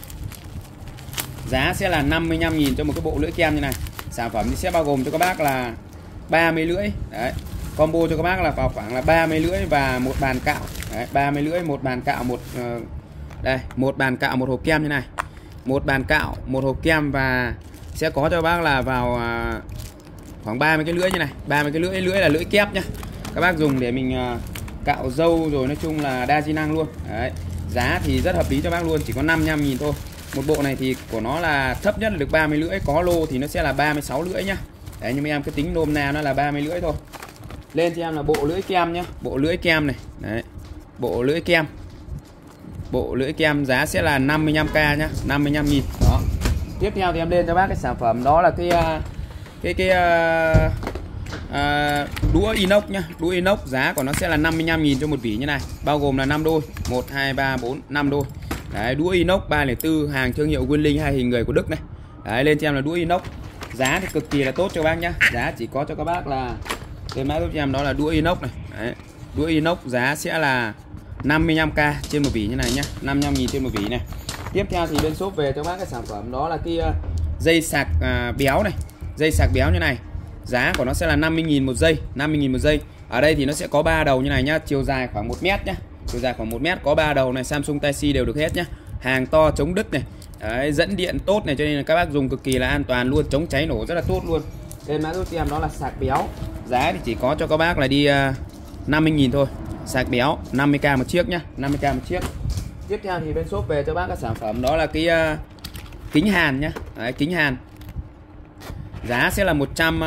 Giá sẽ là 55.000 cho một cái bộ lưỡi kem như này. Sản phẩm thì sẽ bao gồm cho các bác là 30 lưỡi. Đấy. Combo cho các bác là vào khoảng là 30 lưỡi và một bàn cạo. Đấy, 30 lưỡi, một bàn cạo, đây, một bàn cạo, một hộp kem như này. Một bàn cạo, một hộp kem và sẽ có cho bác là vào khoảng 30 cái lưỡi như này. 30 cái lưỡi là lưỡi kép nhá. Các bác dùng để mình cạo râu rồi, nói chung là đa di năng luôn. Đấy. Giá thì rất hợp lý cho bác luôn, chỉ có 55.000 thôi. Một bộ này thì của nó là thấp nhất là được 30 lưỡi, có lô thì nó sẽ là 36 lưỡi nhá. Đấy, nhưng mà em cứ tính nôm na nó là 30 lưỡi thôi. Lên cho em là bộ lưỡi kem nhá, bộ lưỡi kem này. Đấy. Bộ lưỡi kem. Bộ lưỡi kem giá sẽ là 55k nhá, 55.000. Đó. Tiếp theo thì em lên cho bác cái sản phẩm đó là cái đũa inox nhá, đũa inox giá của nó sẽ là 55.000 cho một vỉ như này, bao gồm là 5 đôi, 1 2 3 4 5 đôi. Đấy, đũa inox 304 hàng thương hiệu Winling hai hình người của Đức này. Đấy, lên cho em là đũa inox. Giá thì cực kỳ là tốt cho các bác nhá. Giá chỉ có cho các bác là cái mã giúp cho em đó là đũa inox này. Đấy, đũa inox giá sẽ là 55k trên một vỉ như này nhá, 55.000 trên một vỉ này. Tiếp theo thì bên shop về cho bác cái sản phẩm đó là cái dây sạc béo này, dây sạc béo như này. Giá của nó sẽ là 50.000 một giây, 50.000 một giây. Ở đây thì nó sẽ có 3 đầu như này nhá, chiều dài khoảng 1 mét nhá. Chiều dài khoảng 1 mét, có 3 đầu này, Samsung Type-C đều được hết nhá. Hàng to, chống đứt này. Đấy, dẫn điện tốt này, cho nên là các bác dùng cực kỳ là an toàn luôn, chống cháy nổ rất là tốt luôn. Bên mã giúp em đó là sạc béo. Giá thì chỉ có cho các bác là đi 50.000 thôi. Sạc béo 50k một chiếc nhá, 50k một chiếc. Tiếp theo thì bên shop về cho bác các sản phẩm đó là cái kính hàn nhá. Đấy, kính hàn. Giá sẽ là 100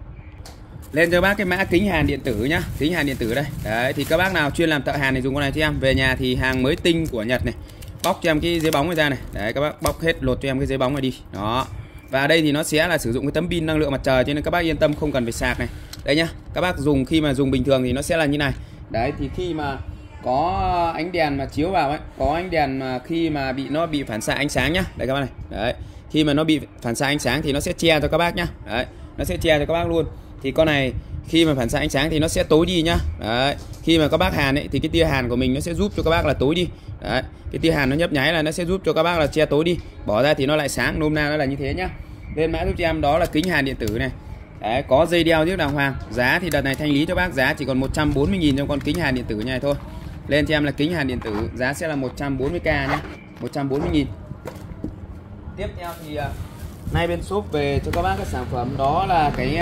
lên cho bác cái mã kính hàn điện tử nhá, kính hàn điện tử đây. Đấy, thì các bác nào chuyên làm thợ hàn thì dùng con này cho em. Về nhà thì hàng mới tinh của Nhật này. Bóc cho em cái giấy bóng này ra này. Đấy, các bác bóc hết lột cho em cái giấy bóng này đi. Đó. Và đây thì nó sẽ là sử dụng cái tấm pin năng lượng mặt trời, cho nên các bác yên tâm không cần phải sạc này. Đây nhá. Các bác dùng khi mà dùng bình thường thì nó sẽ là như này. Đấy, thì khi mà có ánh đèn mà chiếu vào ấy, có ánh đèn mà khi mà nó bị phản xạ ánh sáng nhá. Đây các bác này. Đấy. Khi mà nó bị phản xạ ánh sáng thì nó sẽ che cho các bác nhá. Đấy, nó sẽ che cho các bác luôn. Thì con này khi mà phản xạ ánh sáng thì nó sẽ tối đi nhá. Đấy, khi mà các bác hàn ấy thì cái tia hàn của mình nó sẽ giúp cho các bác là tối đi. Đấy, cái tia hàn nó nhấp nháy là nó sẽ giúp cho các bác là che tối đi. Bỏ ra thì nó lại sáng, nôm na nó là như thế nhá. Lên mã giúp cho em đó là kính hàn điện tử này. Đấy, có dây đeo trước đàng hoàng. Giá thì đợt này thanh lý cho bác giá chỉ còn 140.000 trong con kính hàn điện tử như này thôi. Lên cho em là kính hàn điện tử, giá sẽ là 140k nhá, 140.000. Tiếp theo thì nay bên shop về cho các bác cái sản phẩm đó là cái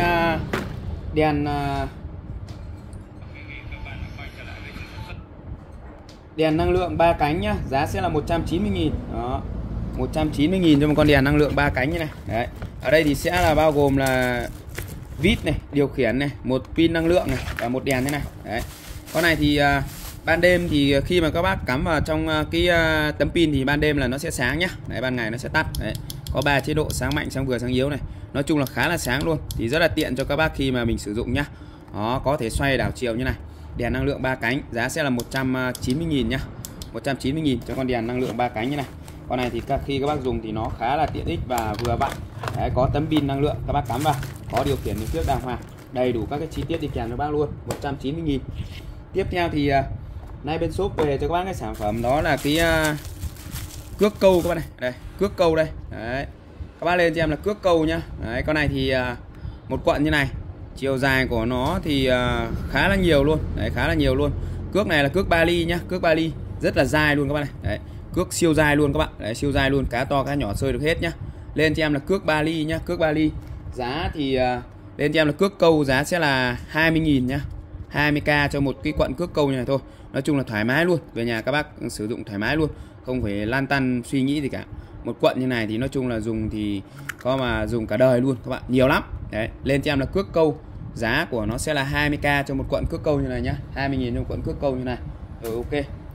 đèn năng lượng 3 cánh nhá, giá sẽ là 190.000. Đó. 190.000 cho một con đèn năng lượng 3 cánh như này. Đấy. Ở đây thì sẽ là bao gồm là vít này, điều khiển này, một pin năng lượng này và một đèn thế này. Đấy. Con này thì ban đêm thì khi mà các bác cắm vào trong cái tấm pin thì ban đêm là nó sẽ sáng nhá. Đấy, ban ngày nó sẽ tắt. Đấy. Có 3 chế độ, sáng mạnh, sáng vừa, sáng yếu này. Nói chung là khá là sáng luôn. Thì rất là tiện cho các bác khi mà mình sử dụng nhá. Đó, có thể xoay đảo chiều như này. Đèn năng lượng 3 cánh, giá sẽ là 190.000 nhá. 190.000 cho con đèn năng lượng 3 cánh như này. Con này thì khi các bác dùng thì nó khá là tiện ích và vừa vặn. Đấy, có tấm pin năng lượng các bác cắm vào, có điều khiển được trước đàng hoàng, đầy đủ các cái chi tiết đi kèm cho bác luôn, 190.000. Tiếp theo thì nay bên shop về cho các bác cái sản phẩm đó là cái cước câu các bác này. Đây, cước câu đây. Đấy. Các bác lên cho em là cước câu nhá. Đấy, con này thì một quận như này, chiều dài của nó thì khá là nhiều luôn. Đấy, khá là nhiều luôn. Cước này là cước Bali nhá, cước Bali rất là dài luôn các bác này. Đấy, cước siêu dài luôn các bạn. Đấy, siêu dài luôn, cá to cá nhỏ sơi được hết nhá. Lên cho em là cước Bali nhá, cước Bali. Giá thì lên cho em là cước câu, giá sẽ là 20.000 nhá. 20k cho một cái quận cước câu như này thôi. Nói chung là thoải mái luôn, về nhà các bác sử dụng thoải mái luôn, không phải lan tăn suy nghĩ gì cả. Một quận như này thì nói chung là dùng thì có mà dùng cả đời luôn các bạn, nhiều lắm. Đấy, lên cho em là cước câu, giá của nó sẽ là 20k cho một quận cước câu như này nhá. 20.000 cho một quận cước câu như này. Rồi, ok.